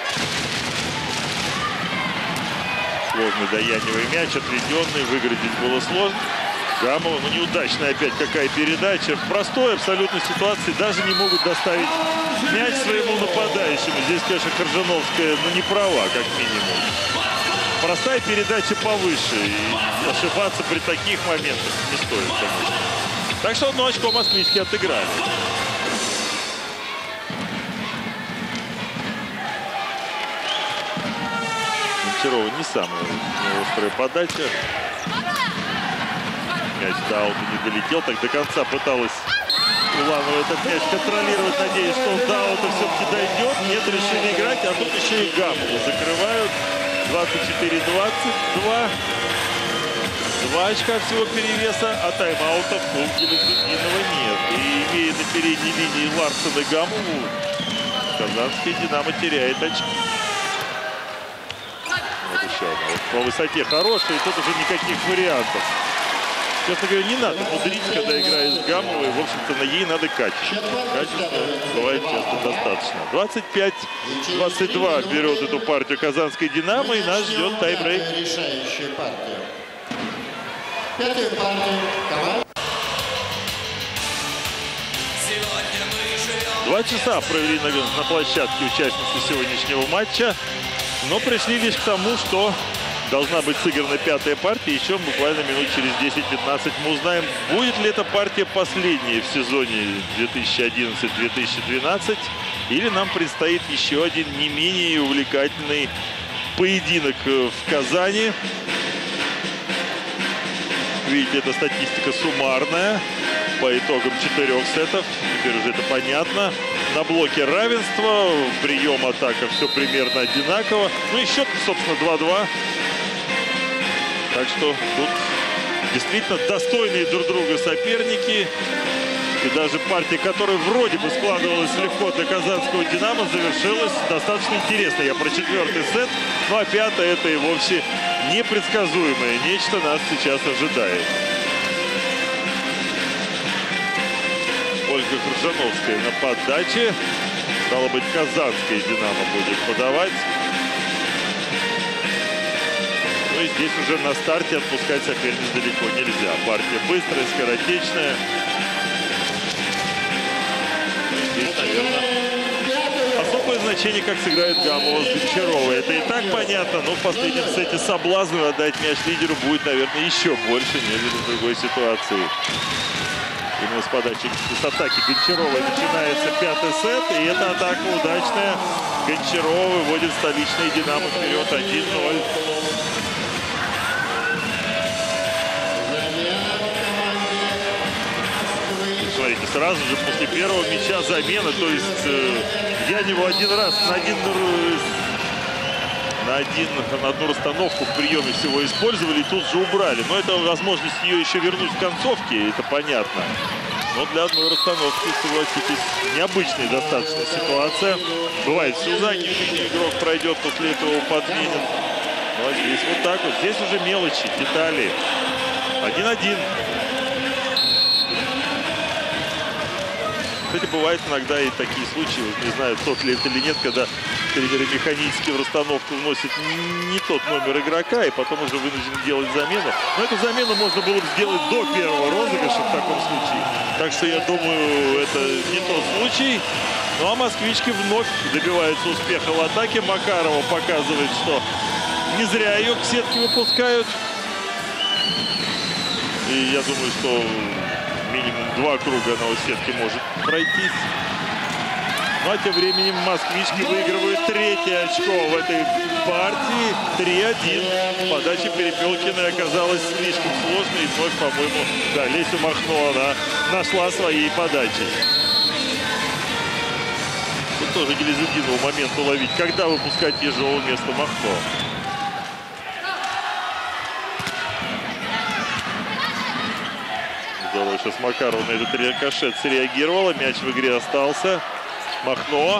Speaker 1: Сложный Даяневый мяч, отведенный, выиграть здесь было сложно. Гамова, ну неудачная опять какая передача. В простой абсолютно ситуации даже не могут доставить мяч своему нападающему. Здесь, конечно, Коржановская, ну не права, как минимум. Простая передача повыше. И ошибаться при таких моментах не стоит, конечно. Так что 1 очко москвички отыграли. Гончарова не самая острая подача. Мяч до аута не долетел, так до конца пыталась Уланова этот мяч контролировать, надеясь, что он до аута все-таки дойдет. Нет, решили играть, а тут еще и Гамову закрывают. 24-22. 2 очка всего перевеса, а тайм-аутов у Гелезудинова нет. И имея на передней линии Ларсена и Гамову, казанская «Динамо» теряет очки. Вот еще одна. Вот по высоте хорошая, и тут уже никаких вариантов. Честно говоря, не надо мудрить, когда играешь с Гамовой. В общем-то, на ей надо качество. Качество бывает часто достаточно. 25-22 берет эту партию казанской «Динамо», и нас ждет тайбрейк.
Speaker 2: Решающая партия. 5-ю партию команда.
Speaker 1: 2 часа провели на площадке участницы сегодняшнего матча, но пришли лишь к тому, что должна быть сыграна 5-я партия. Еще буквально минут через 10-15 мы узнаем, будет ли эта партия последняя в сезоне 2011-2012, или нам предстоит еще один не менее увлекательный поединок в Казани. Видите, это статистика суммарная по итогам 4 сетов. Теперь уже это понятно. На блоке равенство, прием, атака, все примерно одинаково. Ну и счет, собственно, 2-2. Так что тут действительно достойные друг друга соперники. И даже партия, которая вроде бы складывалась легко для казанского «Динамо», завершилась достаточно интересно. Я про 4-й сет. Ну а 5-й это и вовсе непредсказуемое нечто нас сейчас ожидает. Ольга Коржановская на подаче. Стало быть, казанская «Динамо» будет подавать. Ну и здесь уже на старте отпускать соперниц далеко нельзя. Партия быстрая, скоротечная. Здесь, наверное, особое значение, как сыграет Гамова с Гончаровой. Это и так понятно, но в последнем сете соблазн отдать мяч лидеру будет, наверное, еще больше, нежели в другой ситуации. Именно с подачи, с атаки Гончаровой начинается 5-й сет. И эта атака удачная. Гончарова выводит столичный «Динамо» вперед 1-0. Смотрите, сразу же после первого мяча замена. То есть Яневу один раз на одну расстановку в приеме всего использовали и тут же убрали. Но это возможность ее еще вернуть в концовке, это понятно. Но для одной расстановки, согласитесь, необычная достаточно ситуация. Бывает, Сюзаки, игрок пройдет, после этого подменен. Ну а здесь вот так вот. Здесь уже мелочи, детали. 1-1. Кстати, бывают иногда и такие случаи, вот не знаю, тот ли это или нет, когда тренеры механически в расстановку вносят не тот номер игрока, и потом уже вынуждены делать замену. Но эту замену можно было бы сделать до первого розыгрыша в таком случае. Так что я думаю, это не тот случай. Ну а москвички вновь добиваются успеха в атаке. Макарова показывает, что не зря ее к сетке выпускают. И я думаю, что минимум 2 круга она у сетки может пройти. Ну а тем временем москвички выигрывают 3-е очко в этой партии. 3-1. Подача Перепелкиной оказалась слишком сложной. И вновь, по-моему, да, Лесю Махно она нашла своей подачей. Тут тоже Гелезудинову момент уловить. Когда выпускать Ежову вместо Махно? Здорово, сейчас Макарова на этот рикошет среагировала. Мяч в игре остался. Махно.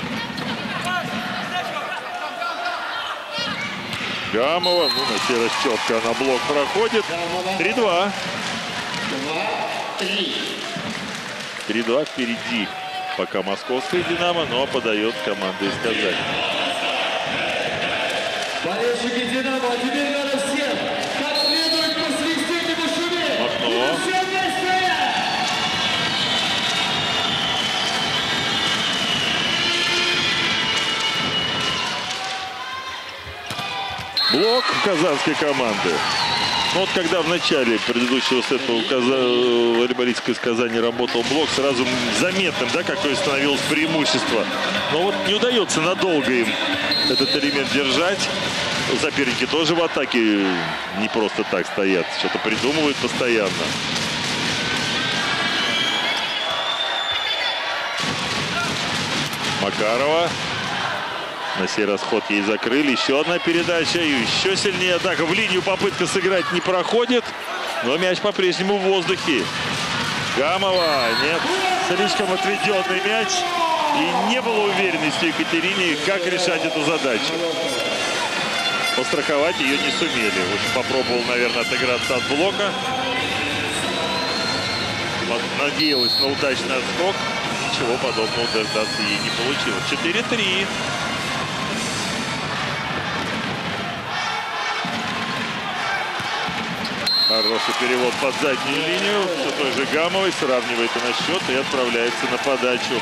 Speaker 1: Гамова. Ну, на сей раз четко она блок проходит. 3-2. 3-2 впереди. Пока московская «Динамо», но подает команда из Казани.
Speaker 3: Болельщики «Динамо», а теперь надо всем как следует посвистеть и пошуметь.
Speaker 1: Махно.
Speaker 3: Все вместе!
Speaker 1: Блок казанской команды. Ну, вот когда в начале предыдущего сета у волейболистка из Казани работал блок, сразу заметным, да, какое становилось преимущество. Но вот не удается надолго им этот элемент держать. Соперники тоже в атаке не просто так стоят, что-то придумывают постоянно. Макарова. На сей раз ход ей закрыли. Еще одна передача. И еще сильнее атака. В линию попытка сыграть не проходит. Но мяч по-прежнему в воздухе. Гамова. Нет. Слишком отведенный мяч. И не было уверенности у Екатерине, как решать эту задачу. Постраховать ее не сумели. В общем, попробовал, наверное, отыграться от блока. Надеялась на удачный отскок. Ничего подобного дождаться ей не получилось. 4-3. Хороший перевод под заднюю линию. Все той же Гамовой. Сравнивает она счет и отправляется на подачу.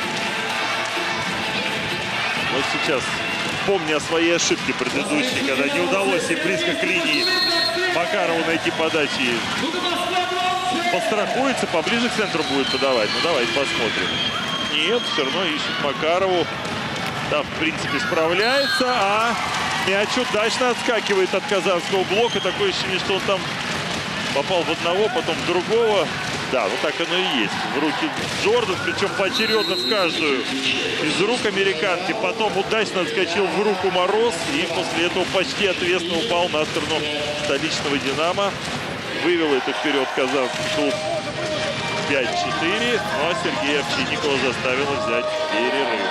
Speaker 1: Вот сейчас, помня о своей ошибке предыдущей, когда не удалось ей близко к линии Макарову найти подачи, подстрахуется, поближе к центру будет подавать. Ну, давайте посмотрим. Нет, все равно ищет Макарову. Да, в принципе, справляется, а мяч удачно отскакивает от казанского блока. Такое ощущение, что он там попал в одного, потом в другого. Да, ну так оно и есть. В руки Джордан, причем поочередно в каждую из рук американки. Потом удачно отскочил в руку Мороз. И после этого почти отвесно упал на сторону столичного «Динамо». Вывел это вперед казанский клуб 5-4. Ну а Сергея Овчинникова заставила взять перерыв.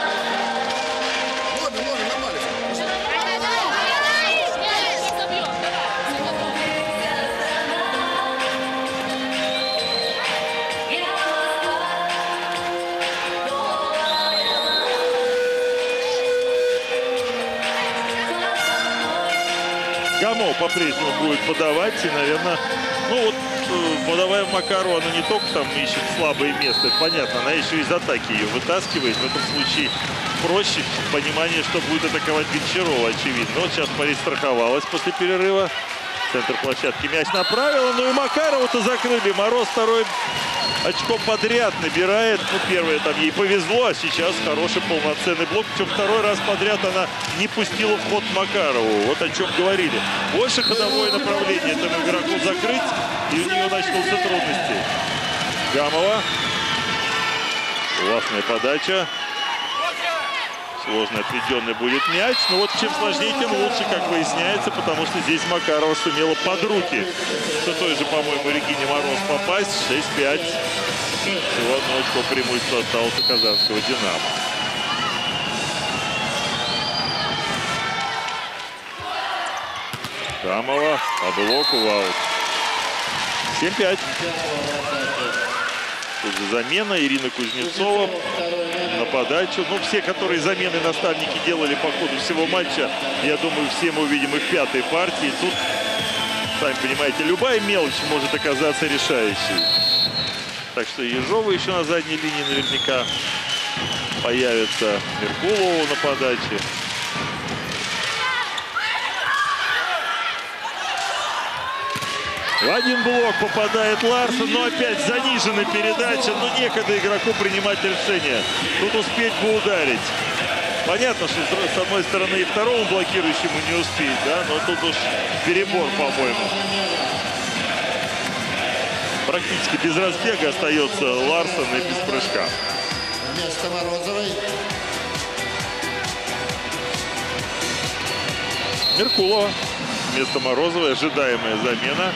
Speaker 1: Гамова по-прежнему будет подавать. И, наверное, ну вот, подавая Макару, она не только там ищет слабое место. Это понятно, она еще из атаки ее вытаскивает. В этом случае проще понимание, что будет атаковать Гончарова, очевидно. Вот сейчас перестраховалась после перерыва. Центр площадки мяч направила. Ну и Макарову-то закрыли. Мороз второй очко подряд набирает. Ну, первое там ей повезло, а сейчас хороший полноценный блок. Причем второй раз подряд она не пустила в ход Макарову. Вот о чем говорили. Больше ходовое направление этому игроку закрыть, и у нее начнутся трудности. Гамова. Классная подача. Сложно отведенный будет мяч. Но вот чем сложнее, тем лучше, как выясняется, потому что здесь Макарова сумела под руки все той же, по-моему, Регине Мороз попасть. 6-5. Всего одно очко преимущества осталось у казанского «Динамо». Гамова по блоку, аут. 7-5. Тут же замена. Ирина Кузнецова на подачу. Ну, все, которые замены наставники делали по ходу всего матча, я думаю, все мы увидим их в пятой партии. Тут, сами понимаете, любая мелочь может оказаться решающей. Так что Ежова еще на задней линии наверняка появится. Меркулова на подаче. В один блок попадает Ларсон, но опять заниженная передача. Ну, некогда игроку принимать решение. Тут успеть бы ударить. Понятно, что с одной стороны и второму блокирующему не успеть, да, но тут уж перебор, по-моему. Практически без разбега остается Ларсон и без прыжка.
Speaker 2: Вместо Морозовой.
Speaker 1: Меркулова вместо Морозовой. Ожидаемая замена.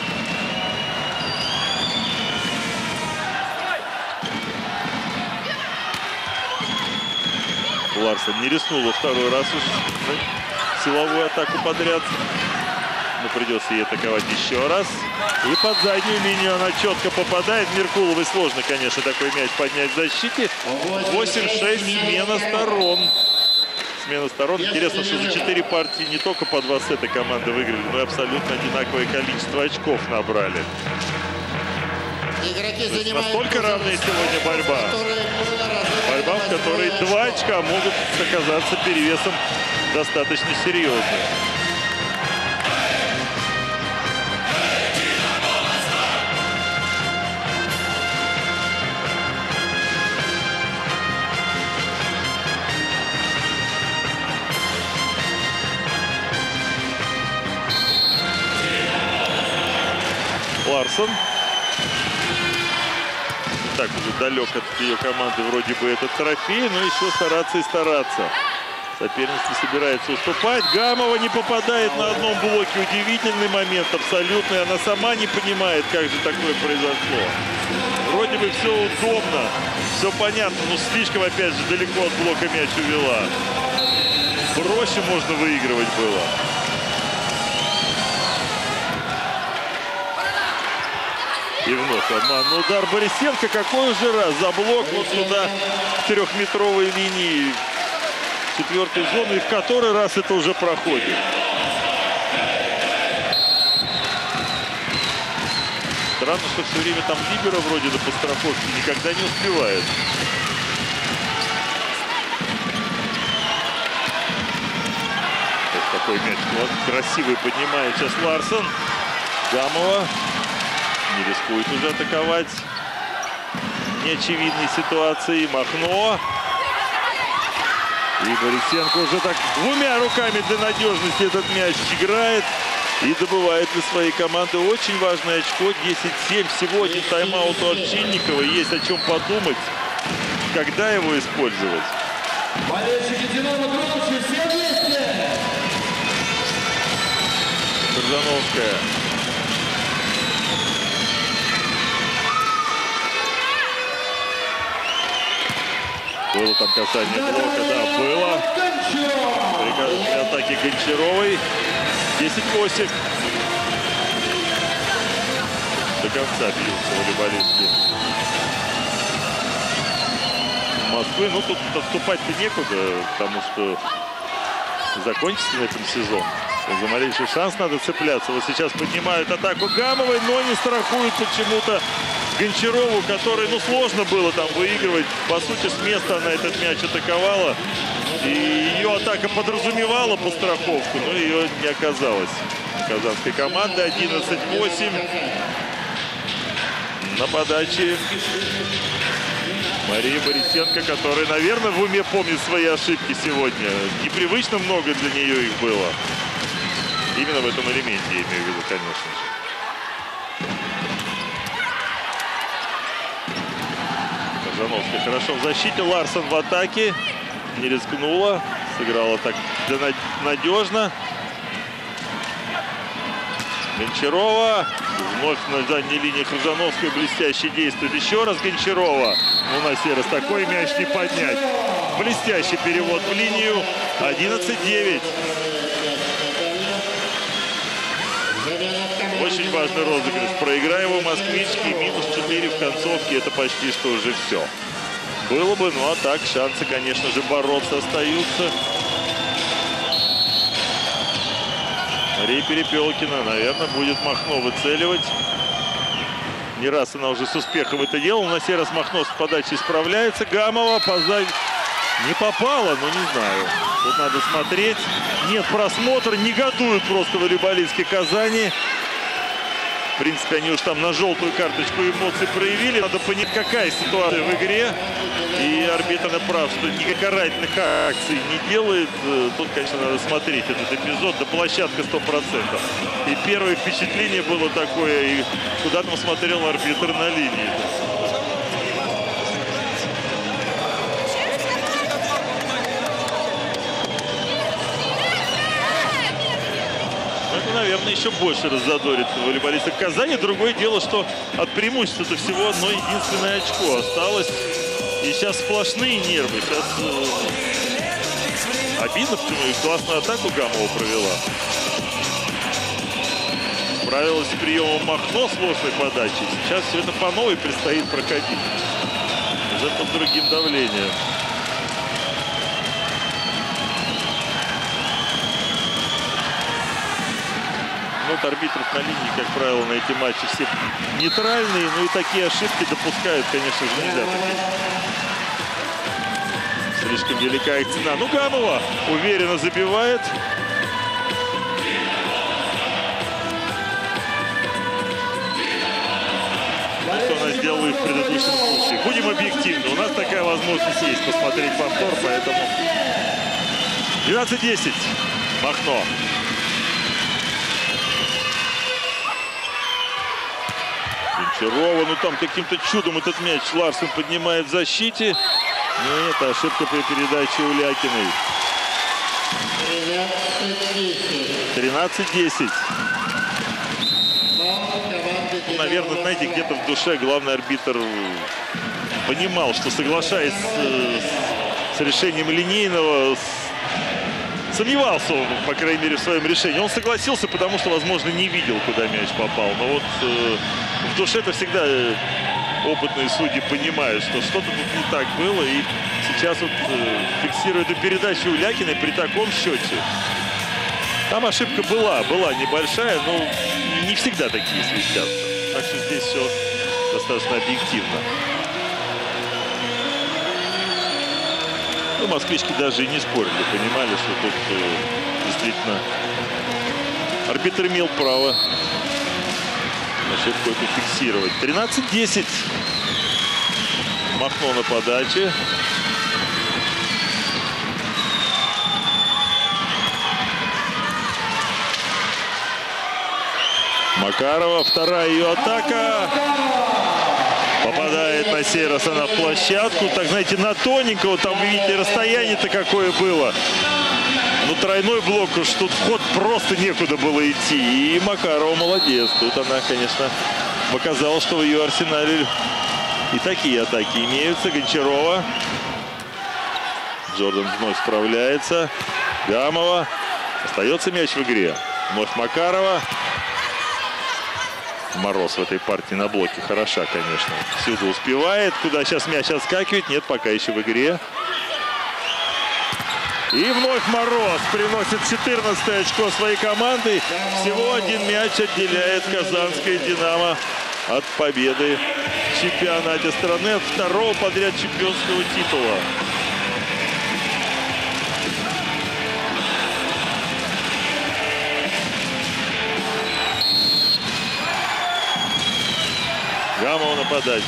Speaker 1: Ларсон не рискнул во второй раз уж силовую атаку подряд. Но придется ей атаковать еще раз. И под заднюю линию она четко попадает. Меркуловой сложно, конечно, такой мяч поднять в защите. 8-6, смена сторон. Смена сторон. Интересно, что за 4 партии не только по 2 сета команды выиграли, но и абсолютно одинаковое количество очков набрали. Настолько равная сегодня борьба. Борьба, в которой 2 очка могут оказаться перевесом достаточно серьезным. Ларсон. Так уже далек от ее команды вроде бы этот трофей, но еще стараться и стараться. Соперница не собирается уступать. Гамова не попадает на одном блоке. Удивительный момент абсолютно. Она сама не понимает, как же такое произошло. Вроде бы все удобно, все понятно, но слишком, опять же, далеко от блока мяч увела. Проще можно выигрывать было. И вновь обманный удар Борисенко. Какой уже раз за блок вот туда, к 3-метровой линии, 4-й зоны. И в который раз это уже проходит. Странно, что все время там либеро вроде до подстраховки никогда не успевает. Вот такой мяч красивый поднимает сейчас Ларсон. Гамова не рискует уже атаковать неочевидной ситуации. Махно. И Борисенко уже так 2 руками для надежности этот мяч играет. И добывает для своей команды очень важное очко. 10-7. Всего один тайм-аут у Овчинникова. Есть о чем подумать, когда его использовать.
Speaker 3: Болельщики «Динамо» громче, все вместе!
Speaker 1: Крыжановская. Было там касание блока, да, было. При атаке Гончаровой. 10-8. До конца бьются волейболистки Москвы. Ну, тут отступать-то некуда, потому что закончится на этом сезон. За малейший шанс надо цепляться. Вот сейчас поднимают атаку Гамовой, но не страхуют почему-то Гончарову, которой, ну, сложно было там выигрывать. По сути, с места она этот мяч атаковала. И ее атака подразумевала подстраховку, но ее не оказалось. Казанской команды 11-8. На подаче Мария Борисенко, которая, наверное, в уме помнит свои ошибки сегодня. Непривычно много для нее их было. Именно в этом элементе, я имею в виду, конечно же. Крыжановская хорошо в защите. Ларсон в атаке. Не рискнула. Сыграла так надежно. Гончарова. Вновь на задней линии Крыжановская блестяще действует. Еще раз Гончарова. Ну, на сей раз такой мяч не поднять. Блестящий перевод в линию. 11-9. очень важный розыгрыш. Проиграя его москвички, минус 4 в концовке, это почти что уже все. Было бы, ну а так шансы, конечно же, бороться остаются. Мария Перепелкина, наверное, будет Махно выцеливать. Не раз она уже с успехом это делала. На сей раз Махно с подачей справляется. Гамова не попала, но не знаю. Тут надо смотреть. Нет просмотра. Негодуют просто волейболистки Казани. В принципе, они уж там на желтую карточку эмоций проявили. Надо понять, какая ситуация в игре. И арбитр прав, что никаких карательных акций не делает. Тут, конечно, надо смотреть этот эпизод. Да площадка 100%. И первое впечатление было такое. И куда там смотрел арбитр на линии. Это, наверное, еще больше раззадорит волейболистов Казани. Другое дело, что от преимущества-то всего одно единственное очко осталось. И сейчас сплошные нервы. Сейчас обидно, почему и классную атаку Гамова провела. Справилась с приемом Махно, сложной подачей. Сейчас все это по новой предстоит проходить. Уже под другим давлением. Вот арбитров на линии, как правило, на эти матчи все нейтральные. Ну и такие ошибки допускают, конечно же, нельзя. Слишком велика их цена. Ну, Гамова уверенно забивает. Что она сделала и в предыдущем случае. Будем объективны. У нас такая возможность есть посмотреть повтор, поэтому 12-10. Махно. Гончарова, ну там каким-то чудом этот мяч Ларсен поднимает в защите. Но это ошибка при передаче Улякиной. 13-10. Ну, наверное, знаете, где-то в душе главный арбитр понимал, что, соглашаясь с решением линейного, сомневался он, по крайней мере, в своем решении. Он согласился, потому что, возможно, не видел, куда мяч попал. Но вот в душе-то всегда опытные судьи понимают, что что-то тут не так было. И сейчас вот фиксирует эту передачу Улякиной при таком счете. Там ошибка была небольшая, но не всегда такие свистят. Так что здесь все достаточно объективно. Ну, москвички даже и не спорили, понимали, что тут действительно арбитр имел право ошибку эту фиксировать. 13-10. Махно на подаче. Макарова, вторая ее атака. Попадает на сей раз она в площадку. Так, знаете, на тоненького. Там, вы видите, расстояние-то какое было. Ну, тройной блок, уж тут вход просто некуда было идти. И Макарова молодец. Тут она, конечно, показала, что в ее арсенале и такие атаки имеются. Гончарова. Джордан вновь справляется. Гамова. Остается мяч в игре. Вновь Макарова. Мороз в этой партии на блоке хороша, конечно. Всюду успевает. Куда сейчас мяч отскакивает? Нет, пока еще в игре. И вновь Мороз приносит 14-е очко своей команды. Всего один мяч отделяет казанское «Динамо» от победы в чемпионате страны, от второго подряд чемпионского титула. Гамова на подачу.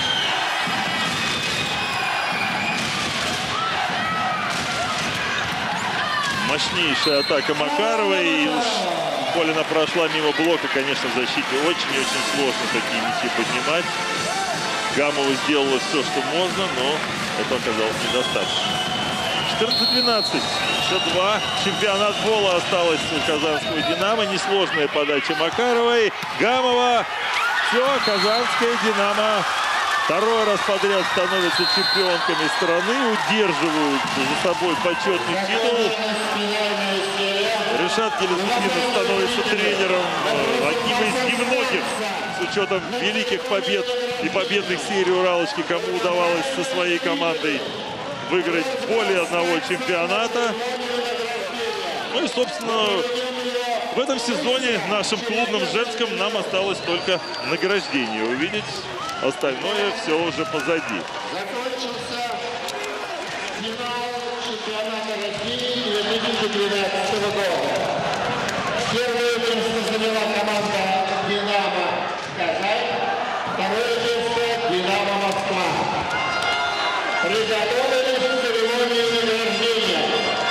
Speaker 1: Мощнейшая атака Макаровой. И уж Полина прошла мимо блока. Конечно, в защите очень и очень сложно такие мячи поднимать. Гамова сделала все, что можно, но это оказалось недостаточно. 14-12. Еще 2. Чемпионат пола осталось у казанского «Динамо». Несложная подача Макаровой. Гамова. Все, казанское «Динамо» второй раз подряд становятся чемпионками страны, удерживают за собой почетный титул. Решат Гелезутдинов становится тренером одним из немногих, с учетом великих побед и победных серий Уралочки, кому удавалось со своей командой выиграть более одного чемпионата. Ну и, собственно, в этом сезоне нашим клубным женским нам осталось только награждение увидеть. Остальное все уже позади.
Speaker 2: Закончился финал чемпионата России 2012 года. Первое место заняла команда «Динамо» Казань, второе место «Динамо Москва». Приготовились к церемонии награждения.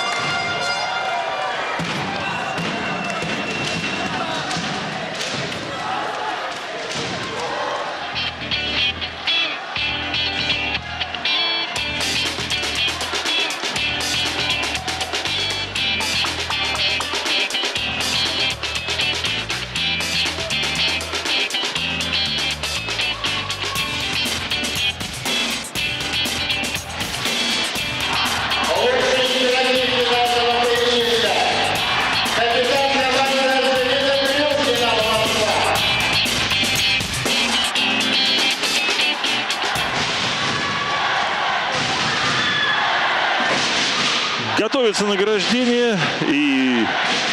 Speaker 1: Готовится награждение, и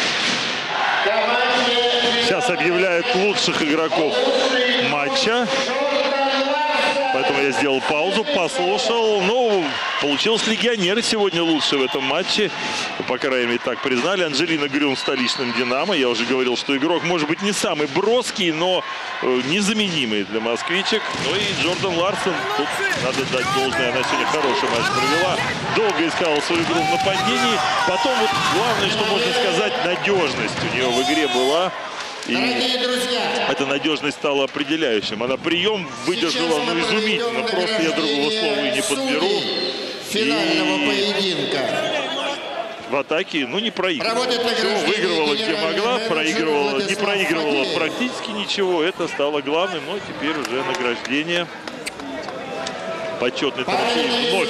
Speaker 1: сейчас объявляют лучших игроков матча. Поэтому я сделал паузу, послушал. Ну, получилось, легионеры сегодня лучшие в этом матче. По крайней мере, так признали. Анджелина Грюн в столичном «Динамо». Я уже говорил, что игрок может быть не самый броский, но незаменимый для москвичек. Ну и Джордан Ларсон. Тут надо дать должное. Она сегодня хороший матч провела. Долго искала свою игру в нападении. Потом вот главное, что можно сказать, надежность у нее в игре была. И эта надежность стала определяющим. Она прием выдержала, ну, изумительно. Просто я другого слова и не подберу.
Speaker 2: Финального поединка.
Speaker 1: В атаке, ну, не проигрывала. Все, выигрывала где могла, проигрывала, не проигрывала практически ничего. Это стало главным. Но теперь уже награждение. Почетный трофей вновь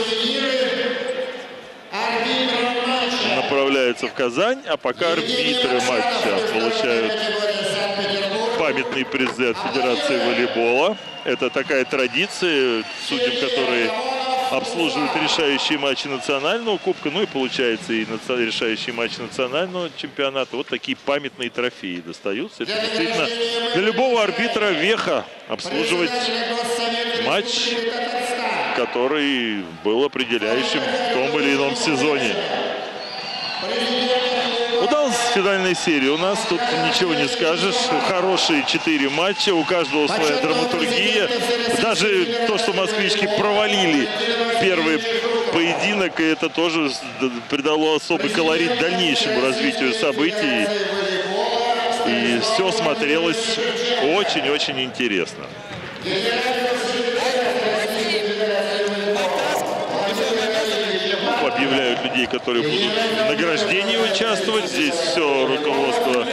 Speaker 1: направляется в Казань. А пока арбитры матча получают памятные призы от Федерации волейбола. Это такая традиция, судьям, которые обслуживают решающие матчи национального кубка, ну и получается и решающие матчи национального чемпионата. Вот такие памятные трофеи достаются. Это действительно для любого арбитра веха обслуживать матч, который был определяющим в том или ином сезоне. Удалась финальная серия. У нас тут ничего не скажешь. Хорошие 4 матча. У каждого своя драматургия. Даже то, что москвички провалили первый поединок, и это тоже придало особый колорит дальнейшему развитию событий. И все смотрелось очень-очень интересно. Объявляют людей, которые будут в награждении участвовать. Здесь все руководство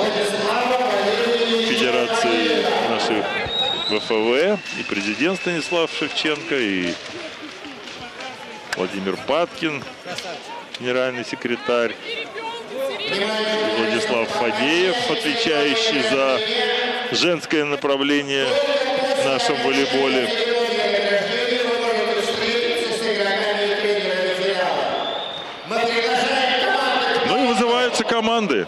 Speaker 1: Федерации нашей ВФВ, и президент Станислав Шевченко, и Владимир Паткин, генеральный секретарь, и Владислав Фадеев, отвечающий за женское направление в нашем волейболе. Команды.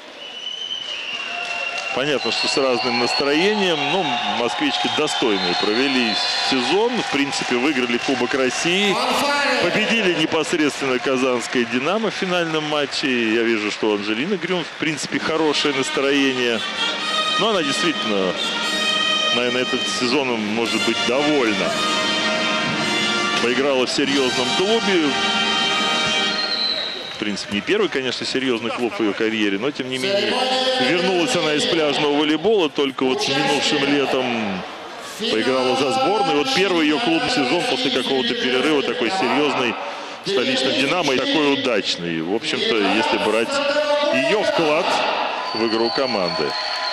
Speaker 1: Понятно, что с разным настроением. Но москвички достойные провели сезон. В принципе, выиграли Кубок России. Победили непосредственно казанское «Динамо» в финальном матче. Я вижу, что у Анджелины Грюн, в принципе, хорошее настроение. Но она действительно, наверное, этот сезон может быть довольна. Поиграла в серьезном клубе. В принципе, не первый, конечно, серьезный клуб в ее карьере, но, тем не менее, вернулась она из пляжного волейбола, только вот минувшим летом поиграла за сборную. Вот первый ее клубный сезон после какого-то перерыва, такой серьезный, в столичном «Динамо», и такой удачный. В общем-то, если брать ее вклад в игру команды.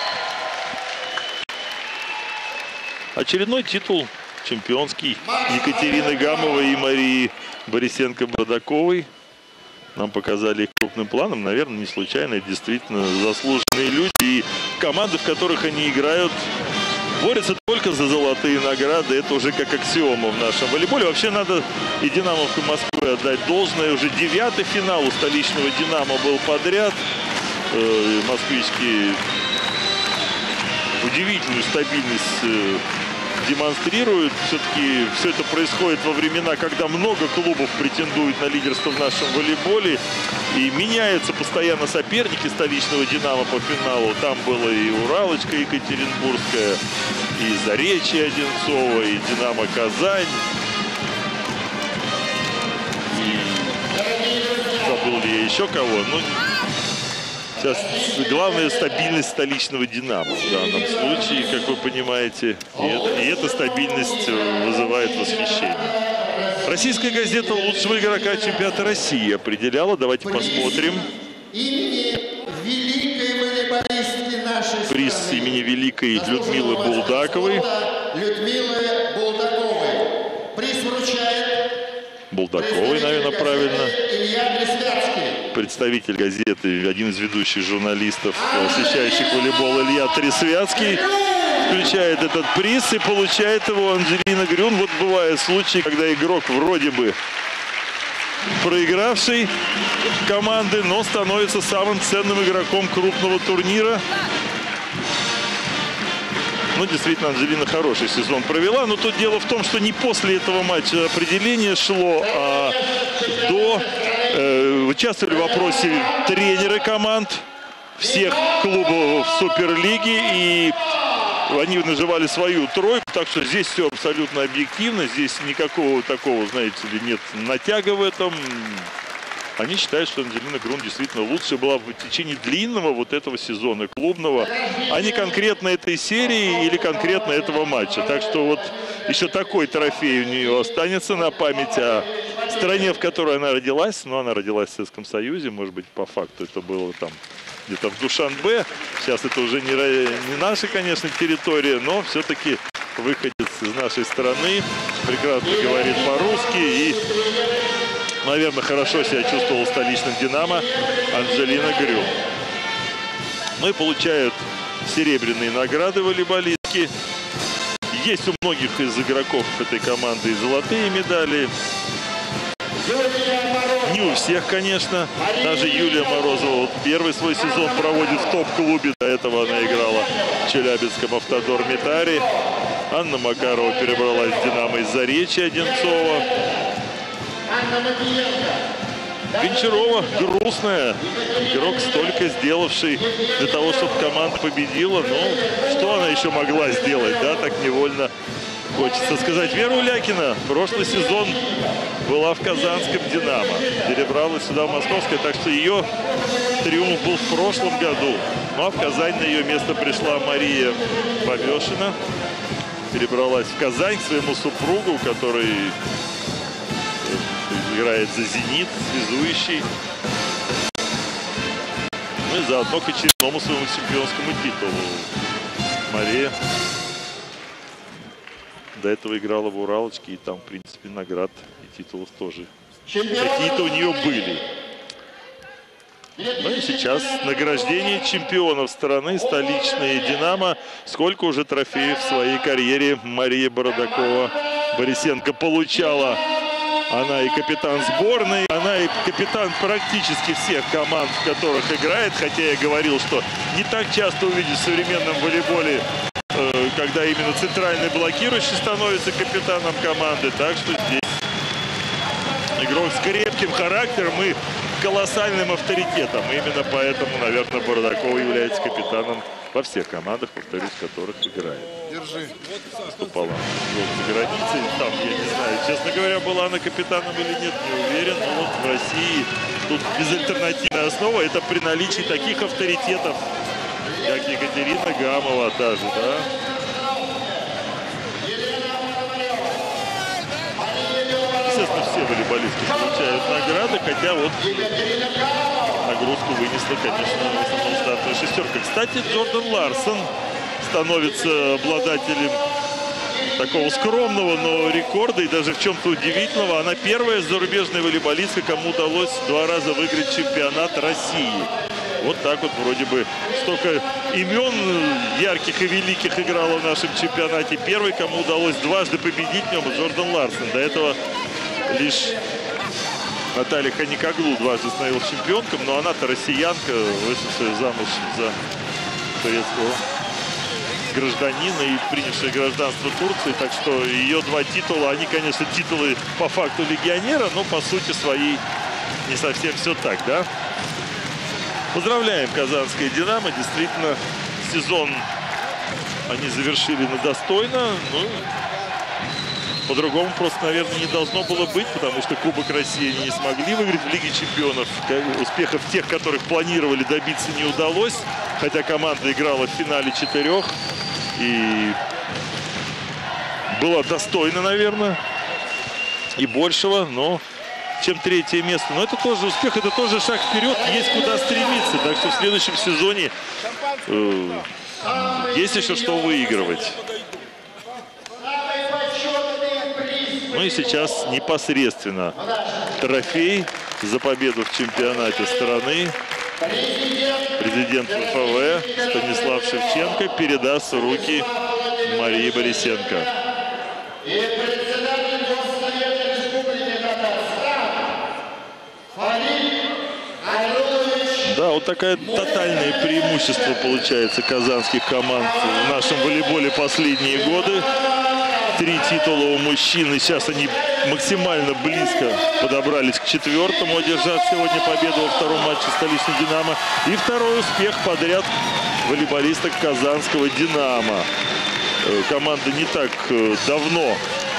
Speaker 1: Очередной титул чемпионский Екатерины Гамовой и Марии Борисенко-Бардаковой. Нам показали их крупным планом. Наверное, не случайно. Это действительно заслуженные люди. И команды, в которых они играют, борются только за золотые награды. Это уже как аксиома в нашем волейболе. Вообще надо и «Динамовку» Москвы отдать должное. Уже 9-й финал у столичного «Динамо» был подряд. Москвички удивительную стабильность демонстрируют. Все-таки все это происходит во времена, когда много клубов претендуют на лидерство в нашем волейболе. И меняются постоянно соперники столичного «Динамо» по финалу. Там было и «Уралочка» Екатеринбургская, и «Заречье» Одинцово, и «Динамо» Казань. И забыл ли я еще кого? Ну, сейчас главное стабильность столичного «Динамо» в данном случае, как вы понимаете. И эта стабильность вызывает восхищение. Российская газета лучшего игрока чемпионата России определяла. Давайте посмотрим.
Speaker 2: Имени великой волейболистки нашей
Speaker 1: Приз
Speaker 2: страны.
Speaker 1: имени великой Людмилы Булдаковой.
Speaker 2: Людмилы Булдаковой. Приз вручает
Speaker 1: Булдаковой, наверное, правильно.
Speaker 2: Илья Тресвятский.
Speaker 1: Представитель газеты, один из ведущих журналистов, освещающих волейбол, Илья Тресвятский, включает этот приз и получает его Анджелина Грюн. Вот бывают случаи, когда игрок вроде бы проигравший команды, но становится самым ценным игроком крупного турнира. Ну, действительно, Анджелина хороший сезон провела. Но тут дело в том, что не после этого матча определение шло, а до. Участвовали в вопросе тренеры команд всех клубов Суперлиги. И они наживали свою тройку. Так что здесь все абсолютно объективно. Здесь никакого такого, знаете ли, нет натяга в этом. Они считают, что Анджелина Грюн действительно лучшая была в течение длинного вот этого сезона клубного, а не конкретно этой серии или конкретно этого матча. Так что вот еще такой трофей у нее останется на память о стране, в которой она родилась. Но она родилась в Советском Союзе, может быть, по факту это было там где-то в Душанбе. Сейчас это уже не наша, конечно, территория, но все-таки выходец из нашей страны, прекрасно говорит по-русски и, наверное, хорошо себя чувствовал в столичном «Динамо» Анджелина Грюн. Ну и получают серебряные награды волейболистки. Есть у многих из игроков этой команды и золотые медали. Не у всех, конечно. Даже Юлия Морозова вот первый свой сезон проводит в топ-клубе. До этого она играла в Челябинском «Автодор Митари». Анна Макарова перебралась в «Динамо» из Заречья Одинцова. Гончарова грустная. Игрок, столько сделавший для того, чтобы команда победила. Ну, что она еще могла сделать, да, так невольно хочется сказать. Вера Улякина прошлый сезон была в казанском «Динамо». Перебралась сюда, в московское. Так что ее триумф был в прошлом году. Ну, а в Казань на ее место пришла Мария Повешина. Перебралась в Казань к своему супругу, который играет за «Зенит», связующий. Ну и заодно к очередному своему чемпионскому титулу. Мария до этого играла в «Уралочке», и там, в принципе, наград и титулов тоже какие-то у нее были. Ну и сейчас награждение чемпионов страны, столичные «Динамо». Сколько уже трофеев в своей карьере Мария Бородакова Борисенко получала. Она и капитан сборной, она и капитан практически всех команд, в которых играет. Хотя я говорил, что не так часто увидишь в современном волейболе, когда именно центральный блокирующий становится капитаном команды. Так что здесь игрок с крепким характером и колоссальным авторитетом. Именно поэтому, наверное, Бородакова является капитаном во всех командах, повторюсь, в которых играет.
Speaker 5: Держи.
Speaker 1: Выступала за границей. Там, я не знаю, честно говоря, была она капитаном или нет, не уверен. Но вот в России тут безальтернативная основа. Это при наличии таких авторитетов, как Екатерина Гамова, та же, да. Естественно, все волейболисты получают награды, хотя вот нагрузку вынесла, конечно, в основном стартовая шестерка. Кстати, Джордан Ларсон становится обладателем такого скромного, но рекорда и даже в чем-то удивительного. Она первая зарубежная волейболистка, кому удалось 2 раза выиграть чемпионат России. Вот так вот вроде бы столько имен ярких и великих играло в нашем чемпионате. Первый, кому удалось дважды победить в нем, Джордан Ларсен. До этого лишь Наталья Ханикоглу дважды становилась чемпионком, но она-то россиянка, вышедшая замуж за турецкого гражданина и принявшая гражданство Турции. Так что ее два титула, они, конечно, титулы по факту легионера, но по сути своей не совсем все так, да? Поздравляем казанское «Динамо». Действительно, сезон они завершили достойно. Ну, по-другому просто, наверное, не должно было быть, потому что Кубок России они не смогли выиграть в Лиге чемпионов. Успехов тех, которых планировали, добиться не удалось. Хотя команда играла в финале 4. И была достойна, наверное, и большего, но чем 3-е место. Но это тоже успех, это тоже шаг вперед, есть куда стремиться. Так что в следующем сезоне есть еще что выигрывать. Ну и сейчас непосредственно трофей за победу в чемпионате страны президент ВФВ Станислав Шевченко передаст в руки Марии Борисенко. Да, вот такое тотальное преимущество получается казанских команд в нашем волейболе последние годы. 3 титула у мужчин, и сейчас они максимально близко подобрались к 4-му, одержав сегодня победу во втором матче столичной «Динамо». И второй успех подряд волейболисток казанского «Динамо». Команда не так давно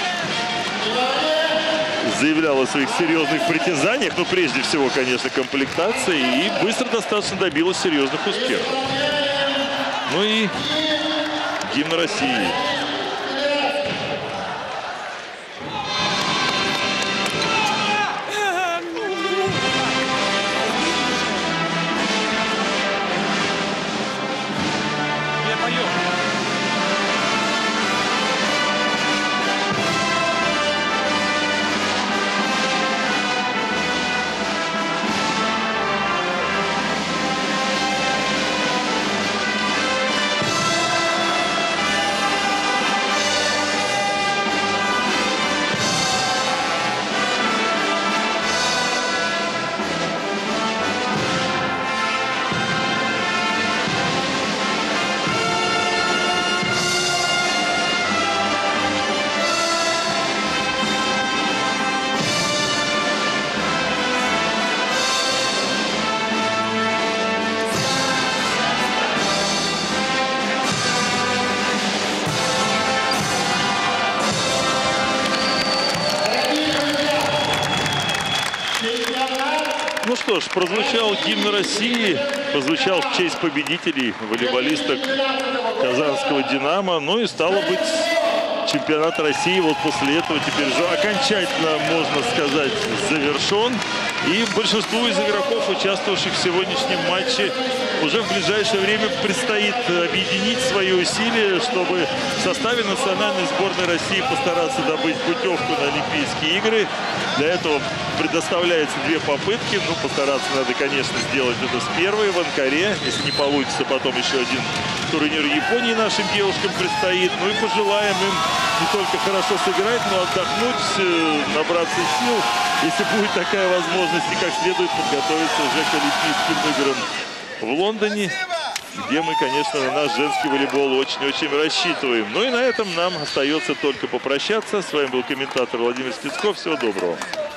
Speaker 1: заявляла о своих серьезных притязаниях, но прежде всего, конечно, комплектация, и быстро достаточно добилась серьезных успехов. Ну и гимн России. Ну что ж, прозвучал гимн России, прозвучал в честь победителей, волейболисток казанского «Динамо». Ну и стало быть, чемпионат России вот после этого теперь же окончательно, можно сказать, завершен. И большинству из игроков, участвовавших в сегодняшнем матче, уже в ближайшее время предстоит объединить свои усилия, чтобы в составе национальной сборной России постараться добыть путевку на Олимпийские игры. Для этого предоставляется 2 попытки. Ну, постараться надо, конечно, сделать это с первой в Анкаре. Если не получится, потом еще один турнир Японии нашим девушкам предстоит. Ну и пожелаем им не только хорошо сыграть, но отдохнуть, набраться сил, если будет такая возможность, и как следует подготовиться уже к Олимпийским играм в Лондоне, где мы, конечно, на наш женский волейбол очень-очень рассчитываем. Ну и на этом нам остается только попрощаться. С вами был комментатор Владимир Стецков. Всего доброго.